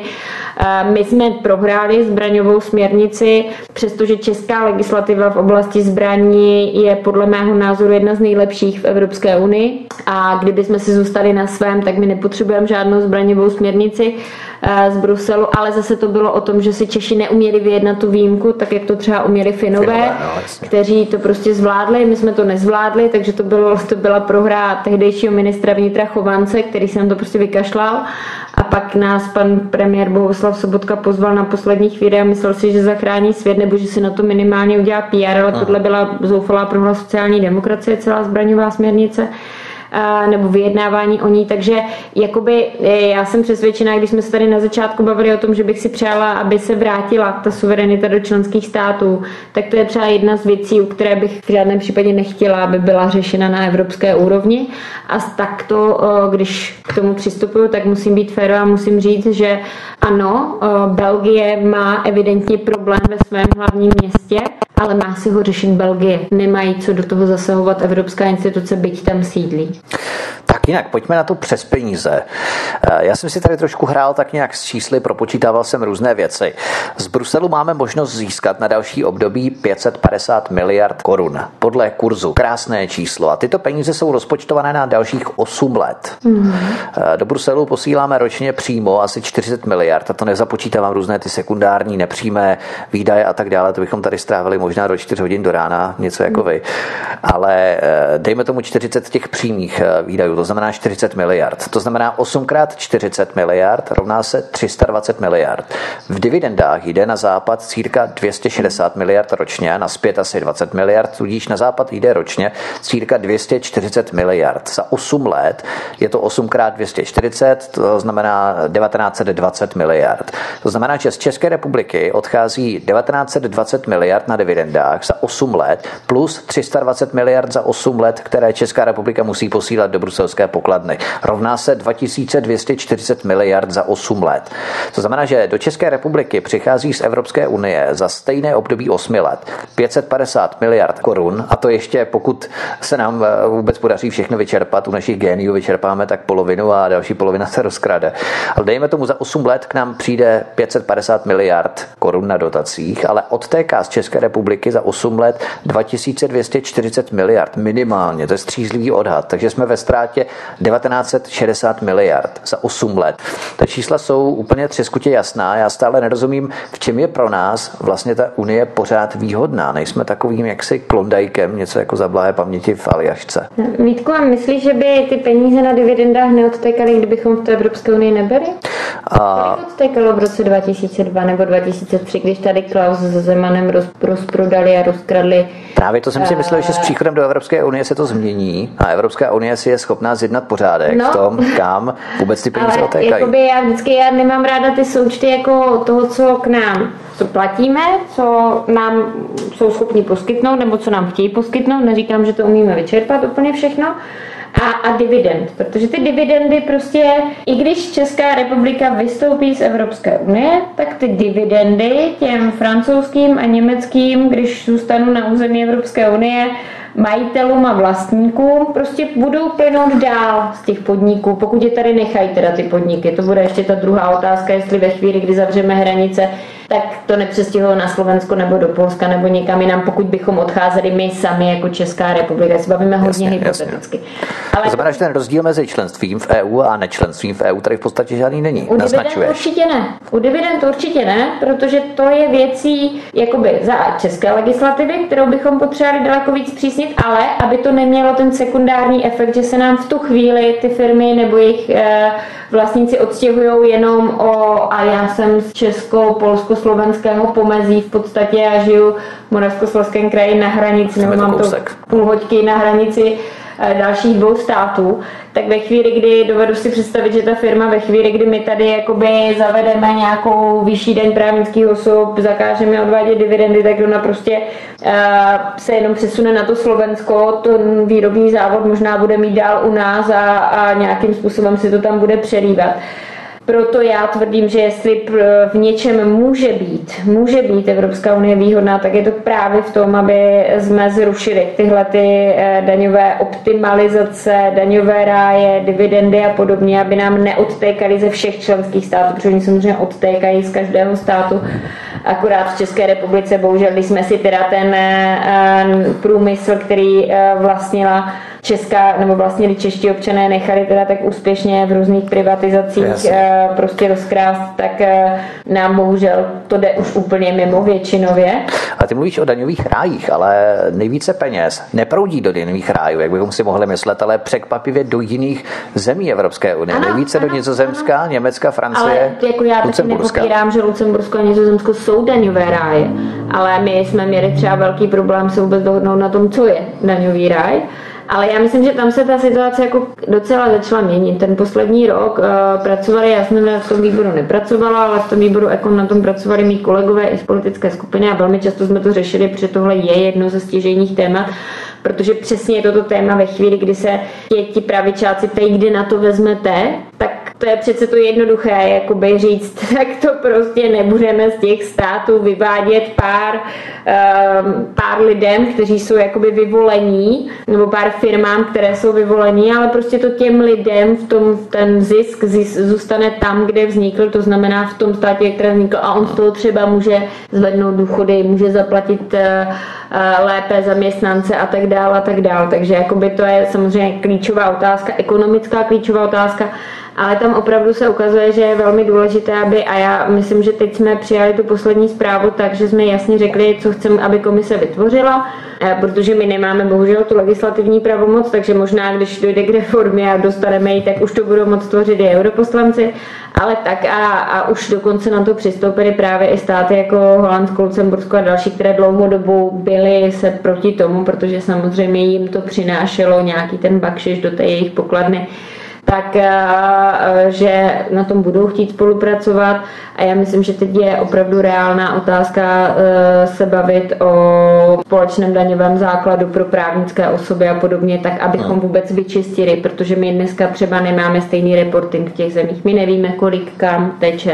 My jsme prohráli zbraňovou směrnici, přestože česká legislativa v oblasti zbraní je podle mého názoru jedna z nejlepších v Evropské unii a kdyby jsme si zůstali na svém, tak my nepotřebujeme žádnou zbraňovou směrnici z Bruselu, ale zase to bylo o tom, že si Češi neuměli vyjednat tu výjimku, tak jak to třeba uměli Finové, Finové no, kteří to prostě zvládli, my jsme to nezvládli, takže to, bylo, to byla prohra tehdejšího ministra vnitra Chovance, který se nám to prostě vykašlal a pak nás pan premiér Bohuslav Sobotka pozval na poslední chvíli a myslel si, že zachrání svět nebo že si na to minimálně udělá P R, ale tohle byla zoufalá prohra sociální demokracie, celá zbraňová směrnice nebo vyjednávání o ní, takže jakoby já jsem přesvědčená, když jsme se tady na začátku bavili o tom, že bych si přála, aby se vrátila ta suverenita do členských států, tak to je třeba jedna z věcí, u které bych v žádném případě nechtěla, aby byla řešena na evropské úrovni a takto, když k tomu přistupuju, tak musím být férová a musím říct, že ano, Belgie má evidentně problém ve svém hlavním městě ale má si ho řešit Belgie. Nemají co do toho zasahovat evropská instituce, byť tam sídlí. Tak jinak, pojďme na to přes peníze. Já jsem si tady trošku hrál tak nějak s čísly, propočítával jsem různé věci. Z Bruselu máme možnost získat na další období pět set padesát miliard korun. Podle kurzu. Krásné číslo. A tyto peníze jsou rozpočtované na dalších osm let. Mm. Do Bruselu posíláme ročně přímo asi čtyřicet miliard. A to nezapočítávám různé ty sekundární, nepřímé výdaje a tak dále. To bychom tady strávili možná do čtyř hodin do rána, něco jako vy. Ale dejme tomu čtyřicet těch přímých výdajů. To znamená čtyřicet miliard. To znamená osm krát čtyřicet miliard rovná se tři sta dvacet miliard. V dividendách jde na západ cirka dvě stě šedesát miliard ročně, na zpět asi dvacet miliard, tudíž na západ jde ročně cirka dvě stě čtyřicet miliard. Za osm let je to osm krát dvě stě čtyřicet, to znamená devatenáct set dvacet miliard. To znamená, že z České republiky odchází devatenáct set dvacet miliard na dividendách za osm let plus tři sta dvacet miliard za osm let, které Česká republika musí posílat do bruselské pokladny. Rovná se dva tisíce dvě stě čtyřicet miliard za osm let. To znamená, že do České republiky přichází z Evropské unie za stejné období osmi let pět set padesát miliard korun, a to ještě pokud se nám vůbec podaří všechno vyčerpat, u našich géniů vyčerpáme tak polovinu a další polovina se rozkrade. Ale dejme tomu, za osm let k nám přijde pět set padesát miliard korun na dotacích, ale odtéká z České republiky za osm let dva tisíce dvě stě čtyřicet miliard minimálně, to je střízlivý odhad, takže jsme ve ztrátě devatenáct set šedesát miliard za osm let. Ta čísla jsou úplně třeskutě jasná, já stále nerozumím, v čem je pro nás vlastně ta unie pořád výhodná. Nejsme takovým jaksi klondajkem, něco jako za blahé paměti v Aljašce. Vítku, a myslíš, že by ty peníze na dividendách neodtékaly, kdybychom v té Evropské unii nebyli? A... Kolik odtékalo v roce dva tisíce dva nebo dva tisíce tři, když tady Klaus s Zemanem roz, rozprodali a rozkradli? Právě to jsem si myslel, že s příchodem do Evropské unie se to změní a Evropská unie si je schopná zjednat pořádek no. v tom, kam vůbec ty peníze ale odtékají. Jakoby já vždycky já nemám ráda ty součty jako toho, co k nám co platíme, co nám jsou schopni poskytnout, nebo co nám chtějí poskytnout. Neříkám, že to umíme vyčerpat úplně všechno. A, a dividend, protože ty dividendy prostě, i když Česká republika vystoupí z Evropské unie, tak ty dividendy těm francouzským a německým, když zůstanou na území Evropské unie, majitelům a vlastníkům prostě budou plynout dál z těch podniků, pokud je tady nechají teda ty podniky. To bude ještě ta druhá otázka, jestli ve chvíli, kdy zavřeme hranice, tak to nepřestihlo na Slovensko nebo do Polska nebo někam jinam, pokud bychom odcházeli my sami jako Česká republika. Si bavíme hodně hypoteticky. Ale to znamená, že ten rozdíl mezi členstvím v E U a nečlenstvím v E U tady v podstatě žádný není. U dividend určitě ne. U dividend určitě ne, protože to je věcí jakoby za české legislativy, kterou bychom potřebovali daleko víc přísnit, ale aby to nemělo ten sekundární efekt, že se nám v tu chvíli ty firmy nebo jejich eh, vlastníci odstěhují jenom o, a já jsem z Česko, Polsko, slovenského pomezí v podstatě a žiju v Moravskoslezském kraji na hranici, nebo mám to půl hoďky na hranici dalších dvou států, tak ve chvíli, kdy dovedu si představit, že ta firma ve chvíli, kdy my tady jakoby zavedeme nějakou vyšší daň právnických osob, zakážeme odvádět dividendy, tak ona prostě uh, se jenom přesune na to Slovensko, ten výrobní závod možná bude mít dál u nás a, a nějakým způsobem si to tam bude přelívat. Proto já tvrdím, že jestli v něčem může být, může být Evropská unie výhodná, tak je to právě v tom, aby jsme zrušili tyhle ty daňové optimalizace, daňové ráje, dividendy a podobně, aby nám neodtékaly ze všech členských států, protože oni samozřejmě odtékají z každého státu. Akorát v České republice, bohužel, když jsme si teda ten průmysl, který vlastnila česká, nebo vlastně čeští občané nechali teda tak úspěšně v různých privatizacích yes. prostě rozkrást, tak nám bohužel to jde už úplně mimo většinově. A ty mluvíš o daňových rájích, ale nejvíce peněz neproudí do daňových rájů, jak bychom si mohli myslet, ale překvapivě do jiných zemí Evropské unie. Ano, nejvíce ano, do Nizozemska, ano. Německa, Francie, ale jako já taky nepopírám, že Lucembursko a Nizozemsko jsou daňové ráje, ale my jsme měli třeba velký problém se vůbec dohodnout na tom, co je daňový ráj. Ale já myslím, že tam se ta situace jako docela začala měnit. Ten poslední rok uh, pracovali, já jsem v tom výboru nepracovala, ale v tom výboru Ekon na tom pracovali mý kolegové i z politické skupiny a velmi často jsme to řešili, protože tohle je jedno ze stěžejních témat, protože přesně je toto téma ve chvíli, kdy se ti, ti pravičáci ptají, kdy na to vezmete, tak To je přece to jednoduché, jakoby říct, tak to prostě nebudeme z těch států vyvádět pár, um, pár lidem, kteří jsou jakoby vyvolení, nebo pár firmám, které jsou vyvolení, ale prostě to těm lidem v tom ten zisk, zisk zůstane tam, kde vznikl, to znamená v tom státě, které vznikl, a on z toho třeba může zvednout důchody, může zaplatit uh, lépe zaměstnance a tak dále a tak dále. Takže jakoby to je samozřejmě klíčová otázka, ekonomická klíčová otázka, ale tam opravdu se ukazuje, že je velmi důležité, aby, a já myslím, že teď jsme přijali tu poslední zprávu tak, že jsme jasně řekli, co chceme, aby komise vytvořila, protože my nemáme bohužel tu legislativní pravomoc, takže možná, když dojde k reformě a dostaneme ji, tak už to budou moct tvořit i europoslanci, ale tak a, a už dokonce na to přistoupily právě i státy jako Holandsko, Lucembursko a další, které dlouhou dobu byly se proti tomu, protože samozřejmě jim to přinášelo nějaký ten bakšiš do té jejich pokladny, tak že na tom budou chtít spolupracovat, a já myslím, že teď je opravdu reálná otázka se bavit o společném daňovém základu pro právnické osoby a podobně, tak abychom vůbec vyčistili, protože my dneska třeba nemáme stejný reporting v těch zemích, my nevíme, kolik kam teče.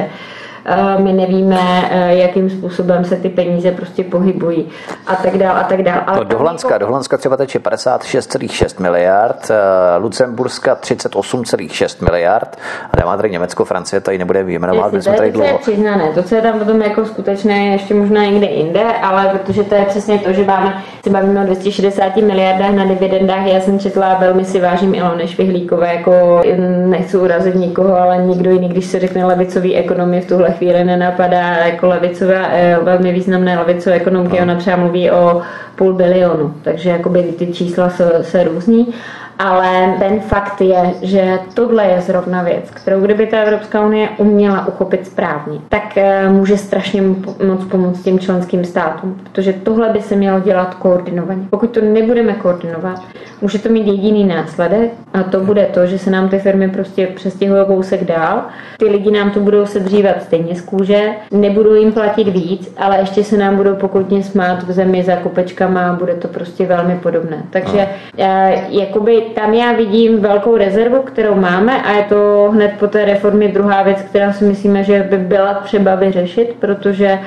My nevíme, jakým způsobem se ty peníze prostě pohybují a tak dál a tak dál. Ale do Holandska, jako... do Holandska třeba teče padesát šest celá šest miliard, Lucemburska třicet osm celá šest miliard, a nemá tady Německo, Francie, tady nebude vyjmenovat, my jsme tady dlouho. To je přiznané, to, co je tam potom jako skutečné, ještě možná někde jinde, ale protože to je přesně to, že máme, se bavíme o dvě stě šedesát miliardách na dividendách, já jsem četla, velmi si vážím Ilony Švihlíkové, jako nechci urazit nikoho, ale nikdo jiný, když se řekne levicový ekonomie, v tuhle chvíli nenapadá jako levicové, velmi významné levicové ekonomky, ona třeba mluví o půl bilionu, takže jakoby ty čísla se, se různí. Ale ten fakt je, že tohle je zrovna věc, kterou kdyby ta Evropská unie uměla uchopit správně, tak může strašně moc pomoct těm členským státům, protože tohle by se mělo dělat koordinovaně. Pokud to nebudeme koordinovat, může to mít jediný následek, a to bude to, že se nám ty firmy prostě přestěhují kousek dál, ty lidi nám to budou sedřívat stejně z kůže, nebudou jim platit víc, ale ještě se nám budou pokutně smát v zemi za kopečkama a bude to prostě velmi podobné. Takže jakoby tam já vidím velkou rezervu, kterou máme, a je to hned po té reformě druhá věc, která si myslíme, že by byla třeba vyřešit, protože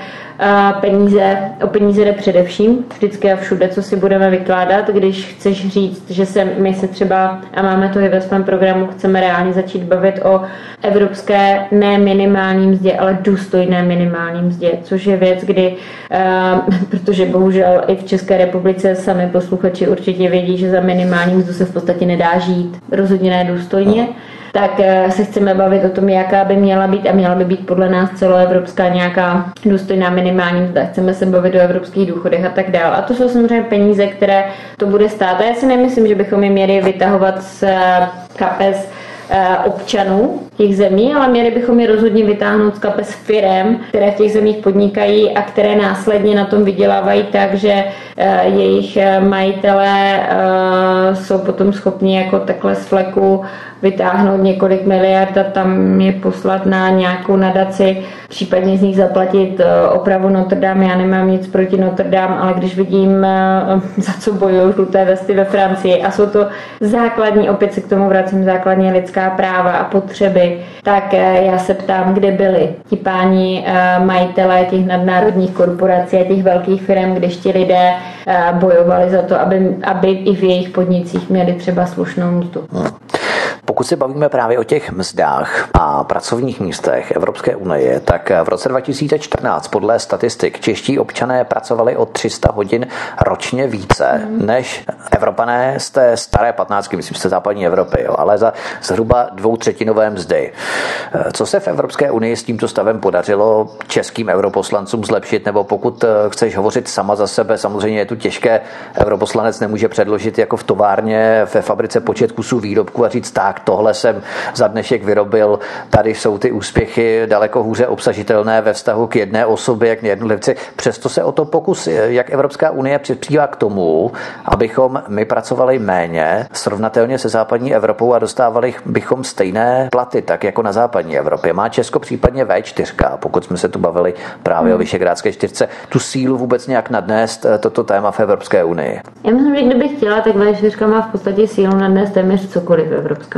peníze, o peníze jde především, vždycky a všude, co si budeme vykládat, když chceš říct, že se, my se třeba, a máme to i ve svém programu, chceme reálně začít bavit o evropské ne minimální mzdě, ale důstojné minimální mzdě, což je věc, kdy, uh, protože bohužel i v České republice sami posluchači určitě vědí, že za minimální mzdu se v podstatě nedá žít, rozhodně ne důstojně, tak se chceme bavit o tom, jaká by měla být, a měla by být podle nás celoevropská nějaká důstojná minimální mzda. Chceme se bavit o evropských důchodech a tak dále. A to jsou samozřejmě peníze, které to bude stát. A já si nemyslím, že bychom je měli vytahovat z kapes občanů těch zemí, ale měli bychom je rozhodně vytáhnout z kapes firem, které v těch zemích podnikají a které následně na tom vydělávají tak, že jejich majitelé jsou potom schopni jako takhle z fleku vytáhnout několik miliard a tam je poslat na nějakou nadaci, případně z nich zaplatit opravu Notre Dame. Já nemám nic proti Notre Dame, ale když vidím, za co bojují žluté vesty ve Francii, a jsou to základní, opět se k tomu vracím, základní lidská práva a potřeby, tak já se ptám, kde byli ti páni majitelé těch nadnárodních korporací a těch velkých firm, když ti lidé bojovali za to, aby, aby i v jejich podnicích měli třeba slušnou mzdu. Pokud se bavíme právě o těch mzdách a pracovních místech Evropské unie, tak v roce dva tisíce čtrnáct podle statistik čeští občané pracovali o tři sta hodin ročně více mm. než Evropané z té staré patnáctky, myslím, z té západní Evropy, jo, ale za zhruba dvoutřetinové mzdy. Co se v Evropské unii s tímto stavem podařilo českým europoslancům zlepšit, nebo pokud chceš hovořit sama za sebe, samozřejmě je tu těžké, europoslanec nemůže předložit jako v továrně ve fabrice počet kusů výrobku a říct tak, tohle jsem za dnešek vyrobil, tady jsou ty úspěchy daleko hůře obsažitelné ve vztahu k jedné osobě, k jednotlivci. Přesto se o to pokusí, jak Evropská unie přispívá k tomu, abychom my pracovali méně srovnatelně se západní Evropou a dostávali bychom stejné platy, tak jako na západní Evropě. Má Česko případně vé čtyři, pokud jsme se tu bavili právě hmm. o Visegrádské čtyřce, tu sílu vůbec nějak nadnést toto téma v Evropské unii? Já myslím, že kdyby chtěla, tak vé čtyři má v podstatě sílu nadnést téměř cokoliv v Evropské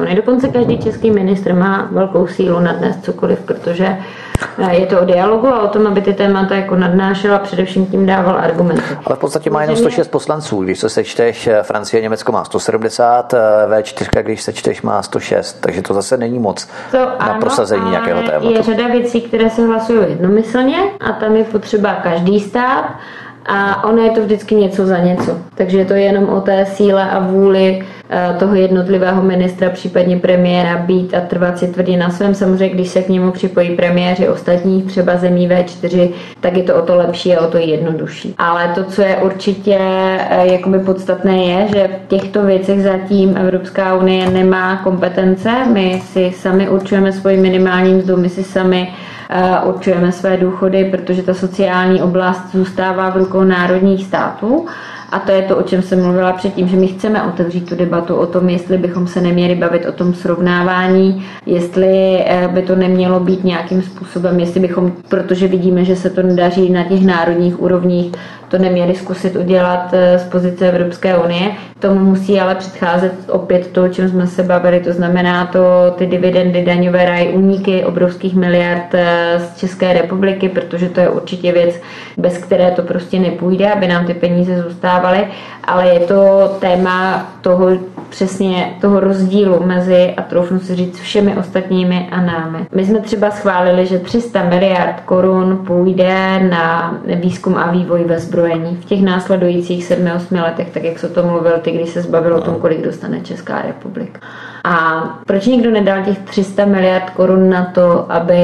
unie. Dokonce každý český ministr má velkou sílu nadnést cokoliv, protože je to o dialogu a o tom, aby ty témata jako nadnášela, především tím dával argumenty. Ale v podstatě má jenom sto šest poslanců. Když se sečteš, Francie a Německo má sto sedmdesát, vé čtyři, když sečteš, má sto šest, takže to zase není moc to na ano, prosazení nějakého tématu. Je řada věcí, které se hlasují jednomyslně a tam je potřeba každý stát a ono je to vždycky něco za něco. Takže je to jenom o té síle a vůli toho jednotlivého ministra, případně premiéra být a trvat si tvrdě na svém. Samozřejmě, když se k němu připojí premiéři ostatních, třeba zemí vé čtyři, tak je to o to lepší a o to jednodušší. Ale to, co je určitě jakoby podstatné, je, že v těchto věcech zatím Evropská unie nemá kompetence. My si sami určujeme svoji minimální mzdu, my si sami určujeme své důchody, protože ta sociální oblast zůstává v rukou národních států. A to je to, o čem jsem mluvila předtím, že my chceme otevřít tu debatu o tom, jestli bychom se neměli bavit o tom srovnávání, jestli by to nemělo být nějakým způsobem, jestli bychom, protože vidíme, že se to nedaří na těch národních úrovních, to neměli zkusit udělat z pozice Evropské unie. Tomu musí ale předcházet opět to, o čem jsme se bavili, to znamená to ty dividendy, daňové ráj, úniky obrovských miliard z České republiky, protože to je určitě věc, bez které to prostě nepůjde, aby nám ty peníze zůstávaly, ale je to téma toho přesně toho rozdílu mezi, a troufnu si říct, všemi ostatními a námi. My jsme třeba schválili, že tři sta miliard korun půjde na výzkum a vývoj ve zbrojení v těch následujících sedmi osmi letech, tak jak se to mluvil ty, když se zbavil o tom, kolik dostane Česká republika. A proč nikdo nedal těch tři sta miliard korun na to, aby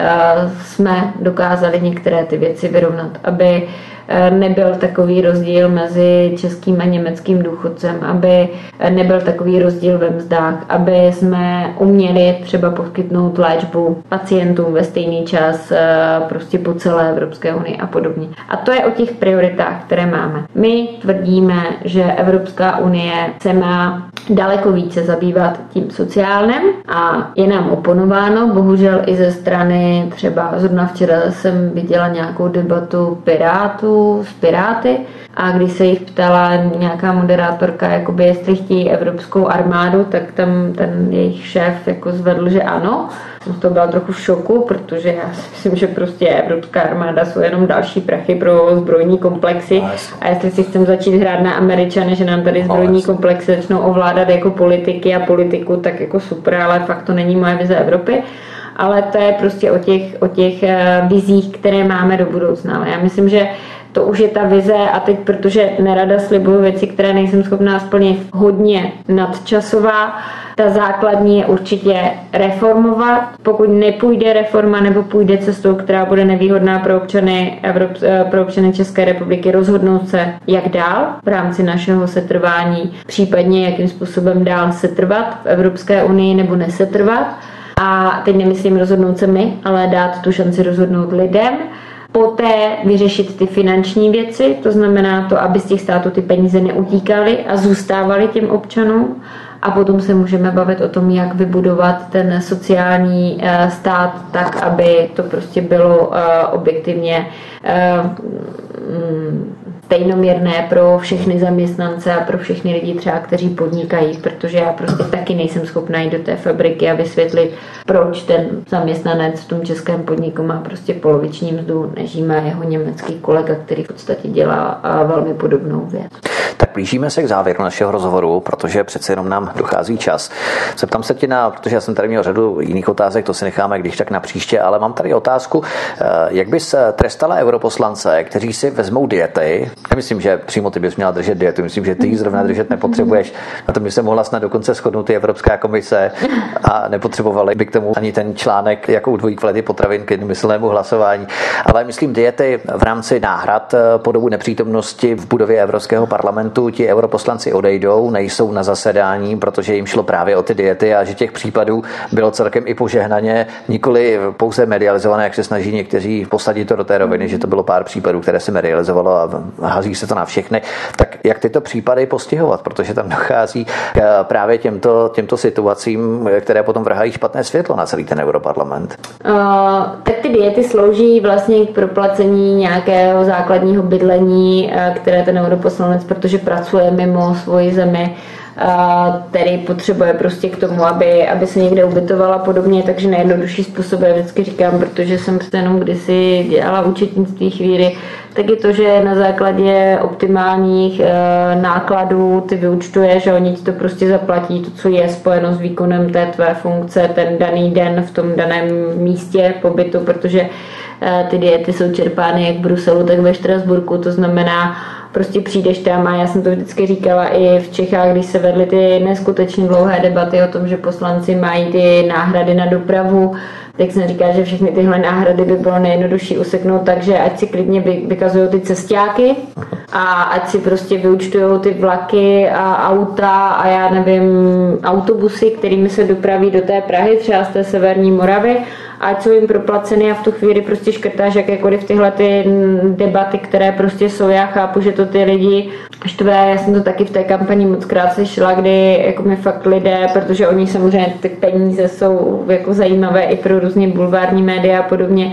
jsme dokázali některé ty věci vyrovnat, aby nebyl takový rozdíl mezi českým a německým důchodcem, aby nebyl takový rozdíl ve mzdách, aby jsme uměli třeba poskytnout léčbu pacientům ve stejný čas prostě po celé Evropské unii a podobně. A to je o těch prioritách, které máme. My tvrdíme, že Evropská unie se má daleko více zabývat tím sociálním a je nám oponováno, bohužel i ze strany, třeba zrovna včera jsem viděla nějakou debatu Pirátů s Piráty a když se jich ptala nějaká moderátorka, jakoby jestli chtějí evropskou armádu, tak tam ten jejich šéf jako zvedl, že ano. Jsem to byla trochu v šoku, protože já si myslím, že prostě evropská armáda jsou jenom další prachy pro zbrojní komplexy a jestli si chceme začít hrát na Američany, že nám tady zbrojní komplexy začnou ovládat jako politiky a politiku, tak jako super, ale fakt to není moje vize Evropy. Ale to je prostě o těch, o těch vizích, které máme do budoucna. Ale já myslím, že to už je ta vize a teď, protože nerada slibuju věci, které nejsem schopná splnit, hodně nadčasová. Ta základní je určitě reformovat. Pokud nepůjde reforma nebo půjde cestou, která bude nevýhodná pro občany, Evrop- pro občany České republiky, rozhodnout se, jak dál v rámci našeho setrvání, případně jakým způsobem dál setrvat v Evropské unii nebo nesetrvat. A teď nemyslím rozhodnout se my, ale dát tu šanci rozhodnout lidem. Poté vyřešit ty finanční věci, to znamená to, aby z těch států ty peníze neutíkaly a zůstávaly těm občanům. A potom se můžeme bavit o tom, jak vybudovat ten sociální stát tak, aby to prostě bylo objektivně stejnoměrné pro všechny zaměstnance a pro všechny lidi třeba, kteří podnikají, protože já prostě taky nejsem schopná jít do té fabriky a vysvětlit, proč ten zaměstnanec v tom českém podniku má prostě poloviční mzdu, než má jeho německý kolega, který v podstatě dělá velmi podobnou věc. Tak blížíme se k závěru našeho rozhovoru, protože přece jenom nám dochází čas. Zeptám se tě na, protože já jsem tady měl řadu jiných otázek, to si necháme když tak na příště, ale mám tady otázku, jak bys trestala europoslance, kteří si vezmou diety. Nemyslím, že přímo ty bys měla držet dietu, myslím, že ty ji zrovna držet nepotřebuješ. Na tom by se mohla snad dokonce shodnout i Evropská komise a nepotřebovali by k tomu ani ten článek, jakou dvojí kvality potravin k jednomyslnému hlasování. Ale myslím diety v rámci náhrad po dobu nepřítomnosti v budově Evropského parlamentu. Ti europoslanci odejdou, nejsou na zasedání, protože jim šlo právě o ty diety a že těch případů bylo celkem i požehnaně, nikoli pouze medializované, jak se snaží někteří posadit to do té roviny, že to bylo pár případů, které se medializovalo a hází se to na všechny. Tak jak tyto případy postihovat, protože tam dochází k právě těmto, těmto situacím, které potom vrhají špatné světlo na celý ten europarlament? Uh, tak ty diety slouží vlastně k proplacení nějakého základního bydlení, které ten europoslanec, protože pracuje mimo svoji zemi, který potřebuje prostě k tomu, aby, aby se někde ubytovala podobně, takže nejjednodušší způsob, já vždycky říkám, protože jsem prostě jenom kdysi dělala účetnictví chvíli, tak je to, že na základě optimálních e, nákladů ty vyúčtuješ, že oni ti to prostě zaplatí, to, co je spojeno s výkonem té tvé funkce, ten daný den v tom daném místě pobytu, protože e, ty diety jsou čerpány jak v Bruselu, tak ve Štrasburku, to znamená, prostě přijdeš tam a já jsem to vždycky říkala i v Čechách, když se vedly ty neskutečně dlouhé debaty o tom, že poslanci mají ty náhrady na dopravu, tak jsem říkala, že všechny tyhle náhrady by bylo nejjednodušší useknout, takže ať si klidně vykazují ty cestáky a ať si prostě vyúčtují ty vlaky a auta a já nevím, autobusy, kterými se dopraví do té Prahy, třeba z té severní Moravy, ať jsou jim proplaceny a v tu chvíli prostě škrtáš jakékoliv tyhle ty debaty, které prostě jsou. Já chápu, že to ty lidi štve, já jsem to taky v té kampani moc krát slyšela, kdy jako mi fakt lidé, protože oni samozřejmě ty peníze jsou jako zajímavé i pro různě bulvární média a podobně,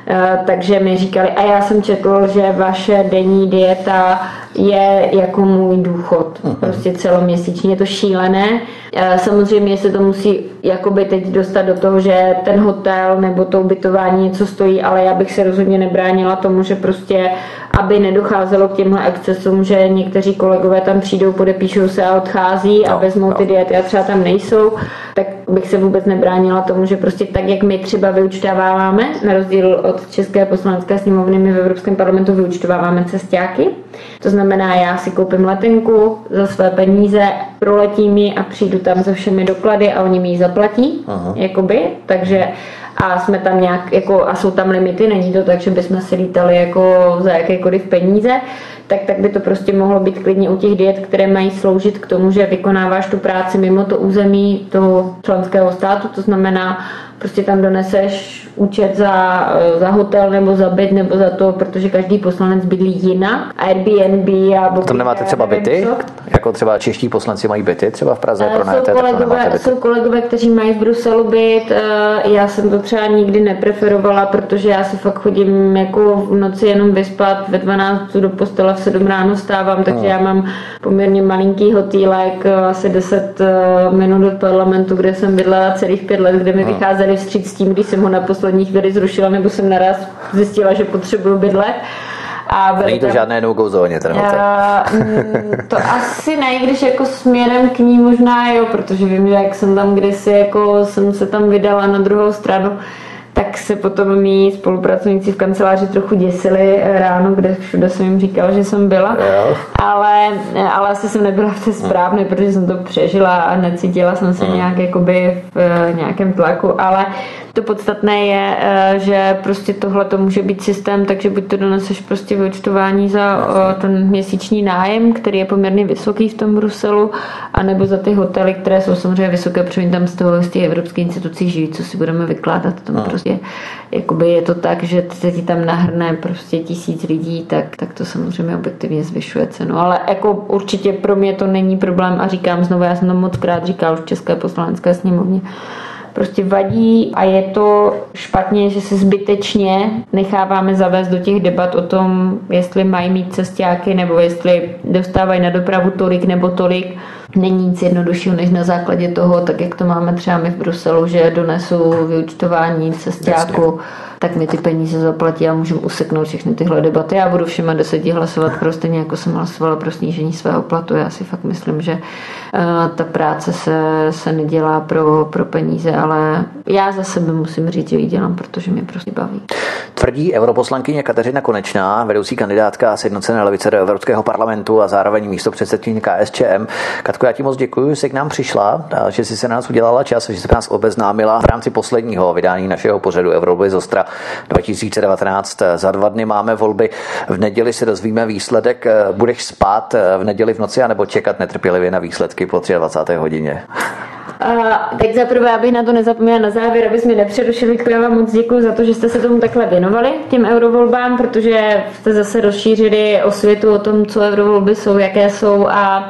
takže mi říkali, a já jsem četl, že vaše denní dieta je jako můj důchod, prostě celoměsíčně, je to šílené. Samozřejmě se to musí jakoby teď dostat do toho, že ten hotel nebo to ubytování něco stojí, ale já bych se rozhodně nebránila tomu, že prostě, aby nedocházelo k těmhle excesům, že někteří kolegové tam přijdou, podepíšou se a odchází a vezmou ty diety a třeba tam nejsou, tak bych se vůbec nebránila tomu, že prostě tak, jak my třeba vyúčtováváme, na rozdíl od České poslanecké sněmovny, my v Evropském parlamentu vyúčtováváme cestáky. To znamená, já si koupím letenku za své peníze, proletím ji a přijdu tam se všemi doklady a oni mi ji zaplatí, aha, jakoby, takže a jsme tam nějak, jako, a jsou tam limity, není to tak, že bychom si lítali jako za jakékoliv peníze, tak, tak by to prostě mohlo být klidně u těch diet, které mají sloužit k tomu, že vykonáváš tu práci mimo to území toho členského státu, to znamená, prostě tam doneseš účet za, za hotel nebo za byt nebo za to, protože každý poslanec bydlí jinak. Airbnb a Booking. Tam nemáte třeba byty? Jako třeba čeští poslanci mají byty třeba v Praze? Jsou kolegové, jsou kolegové, kteří mají v Bruselu byt. Já jsem to třeba nikdy nepreferovala, protože já si fakt chodím jako v noci jenom vyspat, ve dvanáct do postele, v sedm ráno stávám, takže hmm. já mám poměrně malinký hotýlek, asi deset minut od parlamentu, kde jsem bydlela celých pět let, kde mi hmm. vycházeli vstříc s tím, když jsem ho na poslední chvíli zrušila, nebo jsem naraz zjistila, že potřebuju bydlet. A není to tam žádné no-go zóně, ten hotel? To asi ne, když jako směrem k ní možná jo, protože vím, že jak jsem tam kdysi, jako jsem se tam vydala na druhou stranu, tak se potom mý spolupracovníci v kanceláři trochu děsili ráno, kde všude jsem jim říkala, že jsem byla, ale, ale asi jsem nebyla v té správné, protože jsem to přežila a necítila jsem se nějak jakoby v nějakém tlaku, ale to podstatné je, že prostě tohle to může být systém, takže buď to doneseš prostě vyúčtování za ten měsíční nájem, který je poměrně vysoký v tom Bruselu, anebo za ty hotely, které jsou samozřejmě vysoké, protože tam z toho z těch evropských institucí žijí, co si budeme vykládat, tam no. prostě jakoby je to tak, že se ti tam nahrne prostě tisíc lidí, tak, tak to samozřejmě objektivně zvyšuje cenu, ale jako určitě pro mě to není problém a říkám znovu, já jsem to moc krát říkal v České poslanecké sněmovně, prostě vadí a je to špatně, že se zbytečně necháváme zavést do těch debat o tom, jestli mají mít cestáky nebo jestli dostávají na dopravu tolik nebo tolik. Není nic jednoduššího, než na základě toho, tak jak to máme třeba my v Bruselu, že donesu vyúčtování cestáku, tak mi ty peníze zaplatí a můžeme useknout všechny tyhle debaty. Já budu všema deseti hlasovat pro stejně, jako jsem hlasovala pro snížení svého platu. Já si fakt myslím, že uh, ta práce se, se nedělá pro, pro peníze, ale já za sebe musím říct, že ji dělám, protože mě prostě baví. Tvrdí europoslankyně Kateřina Konečná, vedoucí kandidátka Sjednocené levice do Evropského parlamentu a zároveň místopředsedkyně K S Č M. Katko, já ti moc děkuji, že jsi k nám přišla, že jsi se na nás udělala čas, že jsi nás obeznámila v rámci posledního vydání našeho pořadu Eurovolby z Ostra dva tisíce devatenáct. Za dva dny máme volby, v neděli se dozvíme výsledek. Budeš spát v neděli v noci anebo čekat netrpělivě na výsledky po dvacáté třetí hodině? Uh, tak zaprvé, abych na to nezapomněla na závěr, abys mi nepřerušili, já vám moc děkuji za to, že jste se tomu takhle věnovali, těm eurovolbám, protože jste zase rozšířili osvětu o tom, co eurovolby jsou, jaké jsou a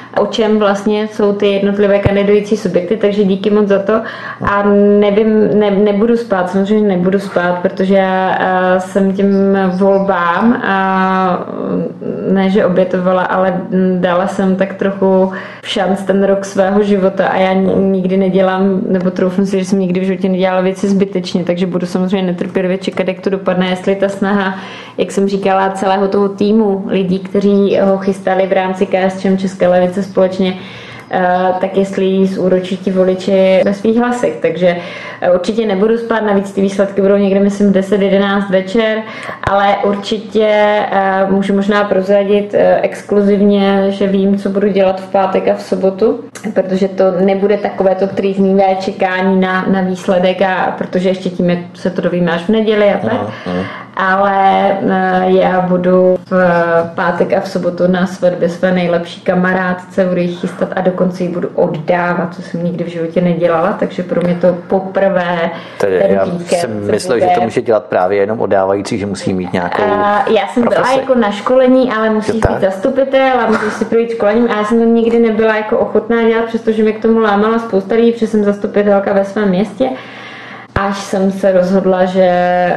o čem vlastně jsou ty jednotlivé kandidující subjekty, takže díky moc za to. A nevím, ne, nebudu spát, samozřejmě nebudu spát, protože já jsem těm volbám a ne, že obětovala, ale dala jsem tak trochu šanc ten rok svého života a já nikdy nedělám, nebo troufnu si, že jsem nikdy v životě nedělala věci zbytečně, takže budu samozřejmě netrpělivě čekat, jak to dopadne, jestli ta snaha, jak jsem říkala, celého toho týmu lidí, kteří ho chystali v rámci K S Č M České levice společně, tak jestli jí zúročí ti voliči ve svých hlasech. Takže určitě nebudu spát, navíc ty výsledky budou někde, myslím, deset jedenáct večer, ale určitě můžu možná prozradit exkluzivně, že vím, co budu dělat v pátek a v sobotu, protože to nebude takové to trýznivé čekání na, na výsledek, a protože ještě tím, jak se to dovíme až v neděli a tak. Ale já budu v pátek a v sobotu na svatbě své nejlepší kamarádce, budu ji chystat a dokonce ji budu oddávat, co jsem nikdy v životě nedělala, takže pro mě to poprvé Tedy ten já jsem myslel, bude... že to může dělat právě jenom oddávající, že musí mít nějakou uh, Já jsem profesi. byla jako na školení, ale musí být zastupitel a musí si projít školením a já jsem to nikdy nebyla jako ochotná dělat, přestože mě k tomu lámala spousta lidí, protože jsem zastupitelka ve svém městě. Až jsem se rozhodla, že,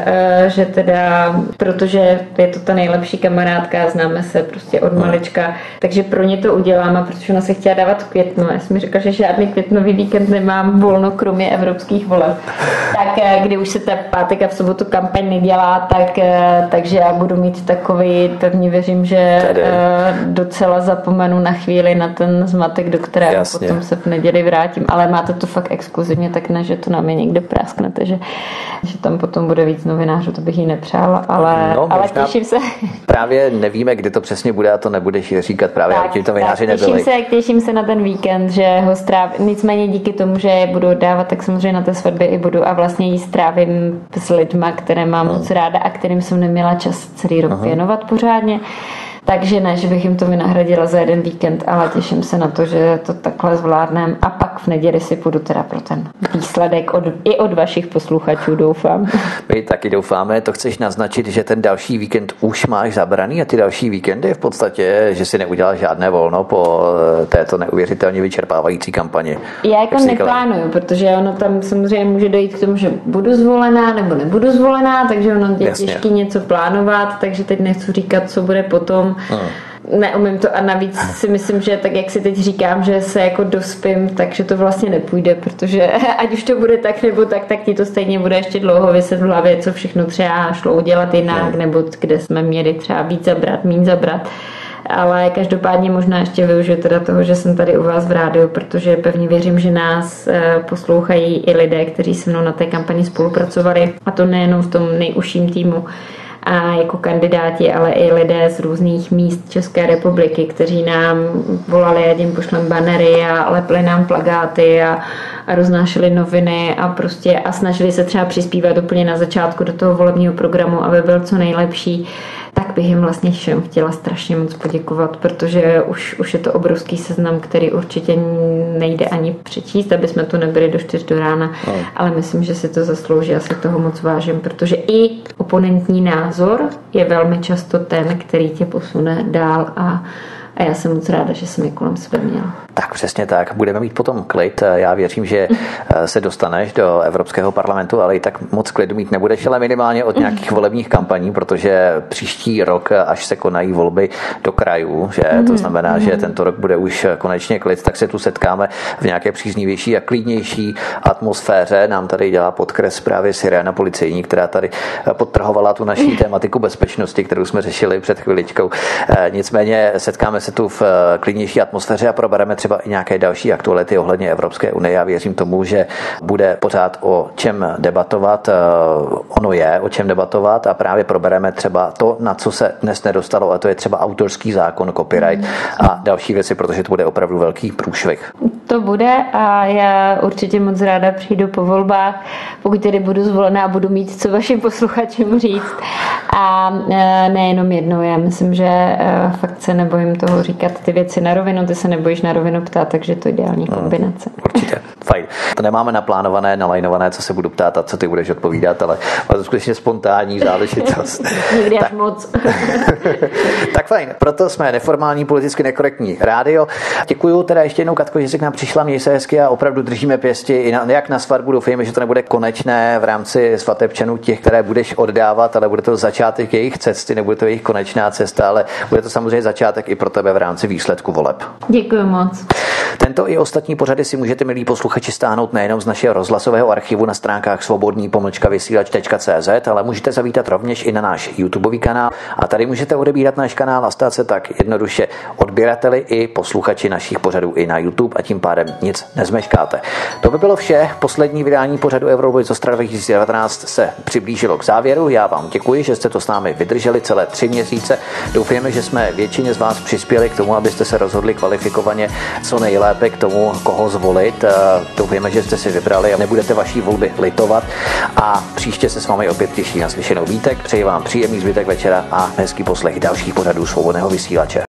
že teda, protože je to ta nejlepší kamarádka, známe se prostě od malička, takže pro ně to udělám, a protože ona se chtěla dávat v květnu. Já jsem mi řekla, že žádný květnový víkend nemám volno, kromě evropských voleb. Tak kdy už se ta pátek a v sobotu kampaň nedělá, tak, takže já budu mít takový, pevně věřím, že Tady. docela zapomenu na chvíli na ten zmatek, do kterého Jasně. potom se v neděli vrátím. Ale máte to fakt exkluzivně, tak ne, že to na mě někde práskne. Takže že tam potom bude víc novinářů, to bych jí nepřála, ale, no, ale těším se. Právě nevíme, kdy to přesně bude a to nebudeš říkat právě, tak, aby to novináři tak, nebyli. Těším se, těším se na ten víkend, že ho strávím. Nicméně díky tomu, že je budu dávat, tak samozřejmě na té svatbě i budu a vlastně jí strávím s lidma, které mám hmm. moc ráda a kterým jsem neměla čas celý rok hmm. věnovat pořádně. Takže ne, že bych jim to vynahradila za jeden víkend, ale těším se na to, že to takhle zvládnem a pak v neděli si půjdu teda pro ten výsledek od, i od vašich posluchačů, doufám. My taky doufáme, to chceš naznačit, že ten další víkend už máš zabraný a ty další víkendy v podstatě, že si neudělal žádné volno po této neuvěřitelně vyčerpávající kampani. Já jako neplánuju, protože ono tam samozřejmě může dojít k tomu, že budu zvolená nebo nebudu zvolená, takže ono je těžké něco plánovat, takže teď nechci říkat, co bude potom. Hmm. Neumím to a navíc si myslím, že tak jak si teď říkám, že se jako dospím, takže to vlastně nepůjde, protože ať už to bude tak nebo tak, tak ti to stejně bude ještě dlouho vyset v hlavě, co všechno třeba šlo udělat jinak, hmm. nebo kde jsme měli třeba víc zabrat, míň zabrat. Ale každopádně možná ještě využiju teda toho, že jsem tady u vás v rádiu, protože pevně věřím, že nás poslouchají i lidé, kteří se mnou na té kampani spolupracovali, a to nejenom v tom nejužším týmu a jako kandidáti, ale i lidé z různých míst České republiky, kteří nám volali, ať jim pošlem banery a lepili nám plakáty a, a roznášeli noviny a prostě a snažili se třeba přispívat úplně na začátku do toho volebního programu, aby byl co nejlepší. Tak bych jim vlastně všem chtěla strašně moc poděkovat, protože už, už je to obrovský seznam, který určitě nejde ani přečíst, aby jsme tu nebyli do čtyř do rána, no. ale myslím, že si to zaslouží, já si toho moc vážím, protože i oponentní názor je velmi často ten, který tě posune dál a A já jsem moc ráda, že jsem je kolem sebe měla. Tak přesně tak. Budeme mít potom klid. Já věřím, že se dostaneš do Evropského parlamentu, ale i tak moc klidu mít nebudeš, ale minimálně od nějakých volebních kampaní, protože příští rok, až se konají volby do krajů, že to znamená, že tento rok bude už konečně klid, tak se tu setkáme v nějaké příznivější a klidnější atmosféře. Nám tady dělá podkres právě Siréna policejní, která tady podtrhovala tu naší tématiku bezpečnosti, kterou jsme řešili před chviličkou. Nicméně setkáme se tu v klidnější atmosféře a probereme třeba i nějaké další aktuality ohledně Evropské unie. Já věřím tomu, že bude pořád o čem debatovat. Ono je o čem debatovat a právě probereme třeba to, na co se dnes nedostalo, a to je třeba autorský zákon, copyright a další věci, protože to bude opravdu velký průšvih. To bude a já určitě moc ráda přijdu po volbách, pokud tedy budu zvolená a budu mít co vašim posluchačům říct. A nejenom jednou, já myslím, že fakt se nebojím toho říkat ty věci na rovinu, ty se nebojíš na rovinu ptát, takže to je ideální kombinace. Určitě. Fajn. To nemáme naplánované, nalajnované, co se budu ptát a co ty budeš odpovídat, ale je to skutečně spontánní záležitost. Někdy až moc. Tak fajn, proto jsme neformální, politicky nekorektní rádio. Děkuju teda ještě jednou, Katko, že jsi k nám přišla, měj se hezky a opravdu držíme pěsti i na, jak na svatbu. Doufejme, že to nebude konečné v rámci svatebčanů těch, které budeš oddávat, ale bude to začátek jejich cesty, nebude to jejich konečná cesta, ale bude to samozřejmě začátek i pro tebe v rámci výsledku voleb. Děkuji moc. Tento i ostatní pořady si můžete, milí posluchači, stáhnout nejenom z našeho rozhlasového archivu na stránkách svobodný pomlčka vysílač tečka cé zet, ale můžete zavítat rovněž i na náš YouTubeový kanál a tady můžete odebírat náš kanál a stát se tak jednoduše odběrateli i posluchači našich pořadů i na YouTube a tím pádem nic nezmeškáte. To by bylo vše. Poslední vydání pořadu Eurovolby z Ostravy dva tisíce devatenáct se přiblížilo k závěru. Já vám děkuji, že jste to s námi vydrželi celé tři měsíce. Doufujeme, že jsme většině z vás přispěli k tomu, abyste se rozhodli kvalifikovaně co nejlépe k tomu, koho zvolit. Doufujeme, že jste si vybrali a nebudete vaší volby litovat a příště se s vámi opět těší na slyšenou. Vítek, přeji vám příjemný zbytek večera a hezký poslech dalších pořadů Svobodného vysílače.